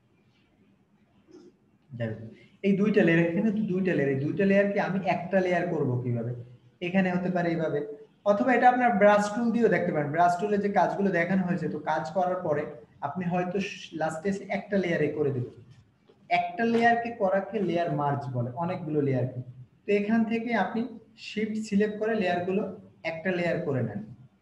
এই দুইটা লেয়ার, এখানে তো দুইটা লেয়ার, এই দুইটা লেয়ারকে আমি একটা লেয়ার করব কিভাবে? এখানে হতে পারে এইভাবে, অথবা এটা আপনার ব্রাশ টুল দিয়েও দেখতে পারেন। ব্রাশ টুলে যে কাজগুলো দেখানো হয়েছে, তো কাজ করার পরে আপনি হয়তো লাস্টে একটা লেয়ারে করে দেবেন। একটা লেয়ারকে করাকে লেয়ার মার্জ বলে, অনেকগুলো লেয়ারকে। তো এখান থেকে আপনি শিফট সিলেক্ট করে লেয়ারগুলো একটা লেয়ার করে নেন।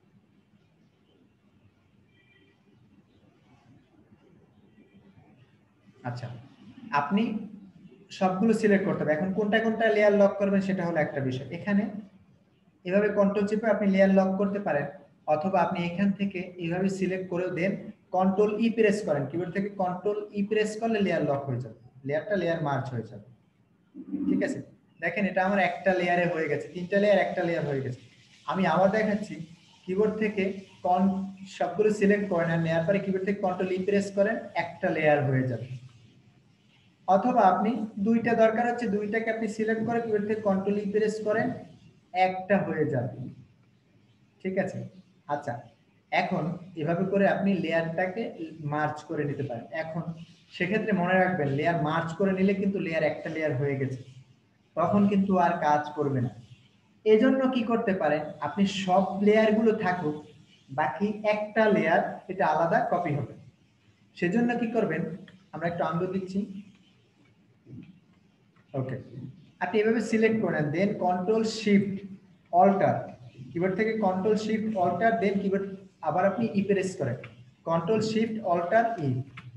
আচ্ছা, আপনি সবগুলো সিলেক্ট করতে হবে, এখন কোনটা কোনটা লেয়ার লক করবেন সেটা হলো একটা বিষয়। এখানে এভাবে কন্ট্রোল চেপে আপনি লেয়ার লক করতে পারেন, অথবা আপনি এখান থেকে এইভাবে সিলেক্ট করেও দেন, কন্ট্রোল ই প্রেস করেন, কিবোর্ড থেকে কন্ট্রোল ই প্রেস করলে লেয়ার লক হয়ে যাবে, লেয়ারটা লেয়ার মার্জ হয়ে যাবে। ঠিক আছে, দেখেন এটা আমার একটা লেয়ারে হয়ে গেছে, তিনটা লেয়ার একটা লেয়ার হয়ে গেছে। আমি আবার দেখাচ্ছি, কিবোর্ড থেকে সবগুলো সিলেক্ট করেন আর নেওয়ার পরে কিবোর্ড থেকে কন্ট্রোল ই প্রেস করেন, একটা লেয়ার হয়ে যাবে। অথবা আপনি দুইটা দরকার হচ্ছে, দুইটাকে আপনি সিলেক্ট করে কিবোর্ড থেকে কন্ট্রোল ই প্রেস করেন, একটা হয়ে যাবে। ঠিক আছে, আচ্ছা, এখন এভাবে করে আপনি লেয়ারটাকে মার্জ করে নিতে পারেন। এখন সেক্ষেত্রে মনে রাখবেন, লেয়ার মার্জ করে নিলে কিন্তু লেয়ার একটা লেয়ার হয়ে গেছে, তখন কিন্তু আর কাজ করবে না। এজন্য কি করতে পারেন, আপনি সব লেয়ারগুলো থাকুক, বাকি একটা লেয়ার এটা আলাদা কপি হবে। সেজন্য কি করবেন, আমরা একটু আন্ডু দিচ্ছি। ওকে, আপনি এভাবে সিলেক্ট করে নেন, then control shift alter, keyboard থেকে control shift alter, then keyboard আবার আপনি ই প্রেস করেন, কন্ট্রোল শিফট অল্টার ই।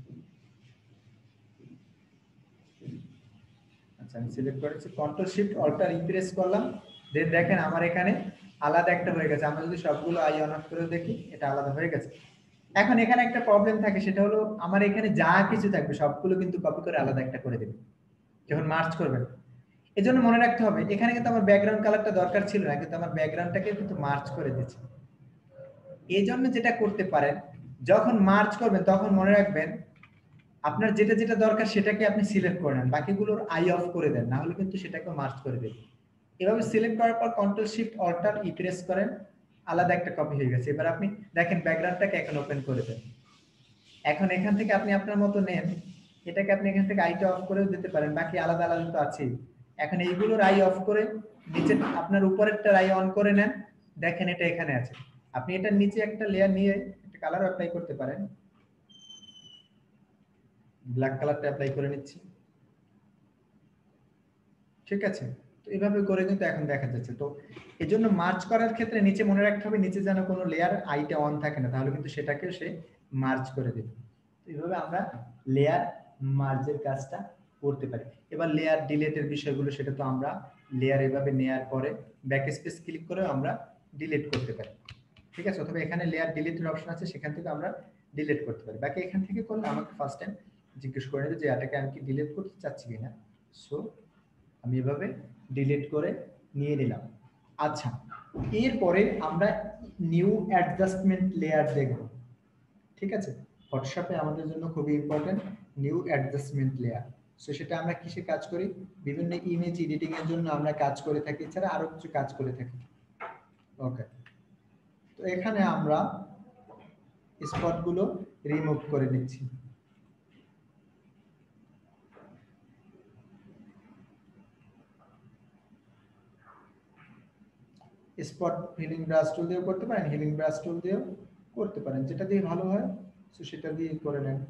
আচ্ছা, আমি সিলেক্ট করেছি, control shift alter E press করলাম, দেন দেখেন আমার এখানে আলাদা একটা হয়ে গেছে। আমরা যদি সবগুলো আই অন অফ করে দেখি, এটা আলাদা হয়ে গেছে। এখন এখানে একটা প্রবলেম থাকে, সেটা হলো আমার এখানে যা কিছু থাকবে সবগুলো কিন্তু কপি করে আলাদা একটা করে দেবে যখন মার্চ করবেন। এজন্য মনে রাখতে হবে, এখানে কিন্তু আমার ব্যাকগ্রাউন্ড কালারটা দরকার ছিল না, কিন্তু আমার ব্যাকগ্রাউন্ডটাকে কিন্তু মার্চ করে দিচ্ছি। এই জন্য যেটা করতে পারেন, যখন মার্চ করবেন তখন মনে রাখবেন, আপনার যেটা যেটা দরকার সেটাকে আপনি সিলেক্ট করে নেন, বাকিগুলোর আই অফ করে দেন, না হলে কিন্তু সেটাকে মার্চ করে দেবে। এভাবে সিলেক্ট করার পর control shift alter E press করেন, আলাদা একটা কপি হয়ে গেছে। এবার আপনি দেখেন ব্যাকগ্রাউন্ডটাকে এখন ওপেন করে দেন। এখন এখান থেকে আপনি আপনার মতো নেন, এটাকে আপনি এখান থেকে আইটা অফ করেও দিতে পারেন, বাকি আলাদা আলাদা তো আছেই। এখন এইগুলোর আই অফ করে নিচে আপনার উপরেরটার আই অন করে নেন, দেখেন এটা এখানে আছে। আপনি এটার নিচে একটা লেয়ার নিয়ে একটা কালার অ্যাপ্লাই করতে পারেন, ব্ল্যাক কালারটা অ্যাপ্লাই করে নিচ্ছি। ঠিক আছে, তো এইভাবে করে কিন্তু এখন দেখা যাচ্ছে। তো এজন্য মার্চ করার ক্ষেত্রে নিচে মনে রাখতে হবে, নিচে যেন কোনো লেয়ার আইটা অন থাকে না, তাহলে কিন্তু সেটাকেও সে মার্চ করে দেবে। তো এইভাবে আমরা লেয়ার মার্জের কাজটা করতে পারি। এবার লেয়ার ডিলিটের বিষয়গুলো, সেটা তো আমরা লেয়ার এভাবে নেয়ার পরে ব্যাক স্পেস ক্লিক করে আমরা ডিলিট করতে পারি। ঠিক আছে, অথবা এখানে লেয়ার ডিলিটের অপশন আছে, সেখান থেকে আমরা ডিলিট করতে পারি। বাকি এখান থেকে করলে আমাকে ফার্স্ট টাইম জিজ্ঞেস করে নেবে যে এটাকে আমি কি ডিলিট করতে চাচ্ছি কিনা। সো আমি এভাবে ডিলিট করে নিয়ে নিলাম। আচ্ছা, এরপরে আমরা নিউ অ্যাডজাস্টমেন্ট লেয়ার দেখব। ঠিক আছে, ফটোশপে আমাদের জন্য খুবই important new adjustment layer. So সেটা আমরা কিসে কাজ করি, বিভিন্ন ইমেজ এডিটিং এর জন্য আমরা কাজ করে থাকি, এছাড়া আরো কিছু কাজ করে থাকি। ওকে, তো এখানে আমরা স্পটগুলো রিমুভ করে নিচ্ছি। স্পট হিলিং ব্রাশ টুল দিয়েও করতে পারেন, হিলিং ব্রাশ টুল দিয়েও করতে পারেন, যেটা দিয়ে ভালো হয় তো সেটা দিয়ে করে নেন।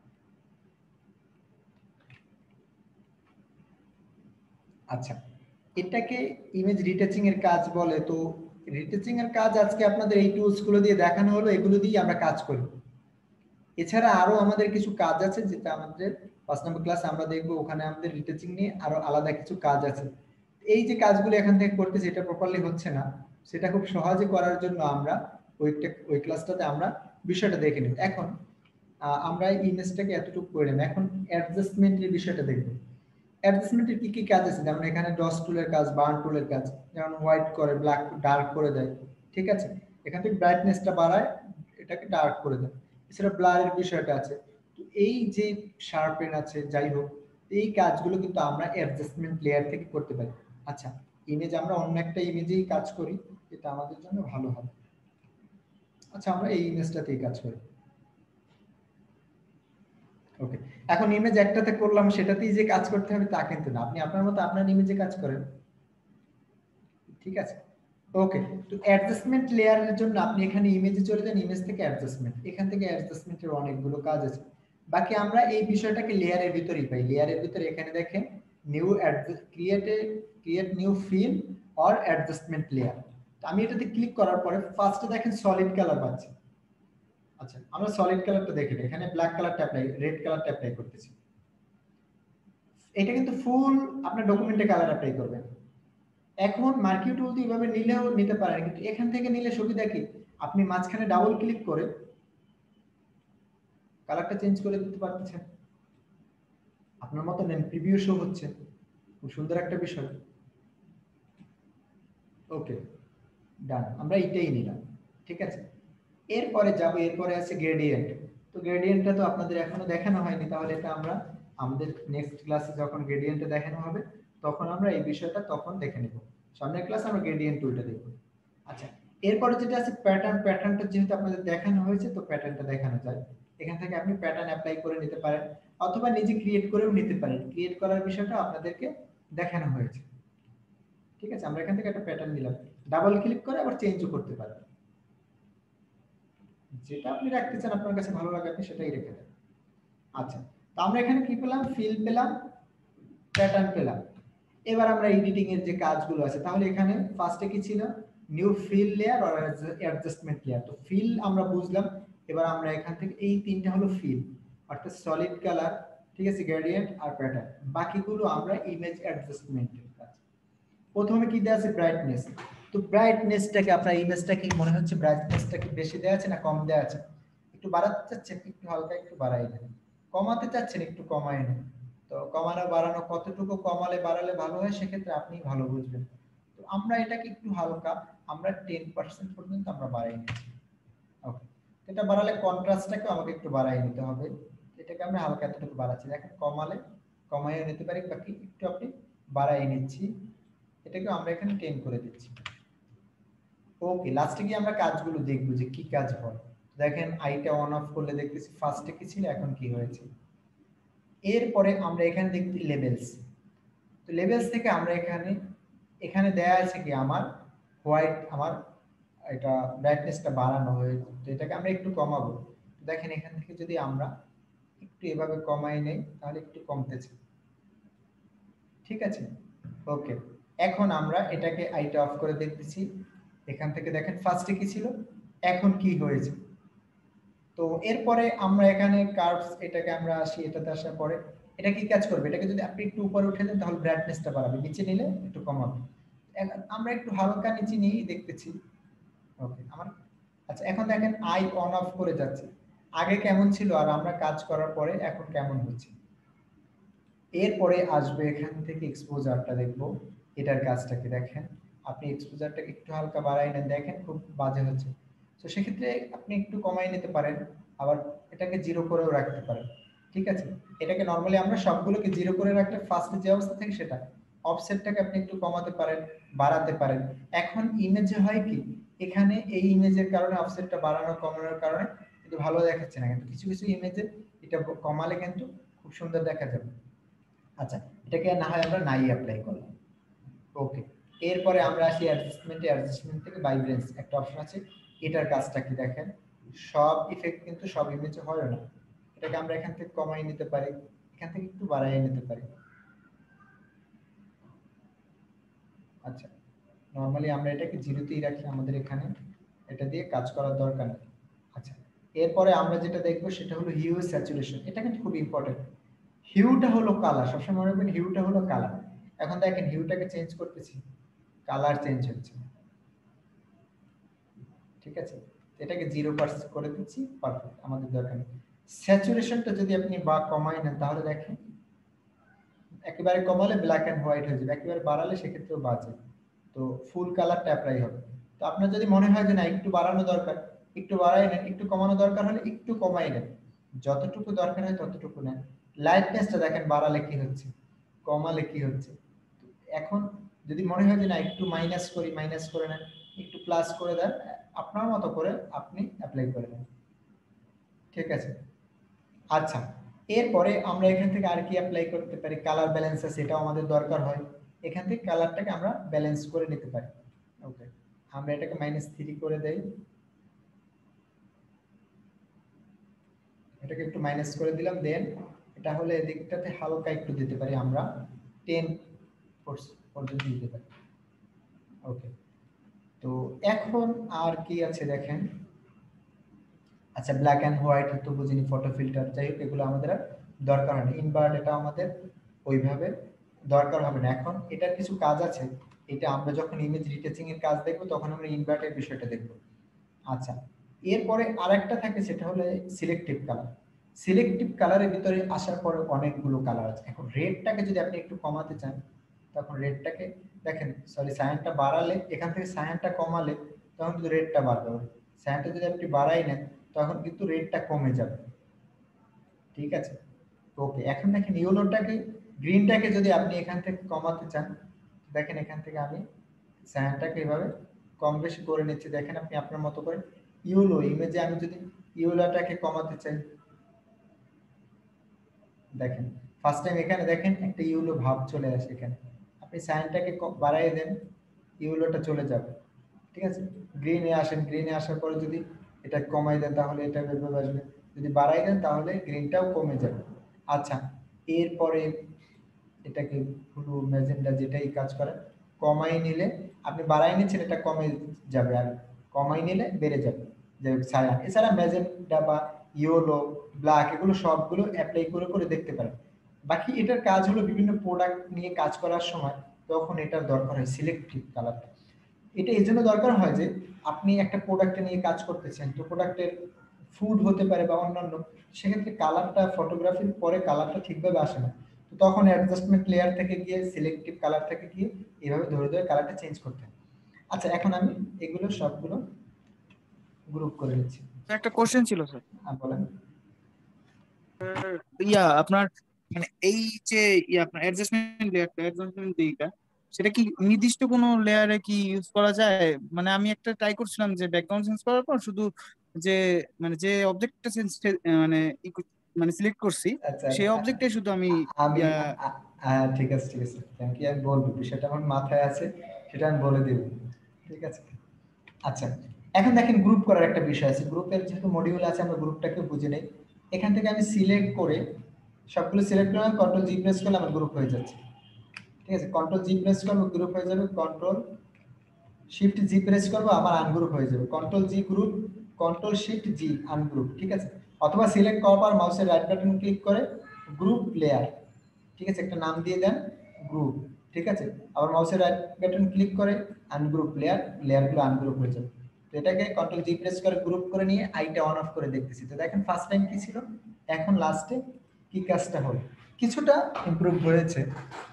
আচ্ছা, এটাকে ইমেজ রিটাচিং এর কাজ বলে। তো রিটাচিং এর কাজ আজকে আপনাদের এই টুলস গুলো দিয়ে দেখানো হলো, এগুলো দিয়ে আমরা কাজ করি। এছাড়া আরো আমাদের কিছু কাজ আছে যেটা আমাদের 5 নম্বর ক্লাস আমরা দেখবো, ওখানে আমাদের রিটাচিং নিয়ে আরো আলাদা কিছু কাজ আছে। এই যে কাজগুলো এখান থেকে করতেছি এটা প্রপারলি হচ্ছে না, সেটা খুব সহজে করার জন্য আমরা ওই ক্লাসটাতে আমরা বিষয়টা দেখে নিই। এখন আমরা ইমেজটাকে এতটুকু করে নেব, এখন অ্যাডজাস্টমেন্টের বিষয়টা দেখব। অ্যাডজাস্টমেন্টের কি কি কাজ আছে, যেমন এখানে ডস টুলের কাজ, বার্ন টুলের কাজ, যেমন হোয়াইট করে, ব্ল্যাক ডার্ক করে দেয়, ঠিক আছে। এখান থেকে ব্রাইটনেসটা বাড়ায়, এটাকে ডার্ক করে দেয়। এছাড়া ব্লারের বিষয়টা আছে। তো এই যে শার্পেন আছে, যাই হোক, এই কাজগুলো কিন্তু আমরা অ্যাডজাস্টমেন্ট লেয়ার থেকে করতে পারি। আচ্ছা, ইমেজ আমরা অন্য একটা ইমেজেই কাজ করি, এটা আমাদের জন্য ভালো হবে। আচ্ছা, আমরা এই ইমেজটাতেই কাজ করি। ওকে, এখন ইমেজ একটাতে করলাম সেটাতেই যে কাজ করতে হবে তা কিন্তু না, আপনি আপনার মতো আপনার ইমেজে কাজ করেন, ঠিক আছে। ওকে, তো অ্যাডজাস্টমেন্ট লেয়ারের জন্য আপনি এখানে ইমেজে চলে যান, ইমেজ থেকে অ্যাডজাস্টমেন্ট, এখান থেকে অ্যাডজাস্টমেন্টের অনেকগুলো কাজ আছে। বাকি আমরা এই বিষয়টাকে লেয়ারের ভিতরেই পাই। লেয়ারের ভিতরে এখানে দেখেন new create new fill or adjustment layer. আমি এটাতে ক্লিক করার পরে ফার্স্টে দেখেন সলিড কালার পাচ্ছি। আচ্ছা, আমরা সলিড কালারটা দেখি, এখানে ব্ল্যাক কালারটা অ্যাপ্লাই, রেড কালারটা অ্যাপ্লাই করতেছি। এটা কিন্তু ফুল আপনার ডকুমেন্টে কালার অ্যাপ্লাই করবেন। এখন মার্কিউ টুল দিয়ে এভাবে নিলেও নিতে পারেন, কিন্তু এখান থেকে নিলে সুবিধা কি, আপনি মাঝখানে ডাবল ক্লিক করে কালারটা চেঞ্জ করে দিতে পারতেছেন, আপনার মতো নেন, প্রিভিউ শো হচ্ছে, খুব সুন্দর একটা বিষয়। ওকে, ডান, আমরা এটাই নিলাম, ঠিক আছে। এরপরে যাব, এরপরে আছে গ্রেডিয়েন্ট। তো গ্রেডিয়েন্টটা তো আপনাদের এখনো দেখানো হয়নি, তাহলে এটা আমরা আমাদের নেক্সট ক্লাসে যখন গ্রেডিয়েন্টটা দেখানো হবে তখন আমরা এই বিষয়টা তখন দেখে নেব। সামনের ক্লাসে আমরা গ্রেডিয়েন্ট টুলটা দেখব। আচ্ছা, এরপরে যেটা আছে প্যাটার্ন। প্যাটার্নটা যেহেতু আপনাদের দেখানো হয়েছে তো প্যাটার্নটা দেখানো যায়। এখান থেকে আপনি প্যাটার্ন অ্যাপ্লাই করে নিতে পারেন অথবা নিজে ক্রিয়েট করেও নিতে পারেন। ক্রিয়েট করার বিষয়টা আপনাদেরকে দেখানো হয়েছে, ঠিক আছে। আমরা এখান থেকে একটা প্যাটার্ন নিলাম, ডাবল ক্লিক করে আবার চেঞ্জও করতে পারবেন, যেটা আপনি রাখতে চান আপনার কাছে ভালো লাগে আপনি সেটাই রেখে দেন। আচ্ছা, তো আমরা এখানে কি পেলাম, ফিল পেলাম, প্যাটার্ন পেলাম। এবার আমরা এডিটিং এর যে কাজগুলো আছে, তাহলে এখানে ফার্স্টে কি ছিল, নিউ ফিল লেয়ার আর অ্যাডজাস্টমেন্ট লেয়ার। তো ফিল আমরা বুঝলাম, এবার আমরা এখান থেকে এই তিনটা হলো ফিল, অর্থাৎ সলিড কালার, ঠিক আছে, গ্রেডিয়েন্ট আর প্যাটার্ন। বাকিগুলো আমরা ইমেজ অ্যাডজাস্টমেন্টের কাজ। প্রথমে কি দেয়া আছে, ব্রাইটনেস। তো ব্রাইটনেসটাকে আপনার ইমেজটা কি মনে হচ্ছে, ব্রাইটনেসটা কি বেশি দেয়া আছে না কম দেয়া আছে? একটু বাড়াতে চাচ্ছেন, একটু হালকা একটু বাড়াই নেন। কমাতে চাচ্ছেন, একটু কমায় নেন। তো কমানো বাড়ানো কতটুকু কমালে বাড়ালে ভালো হয় সেক্ষেত্রে আপনি ভালো বুঝবেন। তো আমরা এটাকে একটু হালকা, আমরা 10% পর্যন্ত আমরা বাড়াই নিচ্ছি। ওকে, এটা বাড়ালে কন্ট্রাস্টটাকে আমাকে একটু বাড়াই নিতে হবে। এটাকে আমরা হালকা এতটুকু বাড়াচ্ছি, দেখেন কমালে কমাইয়ে নিতে পারি, বাকি একটু আপনি বাড়াই নিচ্ছি। এটাকে আমরা এখানে 10 করে দিচ্ছি। ওকে, লাস্টে গিয়ে আমরা কাজগুলো দেখব যে কি কাজ হয়। দেখেন আইটা অন অফ করলে দেখতেছি ফার্স্টে কি ছিল এখন কি হয়েছে। এরপরে আমরা এখানে দেখতে লেভেলস। তো লেভেলস থেকে আমরা এখানে দেয়া আছে কি আমার হোয়াইট, আমার এটা ব্রাইটনেসটা বাড়ানো হয়েছে, তো এটাকে আমরা একটু কমাবো। দেখেন এখান থেকে যদি আমরা একটু এভাবে কমাই নেই তাহলে একটু কমতেছে, ঠিক আছে। ওকে, এখন আমরা এটাকে আইটা অফ করে দেখতেছি। এখান থেকে দেখেন ফার্স্টে কি ছিল এখন কি হয়েছে। তো এরপরে আমরা এখানে কার্ভস, এটাকে আমরা আসি, এটাতে আসার পরে এটা কি কাজ করবে, এটাকে যদি আপনি একটু উপরে উঠে দেন তাহলে ব্রাইটনেসটা বাড়াবে, নিচে নিলে একটু কমাবে। আমরা একটু হালকা নিচে নিয়ে দেখতেছি। ওকে, আমার আচ্ছা, এখন দেখেন আই অন অফ করে যাচ্ছে, আগে কেমন ছিল আর আমরা কাজ করার পরে এখন কেমন হচ্ছে। এরপরে আসবে এখান থেকে এক্সপোজারটা দেখবো, এটার কাজটাকে দেখেন। আপনি এক্সপোজারটাকে একটু হালকা বাড়াই নেন, দেখেন খুব বাজে হচ্ছে। তো সেক্ষেত্রে আপনি একটু কমাই নিতে পারেন, আবার এটাকে 0 করেও রাখতে পারেন, ঠিক আছে। এটাকে নরমালি আমরা সবগুলোকে 0 করে রাখলে ফার্স্টে যে অবস্থা থাকে সেটা। অফসেটটাকে আপনি একটু কমাতে পারেন, বাড়াতে পারেন। এখন ইমেজে হয় কি, এখানে এই ইমেজের কারণে অফসেটটা বাড়ানো কমানোর কারণে কিন্তু ভালো দেখাচ্ছে না, কিন্তু কিছু কিছু ইমেজে এটা কমালে কিন্তু খুব সুন্দর দেখা যাবে। আচ্ছা, এটাকে না হয় আমরা নাই অ্যাপ্লাই করলাম। ওকে, এরপরে আমরা আসি অ্যাডজাস্টমেন্ট থেকে ভাইব্রেন্স একটা অপশন আছে, এটার কাজটা কি দেখেন, সব ইফেক্ট কিন্তু সব ইমেজে হয় না, এটাকে আমরা এখান থেকে কমাই নিতে পারি, এখান থেকে একটু বাড়াই নিতে পারি। আচ্ছা, নরমালি আমরা এটাকে জিরোতেই রাখি, আমাদের এখানে এটা দিয়ে কাজ করার দরকার নেই। আচ্ছা, এরপরে আমরা যেটা দেখবো সেটা হলো হিউ স্যাচুরেশন, এটা কিন্তু খুব ইম্পর্টেন্ট। হিউটা হলো কালার, সবসময় মনে রাখবেন হিউটা হলো কালার। এখন দেখেন হিউটাকে চেঞ্জ করতেছি, কালার চেঞ্জ হচ্ছে, ঠিক আছে, এটাকে 0% করে দিচ্ছি, পারফেক্ট, আমাদের দরকার নেই। স্যাচুরেশনটা যদি আপনি বা কমাই নেন তাহলে দেখেন একেবারে কমালে ব্ল্যাক এন্ড হোয়াইট হয়ে যাবে, একেবারে বাড়ালে সেক্ষেত্রেও বাজে, তো ফুল কালারটা অ্যাপ্লাই হবে। তো আপনার যদি মনে হয় যে না একটু বাড়ানো দরকার, একটু বাড়াই নেন, একটু কমানো দরকার হলে একটু কমাই নেন, যতটুকু দরকার হয় ততটুকু নেন। লাইটনেসটা দেখেন বাড়ালে কি হচ্ছে, কমালে কি হচ্ছে। এখন যদি মনে হয় যে না একটু মাইনাস করি, মাইনাস করে নেন, একটু প্লাস করে দেন, আপনার মতো করে আপনি অ্যাপ্লাই করে নেন, ঠিক আছে। আচ্ছা, এরপরে আমরা এখান থেকে আর কি অ্যাপ্লাই করতে পারি, কালার ব্যালেন্স আছে, এটাও আমাদের দরকার হয়, এখান থেকে কালারটাকে আমরা ব্যালেন্স করে নিতে পারি। ওকে, আমরা এটাকে -3 করে দেই, এটাকে একটু মাইনাস করে দিলাম, দেন এটা হলে এদিকটাতে হালকা একটু দিতে পারি আমরা 10 পর্যন্ত দিতে পারি। ওকে, তো এখন আর কি আছে দেখেন, আচ্ছা ব্ল্যাক এন্ড হোয়াইট তো বুঝিনি, ফটো ফিল্টার, যাই হোক এগুলো আমাদের আর দরকার হয় না, ইনভার্ট এটা আমাদের ওইভাবে দরকার হবে না। এখন এটার কিছু কাজ আছে, এটা আমরা যখন ইমেজ রিটেচিং এর কাজ দেখব তখন আমরা ইনভার্টের বিষয়টা দেখব। আচ্ছা, এরপরে আরেকটা থাকে সেটা হলো সিলেক্টিভ কালার। সিলেক্টিভ কালারের ভিতরে আসার পরে অনেকগুলো কালার আছে। এখন রেডটাকে যদি আপনি একটু কমাতে চান, তখন রেডটাকে দেখেন, সরি সায়ানটা বাড়ালে, এখান থেকে সায়ানটা কমালে তখন কিন্তু রেডটা বাড়বে, সায়ানটা যদি আপনি বাড়াই নেন তখন কিন্তু রেডটা কমে যাবে, ঠিক আছে। ওকে, এখন দেখেন ইয়েলোটাকে, গ্রিনটাকে যদি আপনি এখান থেকে কমাতে চান, দেখেন এখান থেকে আমি সায়ানটাকে এভাবে কম বেশি করে নিচ্ছি, দেখেন আপনি আপনার মতো করে। ইয়েলো ইমেজে আমি যদি ইয়েলোটাকে কমাতে চাই, দেখেন ফার্স্ট টাইম এখানে দেখেন একটা ইয়েলো ভাব চলে আসে, এখানে আপনি সায়ানটাকে বাড়াই দেন, ইয়েলোটা চলে যাবে, ঠিক আছে। গ্রিনে আসেন, গ্রিনে আসার পরে যদি এটা কমাই দেন তাহলে এটা এভাবে আসবে, যদি বাড়াই দেন তাহলে গ্রিনটাও কমে যাবে। আচ্ছা, এরপরে এটাকে ব্লু ম্যাজেন্টা যেটাই কাজ করে, কমাই নিলে আপনি বাড়াই নিচ্ছেন এটা কমে যাবে, আর কমাই নিলে বেড়ে যাবে, যে ছায়া। এছাড়া ম্যাজেন্টা বা ইয়েলো, ব্ল্যাক এগুলো সবগুলো অ্যাপ্লাই করে করে দেখতে পারেন। বাকি এটার কাজ হলো বিভিন্ন প্রোডাক্ট নিয়ে কাজ করার সময় তখন এটার দরকার হয় সিলেক্টিভ কালারটা। এটা এই জন্য দরকার হয় যে আপনি একটা প্রোডাক্ট নিয়ে কাজ করতেছেন, তো প্রোডাক্টের ফুড হতে পারে বা অন্যান্য, সেক্ষেত্রে কালারটা ফটোগ্রাফির পরে কালারটা ঠিকভাবে আসে না, তো তখন অ্যাডজাস্টমেন্ট লেয়ার থেকে গিয়ে সিলেক্টিভ কালার থেকে গিয়ে এভাবে ধরে ধরে কালারটা চেঞ্জ করতে হয়। আচ্ছা, এখন আমি এগুলো সবগুলো গ্রুপ করে নিচ্ছি। একটা কোশ্চেন ছিল স্যার। বলেন। আপনার মানে এই যে আপনার অ্যাডজাস্টমেন্ট লেয়ারটা সেটা কি নির্দিষ্ট কোনো লেয়ারে কি ইউজ করা যায়? মানে আমি একটা ট্রাই করছিলাম যে ব্যাকগ্রাউন্ড চেঞ্জ করার পর শুধু যে যে অবজেক্টটা মানে মানে সিলেক্ট করছি আচ্ছা, সেই অবজেক্টে শুধু আমি আমি ইয়া ঠিক আছে, ঠিক আছে, থ্যাংক ইউ, আমি বলবো, বিষয়টা আমার মাথায় আছে, সেটা আমি বলে দেব, ঠিক আছে। আচ্ছা, এখন দেখেন গ্রুপ করার একটা বিষয় আছে, গ্রুপের যেহেতু মডিউল আছে আমরা গ্রুপটাকে বুঝে নেই। এখান থেকে আমি সিলেক্ট করে সবগুলো সিলেক্ট করে কন্ট্রোল জি প্রেস করলে আমার গ্রুপ হয়ে যাচ্ছে, ঠিক আছে। কন্ট্রোল জি প্রেস করবো, গ্রুপ হয়ে যাবে, কন্ট্রোল শিফট জি প্রেস করবো, আবার আনগ্রুপ হয়ে যাবে, control G group, control shift G ungroup, ঠিক আছে। অথবা সিলেক্ট করার পর মাউসের রাইট বাটন ক্লিক করে গ্রুপ লেয়ার, ঠিক আছে, একটা নাম দিয়ে দেন গ্রুপ, ঠিক আছে। আবার মাউসের রাইট বাটন ক্লিক করে আনগ্রুপ লেয়ার, লেয়ারগুলো আনগ্রুপ হয়ে যাবে। তো এটাকে কন্ট্রোল জি প্রেস করে গ্রুপ করে নিয়ে আইটা অন অফ করে দেখতেছি, তো দেখেন ফার্স্ট টাইম কি ছিল, এখন লাস্টে কি কাজটা হলো, কিছুটা ইমপ্রুভ হয়েছে।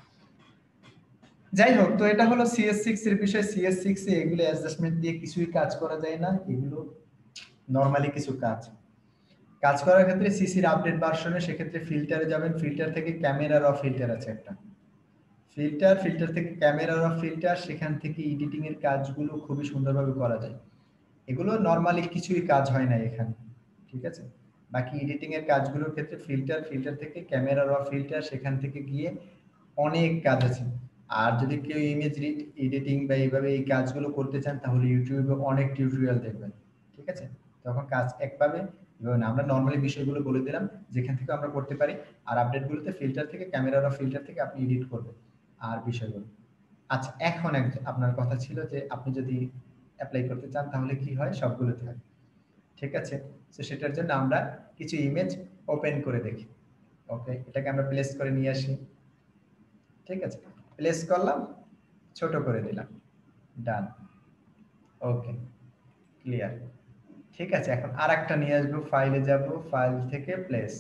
যাই হোক, তো এটা হলো CS6 এর বিষয়। CS6 এ এগুলো অ্যাডজাস্টমেন্ট দিয়ে কিছুই কাজ করা যায় না, এগুলো নরমালি কিছু কাজ কাজ করার ক্ষেত্রে সিসির আপডেট ভার্সনে সেক্ষেত্রে ফিল্টারে যাবেন, ফিল্টার থেকে ক্যামেরা র ফিল্টার আছে একটা, ফিল্টার থেকে ক্যামেরা র ফিল্টার, সেখান থেকে এডিটিং এর কাজগুলো খুবই সুন্দরভাবে করা যায়। এগুলো নরমালি কিছুই কাজ হয় না এখানে, ঠিক আছে। বাকি এডিটিং এর কাজগুলোর ক্ষেত্রে ফিল্টার থেকে ক্যামেরা র ফিল্টার, সেখান থেকে গিয়ে অনেক কাজ আছে। আর যদি কেউ ইমেজ এডিটিং বা এইভাবে এই কাজগুলো করতে চান তাহলে ইউটিউবে অনেক টিউটোরিয়াল দেখবেন, ঠিক আছে? তখন কাজ একভাবে এভাবে না, আমরা নর্মালি বিষয়গুলো বলে দিলাম যেখান থেকে আমরা করতে পারি। আর আপডেটগুলোতে ফিল্টার থেকে, ক্যামেরা বা ফিল্টার থেকে আপনি এডিট করবেন আর বিষয়গুলো। আচ্ছা, এখন আপনার কথা ছিল যে আপনি যদি অ্যাপ্লাই করতে চান তাহলে কি হয়, সবগুলোতে হয়, ঠিক আছে? তো সেটার জন্য আমরা কিছু ইমেজ ওপেন করে দেখি। ওকে, এটাকে আমরা প্লেস করে নিয়ে আসি, ঠিক আছে? প্লেস করলাম, ছোট করে দিলাম, ডান, ওকে, ক্লিয়ার, ঠিক আছে? এখন আরেকটা নিয়ে আসবো, ফাইলে যাব, ফাইল থেকে প্লেস,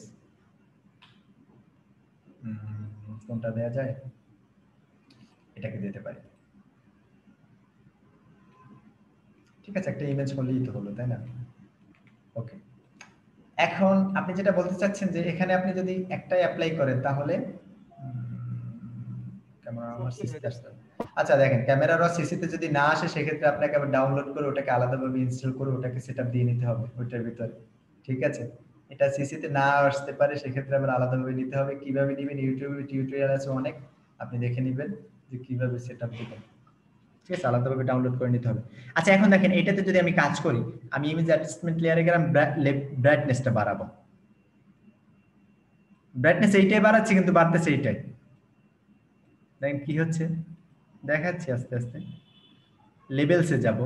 কোনটা দেয়া যায়, এটাকে দিতে পারি, ঠিক আছে? একটা ইমেজ হলেই তো হলো, তাই না? ওকে, এখন আপনি যেটা বলতে চাচ্ছেন যে এখানে আপনি যদি একটাই অ্যাপ্লাই করেন তাহলে ক্যামেরা আমার সিসিতে আসতে হবে। আচ্ছা দেখেন, ক্যামেরা র সিসিতে যদি না আসে সেক্ষেত্রে আপনাকে আবার ডাউনলোড করে ওটাকে আলাদাভাবে ইনস্টল করে ওটাকে সেটআপ দিয়ে নিতে হবে ওইটার ভিতরে, ঠিক আছে? এটা সিসিতে না আসতে পারে, সেক্ষেত্রে আবার আলাদাভাবে নিতে হবে। কিভাবে নেবেন, ইউটিউবে টিউটোরিয়াল আছে অনেক, আপনি দেখে নেবেন যে কিভাবে সেটআপ দিবেন, ঠিক আছে? আলাদাভাবে ডাউনলোড করে নিতে হবে। আচ্ছা এখন দেখেন, এটাতে যদি আমি কাজ করি, আমি ইমেজ অ্যাডজাস্টমেন্ট লেয়ারে গেলাম, ব্রাইটনেসটা বাড়াবো, ব্রাইটনেস এইটাই বাড়াচ্ছি কিন্তু বাড়তেছে এইটাই, দেখেন কি হচ্ছে, দেখাচ্ছি আস্তে আস্তে। লেভেলসে যাব,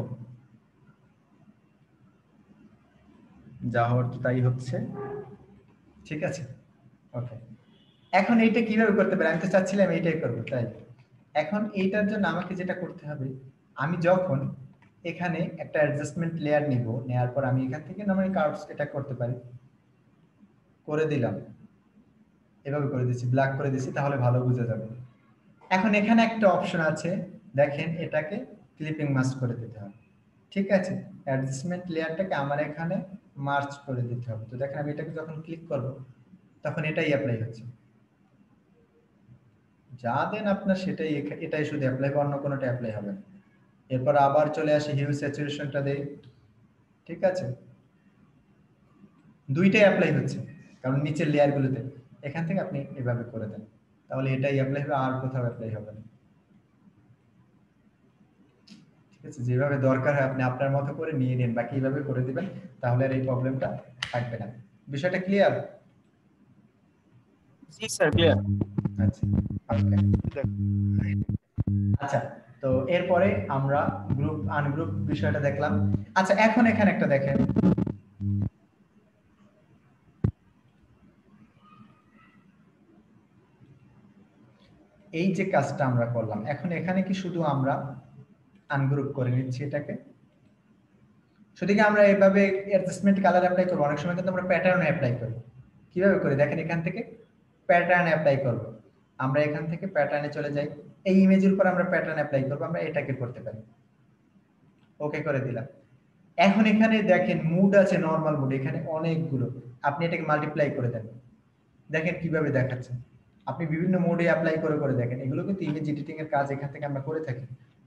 যা হওয়ার তো তাই হচ্ছে, ঠিক আছে? ওকে, এখন এইটা কিভাবে করতে পারি, আমি তো চাচ্ছিলাম এইটাই করবো, তাই এখন এইটার জন্য আমাকে যেটা করতে হবে, আমি যখন এখানে একটা অ্যাডজাস্টমেন্ট লেয়ার নিব, নেওয়ার পর আমি এখান থেকে নরমালি কার্ভস এটা করতে পারি, করে দিলাম, এভাবে করে দিচ্ছি, ব্ল্যাক করে দিচ্ছি, তাহলে ভালো বোঝা যাবে। এখন এখানে একটা অপশন আছে, দেখেন, এটাকে ক্লিপিং মাস্ক করে দিতে হবে, ঠিক আছে? অ্যাডজাস্টমেন্ট লেয়ারটাকে আমার এখানে মার্চ করে দিতে হবে। তো দেখেন আমি এটাকে যখন ক্লিক করব তখন এটাই অ্যাপ্লাই হচ্ছে, যা দেন আপনার সেটাই, এটাই শুধু অ্যাপ্লাই হবে, অন্য কোনোটা অ্যাপ্লাই হবে না। এরপর আবার চলে আসি, হিউ স্যাচুরেশনটা দেই, ঠিক আছে? দুইটাই অ্যাপ্লাই হচ্ছে, কারণ নিচের লেয়ারগুলোতে, এখান থেকে আপনি এভাবে করে দেন, তাহলে এটাই অ্যাপ্লাই হবে, আর কোথাও অ্যাপ্লাই হবে না, ঠিক আছে? যেভাবে দরকার হয় আপনি আপনার মতো করে নিয়ে নিন, বাকি এইভাবে করে দিবেন, তাহলে আর এই প্রবলেমটা থাকবে না। বিষয়টা ক্লিয়ার? জি স্যার, ক্লিয়ার। আচ্ছা, ওকে, আচ্ছা, তো এরপরে আমরা গ্রুপ আনগ্রুপ বিষয়টা দেখলাম। আচ্ছা এখন এখানে একটা দেখেন, এই যে কাজটা আমরা করলাম, এখন এখানে কি শুধু আমরা আনগ্রুপ করে নিচ্ছি এটাকে, শুধু কি আমরা এভাবে অ্যাডজাস্টমেন্ট কালার অ্যাপ্লাই করব? অনেক সময় কিন্তু আমরা প্যাটার্ন অ্যাপ্লাই করি, কিভাবে করি দেখেন, এখান থেকে প্যাটার্ন অ্যাপ্লাই করব, আমরা এখান থেকে প্যাটার্নে চলে যাই, এই ইমেজের উপর আমরা প্যাটার্ন অ্যাপ্লাই করব, আমরা এটাকে করতে পারি, ওকে করে দিলাম। এখন এখানে দেখেন মুড আছে, নরমাল মুড, এখানে অনেকগুলো, আপনি এটাকে মাল্টিপ্লাই করে দেন, দেখেন কিভাবে দেখাচ্ছে, আপনি বিভিন্ন মোডে অ্যাপ্লাই করে করে দেখেন, এগুলো কিন্তু ইমেজ এডিটিং এর কাজ এখান থেকে আমরা করে থাকি,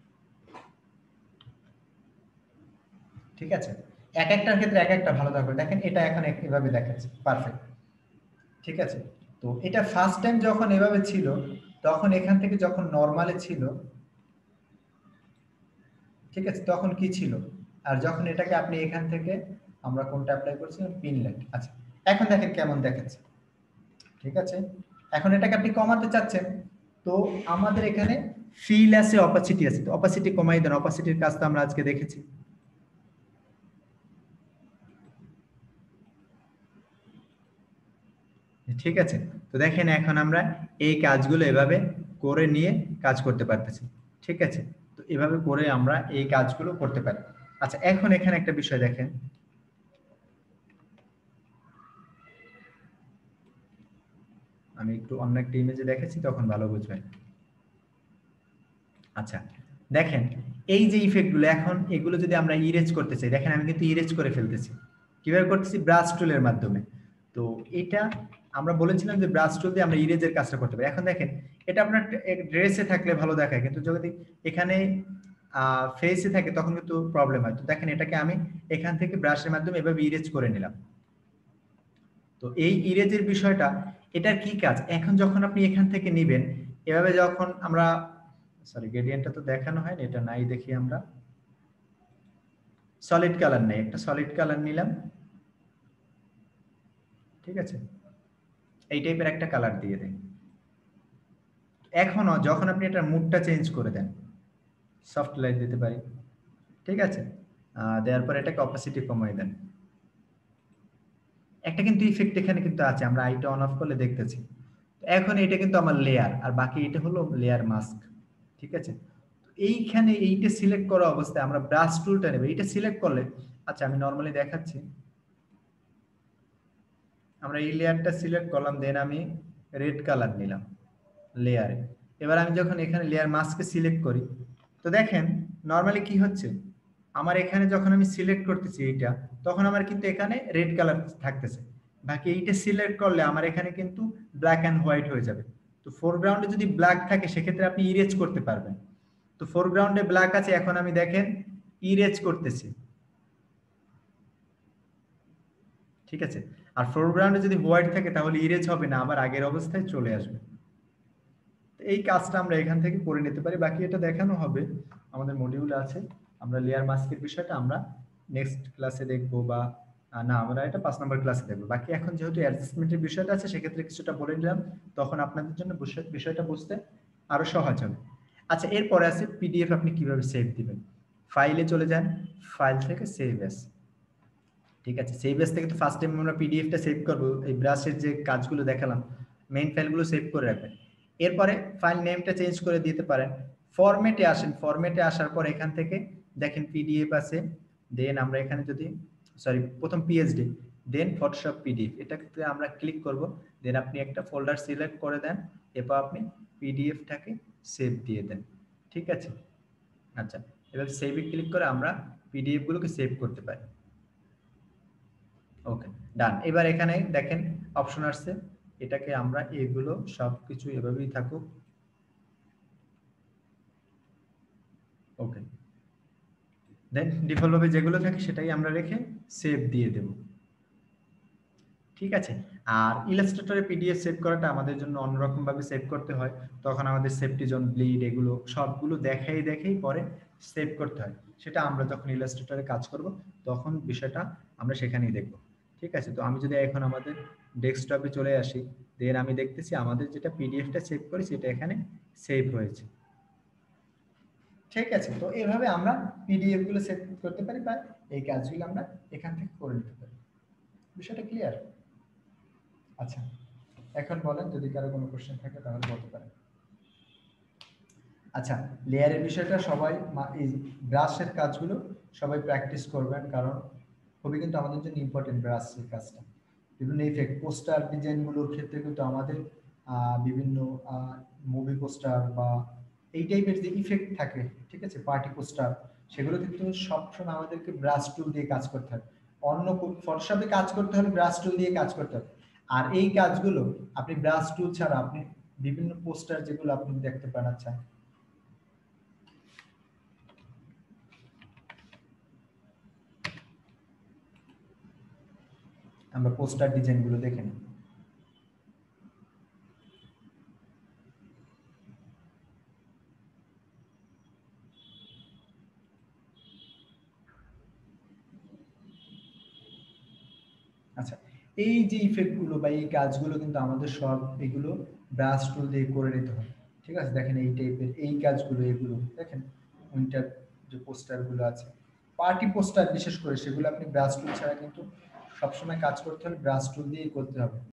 ঠিক আছে? এক একটার ক্ষেত্রে এক একটা ভালো থাকবে, দেখেন এটা এখন এভাবে দেখাচ্ছে, পারফেক্ট, ঠিক আছে? তো এটা ফার্স্ট টাইম যখন এভাবে ছিল, তখন এখান থেকে যখন নরমালে ছিল, ঠিক আছে, তখন কি ছিল, আর যখন এটাকে আপনি এখান থেকে, আমরা কোনটা অ্যাপ্লাই করছি, পিনলেট, আচ্ছা এখন দেখেন কেমন দেখাচ্ছে, ঠিক আছে? এখন এটাকে আপনি কমাতে চাচ্ছেন, তো আমাদের এখানে ফিল আছে, অপাসিটি আছে, তো অপাসিটি কমাই দেন, অপাসিটির কাজ তো আমরা আজকে দেখেছি, ঠিক আছে? তো দেখেন এখন আমরা এই কাজগুলো এভাবে করে নিয়ে কাজ করতে পারতেছি, ঠিক আছে? তো এভাবে করে আমরা এই কাজগুলো করতে পারি। আচ্ছা এখন এখানে একটা বিষয় দেখেন, আমি একটু অন্য একটা ইমেজে দেখেছি তখন ভালো বুঝবেন। আচ্ছা দেখেন, এই যে ইফেক্টগুলো, এখন এগুলো যদি আমরা ইরেজ করতে চাই, দেখেন আমি কিন্তু ইরেজ করে ফেলতেছি, কিভাবে করতেছি, ব্রাশ টুলের মাধ্যমে। তো এটা আমরা বলেছিলাম যে ব্রাশ টুল দিয়ে আমরা ইরেজের কাজটা করতে পারি। এখন দেখেন এটা আপনার ড্রেসে থাকলে ভালো দেখায়, কিন্তু যদি এখানে ফেসে থাকে তখন কিন্তু প্রবলেম হয়। তো দেখেন এটাকে আমি এখান থেকে ব্রাশের মাধ্যমে এভাবে ইরেজ করে নিলাম। তো এই ইরেজের বিষয়টা, এটার কি কাজ, এখন যখন আপনি এখান থেকে নিবেন, এভাবে যখন আমরা সরি গ্রেডিয়েন্টটা তো দেখানো হয়নি, এটা নাই দেখি আমরা। সলিড কালার নেই, একটা সলিড কালার নিলাম, ঠিক আছে, এই টাইপের একটা কালার দিয়ে দেন। এখনো যখন আপনি এটার মুডটা চেঞ্জ করে দেন, সফট লাইট দিতে পারি, ঠিক আছে, দেওয়ার পর এটাকে অপাসিটি কমিয়ে দেন। একটা কিন্তু ইফেক্ট এখানে কিন্তু আছে, আমরা আইটা অন অফ করলে দেখতেছি। এখন এটা কিন্তু আমার লেয়ার, আর বাকি এটা হলো লেয়ার মাস্ক, ঠিক আছে। এইখানে এইটা সিলেক্ট করা অবস্থায় আমরা ব্রাশ টুলটা নেব, এইটা সিলেক্ট করলে, আচ্ছা আমি নরমালি দেখাচ্ছি, আমরা এই লেয়ারটা সিলেক্ট করলাম, দেন আমি রেড কালার নিলাম লেয়ারে। এবার আমি যখন এখানে লেয়ার মাস্কে সিলেক্ট করি, তো দেখেন নরমালি কি হচ্ছে, আমার এখানে যখন আমি সিলেক্ট করতেছি এইটা, তখন আমার কিন্তু এখানে রেড কালার থাকতেছে। বাকি এইটা সিলেক্ট করলে আমার এখানে কিন্তু ব্ল্যাক অ্যান্ড হোয়াইট হয়ে যাবে। তো ফোরগ্রাউন্ডে যদি ব্ল্যাক থাকে সেক্ষেত্রে আপনি ইরেজ করতে পারবেন। তো ফোরগ্রাউন্ডে ব্ল্যাক আছে, এখন আমি দেখেন ইরেজ করতেছি, ঠিক আছে। আর ফোরগ্রাউন্ডে যদি হোয়াইট থাকে তাহলে ইরেজ হবে না, আবার আগের অবস্থায় চলে আসবে। এই কাজটা আমরা এখান থেকে করে নিতে পারি। বাকি এটা দেখানো হবে আমাদের মডিউলে আছে, আমরা লেয়ার মাস্কের বিষয়টা আমরা নেক্সট ক্লাসে দেখবো, বা না আমরা এটা 5 নম্বর ক্লাসে দেখবো। বাকি এখন যেহেতু অ্যাডজাস্টমেন্টের বিষয়টা আছে সেক্ষেত্রে কিছুটা বলে দিলাম, তখন আপনাদের জন্য বিষয়টা বুঝতে আরো সহজ হবে। আচ্ছা, এরপরে আছে পিডিএফ আপনি কিভাবে সেভ দিবেন। ফাইলে চলে যান, ফাইল থেকে সেভ এস, ঠিক আছে। সেভ এস থেকে তো ফার্স্ট টাইম আমরা পিডিএফটা সেভ করবো, এই ব্রাশের যে কাজগুলো দেখালাম, মেইন ফাইলগুলো সেভ করে রাখবেন। এরপরে ফাইল নেমটা চেঞ্জ করে দিতে পারেন। ফরম্যাটে আসেন, ফরম্যাটে আসার পর এখান থেকে দেখেন পিডিএফ আছে, দেন আমরা এখানে যদি প্রথম পিএইচডি, দেন ফটোশপ পিডিএফ, এটাতে আমরা ক্লিক করব, দেন আপনি একটা ফোল্ডার সিলেক্ট করে দেন, এরপর আপনি পিডিএফটাকে সেভ দিয়ে দেন, ঠিক আছে। আচ্ছা, এবার সেভে ক্লিক করে আমরা পিডিএফ গুলোকে সেভ করতে পারি। ওকে, ডান। এবার এখানে দেখেন অপশন আসছে, এটাকে আমরা এগুলো সবকিছু এভাবেই থাকুক, ওকে, দেন ডিফল্ট ভাবে যেগুলো থাকে সেটাই আমরা রেখে সেভ দিয়ে দেব, ঠিক আছে। আর ইলাস্ট্রেটরে পিডিএফ সেভ করাটা আমাদের জন্য অন্যরকম ভাবে সেভ করতে হয়, তখন আমাদের সেফটি জোন, ব্লিড, এগুলো সবগুলো দেখাই পরে সেভ করতে হয়। সেটা আমরা যখন ইলাস্ট্রেটরে কাজ করব তখন বিষয়টা আমরা সেখানেই দেখব, ঠিক আছে। তো আমি যদি এখন আমাদের ডেস্কটপে চলে আসি, দেন আমি দেখতেছি আমাদের যেটা পিডিএফটা সেভ করি সেটা এখানে সেভ হয়েছে, ঠিক আছে। তো এইভাবে আমরা পিডিএফ গুলো সেভ করতে পারি, বা এই কাজগুলো আমরা এখান থেকে করে নিতে পারি। বিষয়টা ক্লিয়ার? আচ্ছা, এখন বলেন যদি কারো কোনো কোশ্চেন থাকে তাহলে বলতে পারেন। আচ্ছা, লেয়ারের বিষয়টা সবাই এই ব্রাশের কাজগুলো সবাই প্র্যাকটিস করবেন, কারণ খুবই কিন্তু আমাদের জন্য ইম্পর্টেন্ট ব্রাশের কাজটা। বিভিন্ন ইফেক্ট, পোস্টার ডিজাইনগুলোর ক্ষেত্রে কিন্তু আমাদের বিভিন্ন মুভি পোস্টার বা এই টাইপের যে ইফেক্ট থাকে, ঠিক আছে, পার্টি পোস্টার, সেগুলো কিন্তু সবসময় আমাদেরকে ব্রাশ টুল দিয়ে কাজ করতে হবে। অন্য ফটোশপে কাজ করতে হলে ব্রাশ টুল দিয়ে কাজ করতে হবে। আর এই কাজগুলো আপনি ব্রাশ টুল ছাড়া আপনি বিভিন্ন পোস্টার যেগুলো আপনি দেখতে পান, আচ্ছা আমরা পোস্টার ডিজাইনগুলো দেখে নিই। আচ্ছা, এই যে ইফেক্টগুলো বা এই কাজগুলো কিন্তু আমাদের সব এগুলো ব্রাশ টুল দিয়ে করে নিতে হয়, ঠিক আছে। দেখেন এই টাইপের এই কাজগুলো, এগুলো দেখেন উইন্টার যে পোস্টারগুলো আছে, পার্টি পোস্টার বিশেষ করে, সেগুলো আপনি ব্রাশ টুল ছাড়া কিন্তু সবসময় কাজ করতে হলে ব্রাশ টুল দিয়েই করতে হবে।